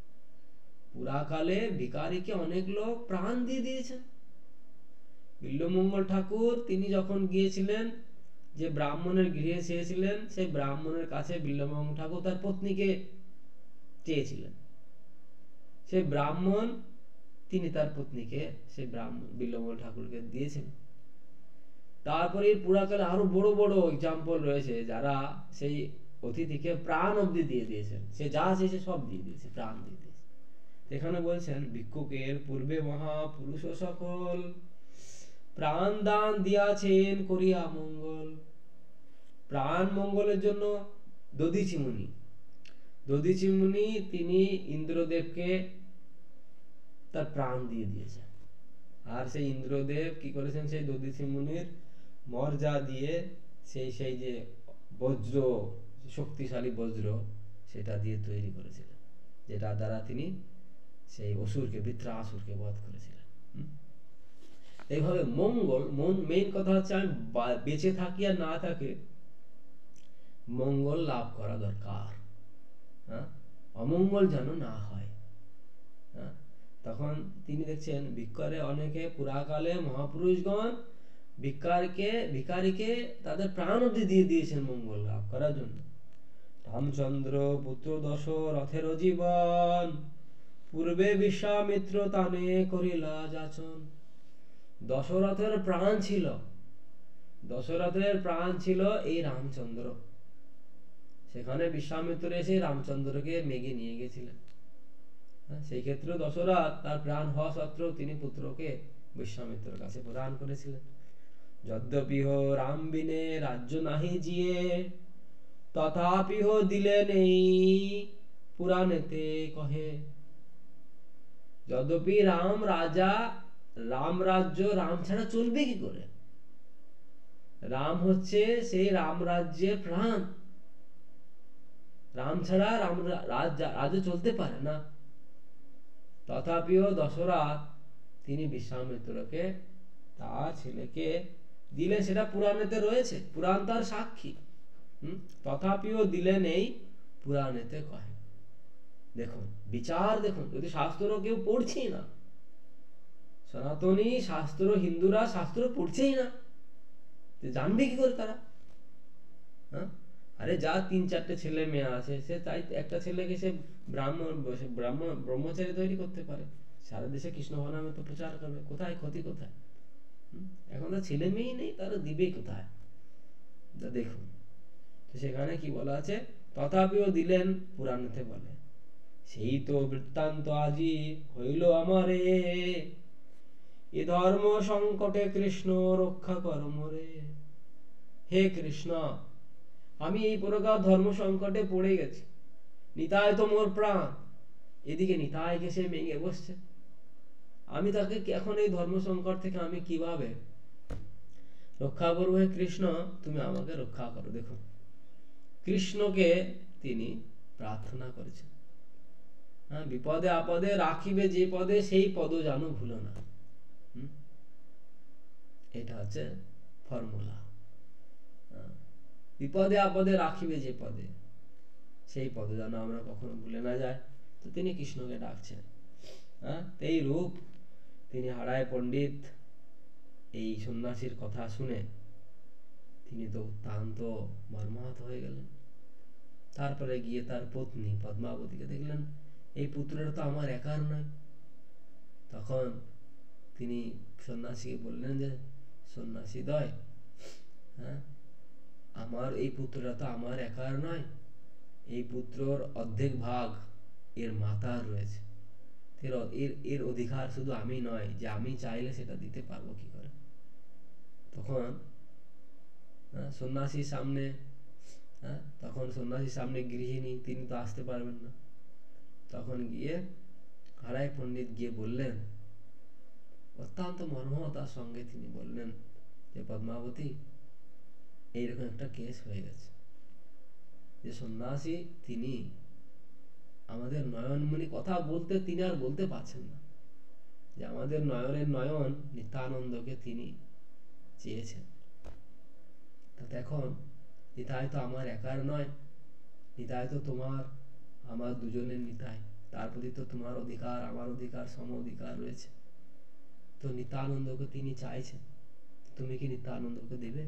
পুরাকালে ভিখারিকে অনেক লোক প্রাণ দিয়ে দিয়েছেন। বিল্বমঙ্গল ঠাকুর তিনি যখন গিয়েছিলেন, যে ব্রাহ্মণের গৃহে চেয়েছিলেন, সেই ব্রাহ্মণের কাছে বিল্বমঙ্গল ঠাকুর তার পত্নীকে চেয়েছিলেন। সেই ব্রাহ্মণ তিনি তার পত্নীকে সেই ব্রাহ্মণ বিল্বমঙ্গল ঠাকুরকে দিয়েছেন। তারপরে এর পুরাকালে আরো বড় বড় এক্সাম্পল রয়েছে যারা সেই অতিথিকে প্রাণ অবধি দিয়ে দিয়েছেন, সে যা চেয়েছে সব দিয়ে দিয়েছে, প্রাণ দিয়ে দিয়েছে। এখানে বলছেন ভিক্ষুকের পূর্বে মহাপুরুষ সকল প্রাণ দান দিয়াছেন করিয়া মঙ্গল। প্রাণ মঙ্গলের জন্য দধিচি মুনি, দধিচি মুনি তিনি ইন্দ্রদেবকে তার প্রাণ দিয়ে দিয়েছেন। আর সেই ইন্দ্রদেব কি করেছেন, সেই দধিচি মুনির মর্যা দিয়ে সেই সেই যে বজ্র, শক্তিশালী বজ্র, সেটা দিয়ে তৈরি করেছিলেন, যেটা দ্বারা তিনি সেই অসুরকে, বৃত্রাসুরকে বধ করেছিলেন। এইভাবে মঙ্গল, মন মেইন কথা হচ্ছে আমি বেঁচে থাকি আর না থাকে মঙ্গল লাভ করা দরকার, হ্যাঁ, অমঙ্গল যেন না হয়। হ্যাঁ, তখন তিনি দেখছেন ভিক্ষারে অনেকে পুরাকালে মহাপুরুষগণ ভিক্ষারকে ভিখারিকে তাদের প্রাণ অবধি দিয়ে দিয়েছেন মঙ্গল লাভ করার জন্য। রামচন্দ্র পুত্র দশরথের জীবন পূর্বে বিশ্বামিত্র তানে করিলা যাচন। দশরথের প্রাণ ছিল, দশরথের প্রাণ ছিল এই রামচন্দ্র। সেখানে বিশ্বামিত্র এসে রামচন্দ্রকে মেঘে নিয়ে গেছিলেন। সেই ক্ষেত্রে দশরথ তার প্রাণ হওয়া সত্ত্বেও তিনি পুত্রকে বিশ্বামিত্রের কাছে প্রদান করেছিলেন। যদ্যপিহ রাম বিনে রাজ্য নাহি জিয়ে, তথাপিহ দিলে নেই পুরাণেতে কহে। যদ্যপি রাম রাজা, রাম রাজ্য, রাম ছাড়া চলবে কি করে? রাম হচ্ছে সেই রাম রাজ্যের প্রাণ, রাম ছাড়া রাম রাজ্য চলতে পারে না। তথাপিও দশরথ তিনি বিশ্বামিত্রকে তার ছেলেকে দিলেন, সেটা পুরাণেতে রয়েছে, পুরাণ তার সাক্ষী। হম তথাপিও দিলেন এই পুরাণেতে কহে। দেখুন বিচার, দেখুন, যদি শাস্ত্র কেউ পড়ছেই না, সনাতনী শাস্ত্র, হিন্দুরা শাস্ত্র পড়ছেই না, জানবে কি করে তারা? হ্যাঁ, আরে যার তিন চারটে ছেলে মেয়ে আছে, সে তাই একটা ছেলেকে সে ব্রাহ্মণ ব্রাহ্মণ ব্রহ্মচারী তৈরি করতে পারে, সারা দেশে কৃষ্ণ ভাবনামে তো প্রচার করবে। কোথায় ক্ষতি, কোথায়? এখন তো ছেলে মেয়েই নেই, তারা দিবে কোথায়? দেখুন, তো সেখানে কি বলা আছে, তথাপিও দিলেন পুরাণেতে বলে, সেই তো বৃত্তান্ত আজি হইল আমারে, এ ধর্ম সংকটে কৃষ্ণ রক্ষা কর মোরে। হে কৃষ্ণ, আমি এই প্রকার ধর্ম সংকটে পড়ে গেছি, নিতাই তো মোর প্রাণ, এদিকে নিতাইকে সে মেঙে বসছে, আমি তাকে এখন এই ধর্ম সংকট থেকে আমি কিভাবে রক্ষা করবো? হে কৃষ্ণ, তুমি আমাকে রক্ষা করো। দেখুন, কৃষ্ণকে তিনি প্রার্থনা করেছেন, হ্যাঁ, বিপদে আপদে রাখিবে যে পদে, সেই পদ জানো ভুলো না। এটা হচ্ছে ফর্মুলা। বিপদে আপদে রাখিবে যে পদে, সেই পদ যেন আমরা কখনো ভুলে না যায়। তো তিনি কৃষ্ণকে ডাকছেন। হ্যাঁ, এই রূপ তিনি হারায় পণ্ডিত এই সন্ন্যাসীর কথা শুনে তিনি তো অত্যন্ত মর্মাহত হয়ে গেলেন। তারপরে গিয়ে তার পত্নী পদ্মাবতীকে দেখলেন, এই পুত্রটা তো আমার একার নয়। তখন তিনি সন্ন্যাসীকে বললেন যে সন্ন্যাসী দয়, হ্যাঁ, আমার এই পুত্রটা তো আমার একার নয়, এই পুত্রর অর্ধেক ভাগ এর মাতার রয়েছে, এর এর অধিকার শুধু আমি নয়, যে আমি চাইলে সেটা দিতে পারবো কি করে? তখন সন্ন্যাসীর সামনে, হ্যাঁ, তখন সন্ন্যাসীর সামনে গৃহিণী, তিনি তো আসতে পারবেন না। তখন গিয়ে হারাই পণ্ডিত গিয়ে বললেন, অত্যন্ত মর্মহতার সঙ্গে তিনি বললেন যে পদ্মাবতী, এইরকম একটা কেস হয়ে গেছে, যে সন্ন্যাসী তিনি আমাদের নয়নমণি কথা বলতে তিনি আর বলতে পারছেন না, যে আমাদের নয়নের নয়ন নিত্যানন্দকে তিনি চেয়েছেন। তো দেখুন, নিতাই তো আমার একার নয়, নিতাই তো তোমার আমার দুজনের নিতাই, তার প্রতি তো তোমার অধিকার আমার অধিকার সম অধিকার রয়েছে। তো নিত্যানন্দকে তিনি চাইছেন, তুমি কি নিত্যানন্দকে দেবে?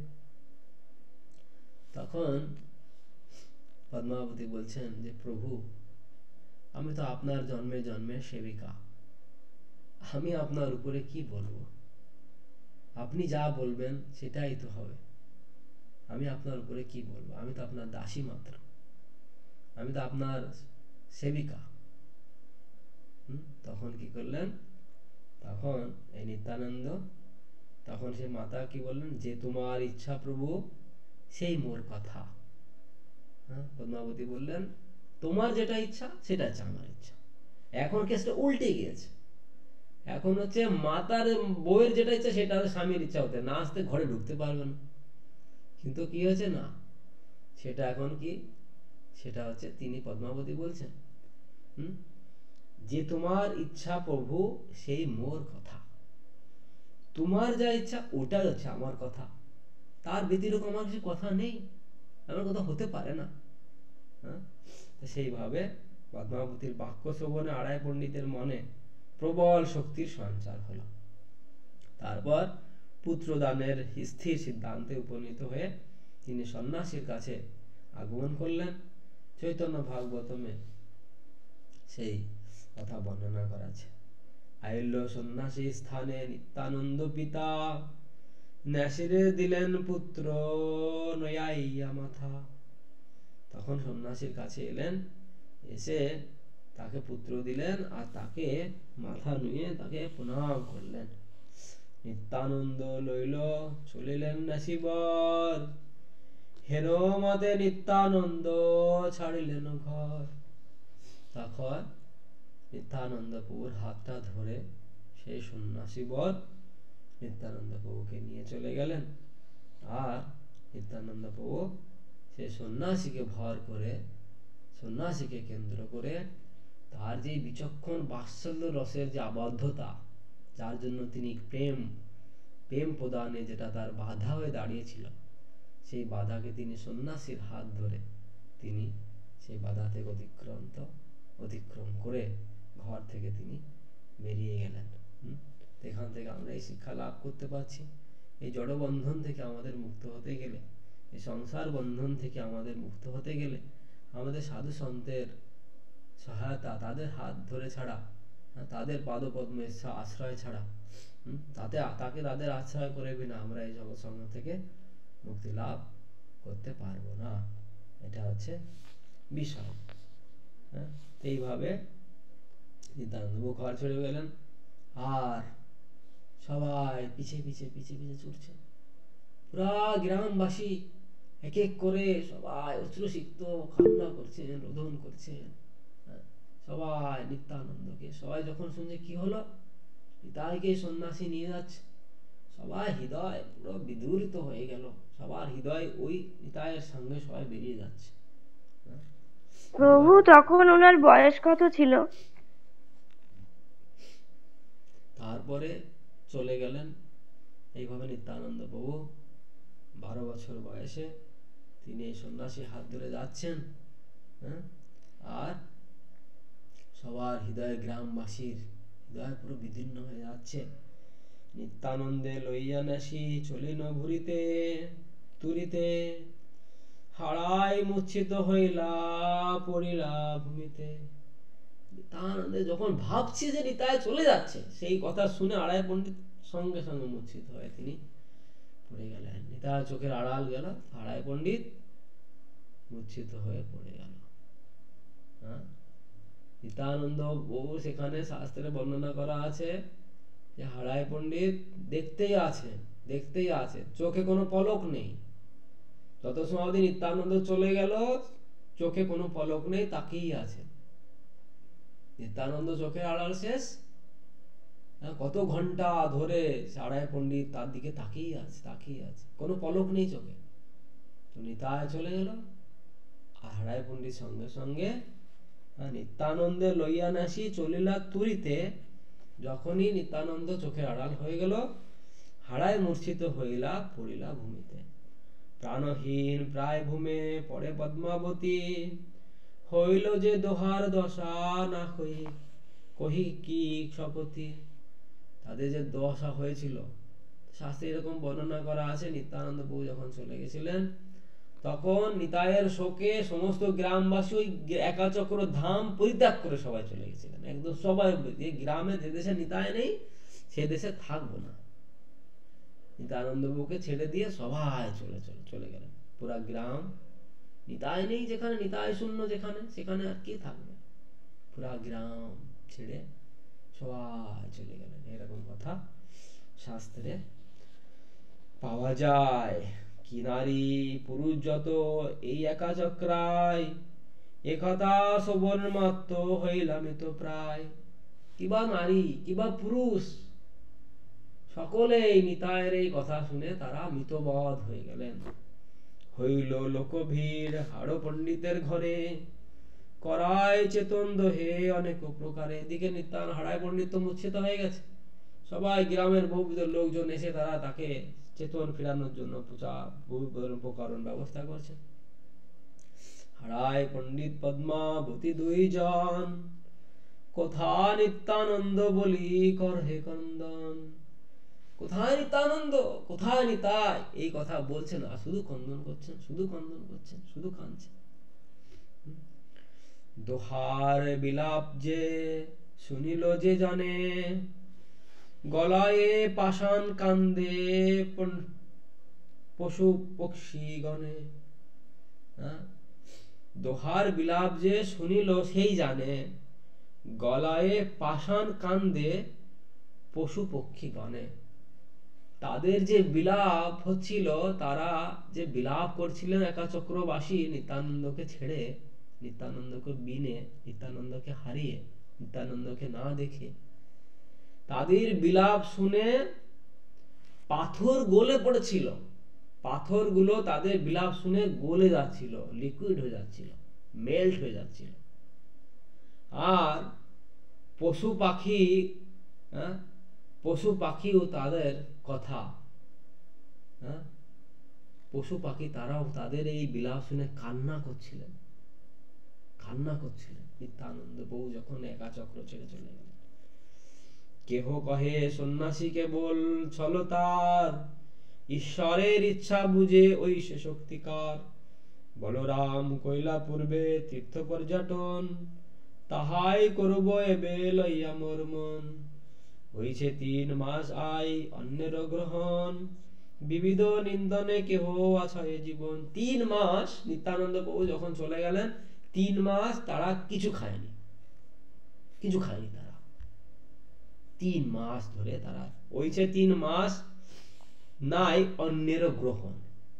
তখন পদ্মাবতী বলছেন যে প্রভু, আমি তো আপনার জন্মে জন্মের সেবিকা, আমি আপনার উপরে কি বলবো? আপনি যা বলবেন সেটাই তো হবে, আমি আপনার উপরে কি বলবো, আমি তো আপনার দাসী মাত্র, আমি তো আপনার সেবিকা। তখন কি করলেন, তখন এই নিত্যানন্দ তখন সে মাতা কি বললেন, যে তোমার ইচ্ছা প্রভু সেই মোর কথা। হ্যাঁ, পদ্মাবতী বললেন তোমার যেটা ইচ্ছা সেটা হচ্ছে আমার ইচ্ছা। এখন কেসটা উল্টে গিয়েছে, এখন হচ্ছে মাতার বউয়ের যেটা ইচ্ছা সেটা স্বামীর ইচ্ছা হতে না আসতে ঘরে ঢুকতে পারবে না, কিন্তু কি হয়েছে না, সেটা এখন কি, সেটা হচ্ছে তিনি পদ্মাবতী বলছেন হুম যে তোমার ইচ্ছা প্রভু সেই মোর কথা, তোমার যা ইচ্ছা ওটাই হচ্ছে আমার কথা, তার ব্যতিরেক আমার কিছু কথা নেই, আমার কথা হতে পারে না। হ্যাঁ, সেইভাবে পদ্মাবতীর বাক্য শ্রবণে আড়াই পণ্ডিতের মনে প্রবল শক্তির সঞ্চার হলো। তারপর পুত্রদানের স্থির সিদ্ধান্তে উপনীত হয়ে তিনি সন্ন্যাসীর কাছে আগমন করলেন। চৈতন্য ভাগবতমে সেই কথা বর্ণনা করা আছে। আইল্য সন্ন্যাসী স্থানে নিত্যানন্দ পিতা, ন্যাসিরে দিলেন পুত্র নয়াইয়া মাথা। তখন সন্ন্যাসীর কাছে এলেন, এসে তাকে পুত্র দিলেন আর তাকে মাথা নুয়ে তাকে প্রণাম করলেন। নিত্যানন্দ লইল চলিলেন নাসিবর, হেরো মতে নিত্যানন্দ ছাড়িলেন ঘর। তখন নিত্যানন্দ প্রভুর হাতটা ধরে সেই সন্ন্যাসী বর নিত্যানন্দ প্রভুকে নিয়ে চলে গেলেন। আর নিত্যানন্দ প্রভু সেই সন্ন্যাসীকে ভর করে, সন্ন্যাসীকে কেন্দ্র করে তার যে বিচক্ষণ বাৎসল্য রসের যে আবদ্ধতা, যার জন্য তিনি প্রেম প্রেম প্রদানে যেটা তার বাধা হয়ে দাঁড়িয়েছিল, সেই বাধাকে তিনি সন্ন্যাসীর হাত ধরে তিনি সেই বাধা থেকে অতিক্রান্ত অতিক্রম করে ঘর থেকে তিনি বেরিয়ে গেলেন। এখান থেকে আমরা এই শিক্ষা লাভ করতে পারছি, এই জড় বন্ধন থেকে আমাদের মুক্ত হতে গেলে, এই সংসার বন্ধন থেকে আমাদের মুক্ত হতে গেলে আমাদের সাধু সন্তের সহায়তা, তাদের হাত ধরে ছাড়া, তাদের পাদপদ্মের আশ্রয় ছাড়া, তাতে তাকে তাদের আশ্রয় করে বিনা আমরা এই জগৎ সংসার থেকে মুক্তি লাভ করতে পারবো না। এটা হচ্ছে বিষয়। হ্যাঁ, এইভাবে নিত্যানন্দ ঘর ছেড়ে গেলেন আর সবাই পিছে পিছে পিছে পিছে ছুটছে। পুরা গ্রামবাসী এক এক করে সবাই অশ্রুসিক্ত কান্না করছেন, রোদন করছেন। সবাই নিত্যানন্দকে, সবাই যখন শুনছে কি হলো, নিতাইকে সন্ন্যাসী নিয়ে যাচ্ছে, সবাই হৃদয় পুরো বিদূরিত হয়ে গেল, সবার হৃদয় ওই নিতাইয়ের সঙ্গে সবাই বেরিয়ে যাচ্ছে। প্রভু তখন ওনার বয়স কত ছিল? তারপরে চলে গেলেন এইভাবে নিত্যানন্দ প্রভু বারো বছর বয়সে তিনি এই সন্ন্যাসী হাত ধরে যাচ্ছেন। হ্যাঁ, আর সবার হৃদয়, গ্রামবাসীর হৃদয় পুরো বিদীর্ণ হয়ে যাচ্ছে। নিত্যানন্দে লইয়া নাসি চলিন ভুরিতে তুরিতে, হারাই মূর্ছিত হইলা পড়িলা ভূমিতে। নিত্যানন্দে যখন ভাবছি যে নিতাই চলে যাচ্ছে, সেই কথা শুনে আড়াই পণ্ডিত সঙ্গে সঙ্গে মূর্ছিত হয়ে তিনি পড়ে গেলেন। নিতাই চোখের আড়াল গেল, আড়াই পণ্ডিত মূর্ছিত হয়ে পড়ে গেল। হ্যাঁ, নিত্যানন্দ বহু সেখানে শাস্ত্রে বর্ণনা করা আছে যে হারাই পণ্ডিত দেখতেই আছে, দেখতেই আছে, চোখে কোনো পলক নেই। যত সময় অবধি নিত্যানন্দ চলে গেল চোখে কোনো পলক নেই, তাকিয়েই আছে। নিত্যানন্দ চোখের আড়াল শেষ, কত ঘন্টা ধরে হারাই পণ্ডিত তার দিকে তাকিয়ে আছে, তাকিয়ে আছে, কোনো পলক নেই চোখে। তো নিতাই চলে গেল আর হারাই পণ্ডিত সঙ্গে সঙ্গে নিত্যানন্দে লইয়া নাসি চলিলা তুরিতে। যখনই নিত্যানন্দ চোখের আড়াল হয়ে গেল, হারাই মূর্ছিত হইলা পড়িলা ভূমিতে। প্রাণহীন প্রায় ভূমে পড়ে পদ্মাবতী, হইল যে দোহার দশা না কহি কহি কি শপথি। তাদের যে দশা হয়েছিল শাস্ত্রে এরকম বর্ণনা করা আছে। নিত্যানন্দ প্রভু যখন চলে গেছিলেন তখন নিতাইয়ের শোকে সমস্ত গ্রামবাসী ওই একাচক্র ধাম পরিত্যাগ করে সবাই চলে গেছিলেন। একদম সবাই গ্রামে যে দেশে নিতাই নেই সে দেশে থাকবো না। নিত্যানন্দ বাবুকে ছেড়ে দিয়ে সবাই চলে চলে চলে গেলেন। পুরা গ্রাম, নিতাই নেই যেখানে, নিতাই শূন্য যেখানে, সেখানে আর কে থাকবে? পুরা গ্রাম ছেড়ে সবাই চলে গেলেন। এরকম কথা শাস্ত্রে পাওয়া যায়। কি নারী পুরুষ যত এই একা চক্রায়, একথা শোভন মাত্র হইলাম তো প্রায়। কিবা নারী কিবা পুরুষ সকলেই নিতাইয়ের এই কথা শুনে তারা মিতবধ হয়ে গেলেন। হইল লোক ভিড় হাড় পণ্ডিতের ঘরে, করায় চেতন দোহে অনেক প্রকারে। এদিকে নিত্যান হাড়ায় পণ্ডিত তো মূর্ছিত হয়ে গেছে, সবাই গ্রামের বহুবিধ লোকজন এসে তারা তাকে চেতন ফেরানোর জন্য উপকরণ ব্যবস্থা করছে। হাড়ায় পণ্ডিত পদ্মাবতী দুইজন, কোথা নিত্যানন্দ বলি করহে কন্দন। কোথায় নিত্যানন্দ, কোথায় নিতাই, এই কথা বলছেন আর শুধু কন্দন করছেন, শুধু কন্দন করছেন, শুধু কাঁদছেন। দোহার বিলাপ যে শুনিল যে জানে, গলায় পাষাণ কান্দে পশু পক্ষী গণে। দোহার বিলাপ যে শুনিল সেই জানে, গলায় পাষাণ কান্দে পশু পক্ষী গণে। তাদের যে বিলাপ হচ্ছিল, তারা যে বিলাপ করছিলেন একা চক্রবাসী নিত্যানন্দকে ছেড়ে, নিত্যানন্দকে বিনে, নিত্যানন্দকে হারিয়ে, নিত্যানন্দকে না দেখে, তাদের বিলাপ শুনে পাথর গলে পড়েছিল। পাথরগুলো তাদের বিলাপ শুনে গলে যাচ্ছিল, লিকুইড হয়ে যাচ্ছিল, মেল্ট হয়ে যাচ্ছিল। আর পশু পাখি, হ্যাঁ পশু পাখিও তাদের কথা, হ্যাঁ পশু পাখি তারাও তাদের এই বিলাপ শুনে কান্না করছিলেন, কান্না করছিলেন। নিত্যানন্দ বউ যখন একা চক্র ছেড়ে চলে গেলেন। কেহ কহে সন্ন্যাসী কেবল ছল তার, ঈশ্বরের ইচ্ছা বুঝে ওই সে শক্তিকার। বলরাম কইলা পূর্বে তীর্থ পর্যটন, তাহাই করব এবে লইয়া মোর মন। হইছে তিন মাস আই অন্যের গ্রহণ, বিবিধ নিন্দনে কেহ আছায় জীবন। তিন মাস নিত্যানন্দ প্রভু যখন চলে গেলেন, তিন মাস তারা কিছু খায়নি, কিছু খায়নি তারা। তিন মাস ধরে তারা হইছে তিন মাস নাই অন্যের গ্রহণ।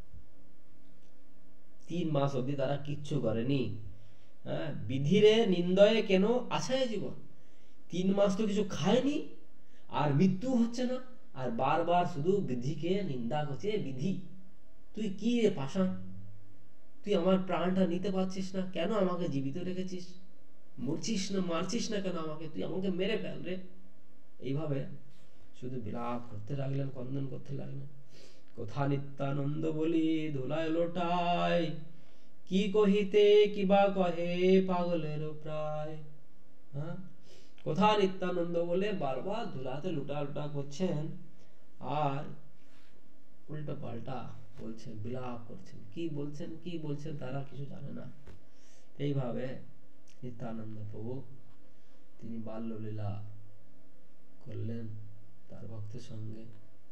তিন মাস অবধি তারা কিচ্ছু করেনি। হ্যাঁ বিধিরে নিন্দয়ে কেন আছায় জীবন। তিন মাস তো কিছু খায়নি, আর মৃত্যু হচ্ছে না, আর বারবার শুধু বিধিকে নিন্দা করছে। বিধি তুই কি রে পাষাণ, তুই আমার প্রাণটা নিতে পারছিস না, কেন আমাকে জীবিত রেখেছিস? মরছিস না, মারছিস না কেন আমাকে? তুই আমাকে মেরে ফেল রে। এইভাবে শুধু বিলাপ করতে লাগলেন, কন্দন করতে লাগলেন। কোথা নিত্যানন্দ বলি ধুলায় লোটায়, কি কহিতে কিবা কহে পাগলের প্রায়। হ্যাঁ কোথা নিত্যানন্দ বলে বারবার ধুলাতে লুটা লুটা করছেন, আর উল্টো পাল্টা বলছেন, বিলাপ করছেন। কি বলছেন কি বলছেন তারা কিছু জানে না। এইভাবে নিত্যানন্দ প্রভু তিনি বাল্যলীলা করলেন তার ভক্তের সঙ্গে।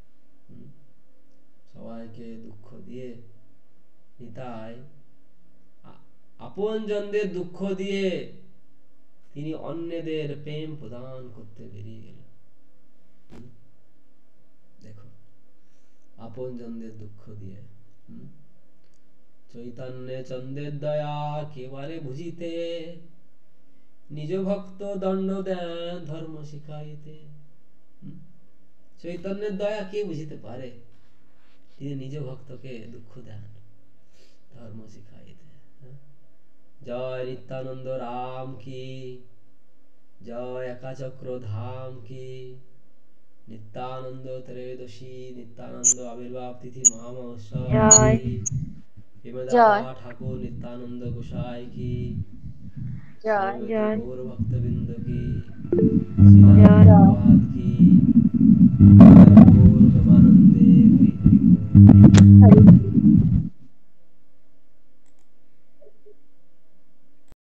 সবাইকে দুঃখ দিয়ে নিতাই আপন জনদের দুঃখ দিয়ে তিনি অন্যদের প্রেম প্রদান করতে বেরিয়ে গেলেন। দেখো আপন জনদের দুঃখ দিয়ে। চৈতন্য চন্দ্রের দয়া কেবারে বুঝিতে, নিজ ভক্ত দণ্ড দেন ধর্ম শিখাইতে। চৈতন্যের দয়া কে বুঝিতে পারে? তিনি নিজ ভক্তকে দুঃখ দেন, ধর্ম শিখাইতে। জয় নিত্যানন্দ রাম কি, জয় একাচক্র ধাম কি। নিত্যানন্দ ত্রয়োদশী নিত্যানন্দ আবির্ভাব তিথি মহামহোৎসব কি। হেমদাদা ঠাকুর নিত্যানন্দ গোসাই কি। গৌর ভক্তবৃন্দ কি। শ্রীরাম কি।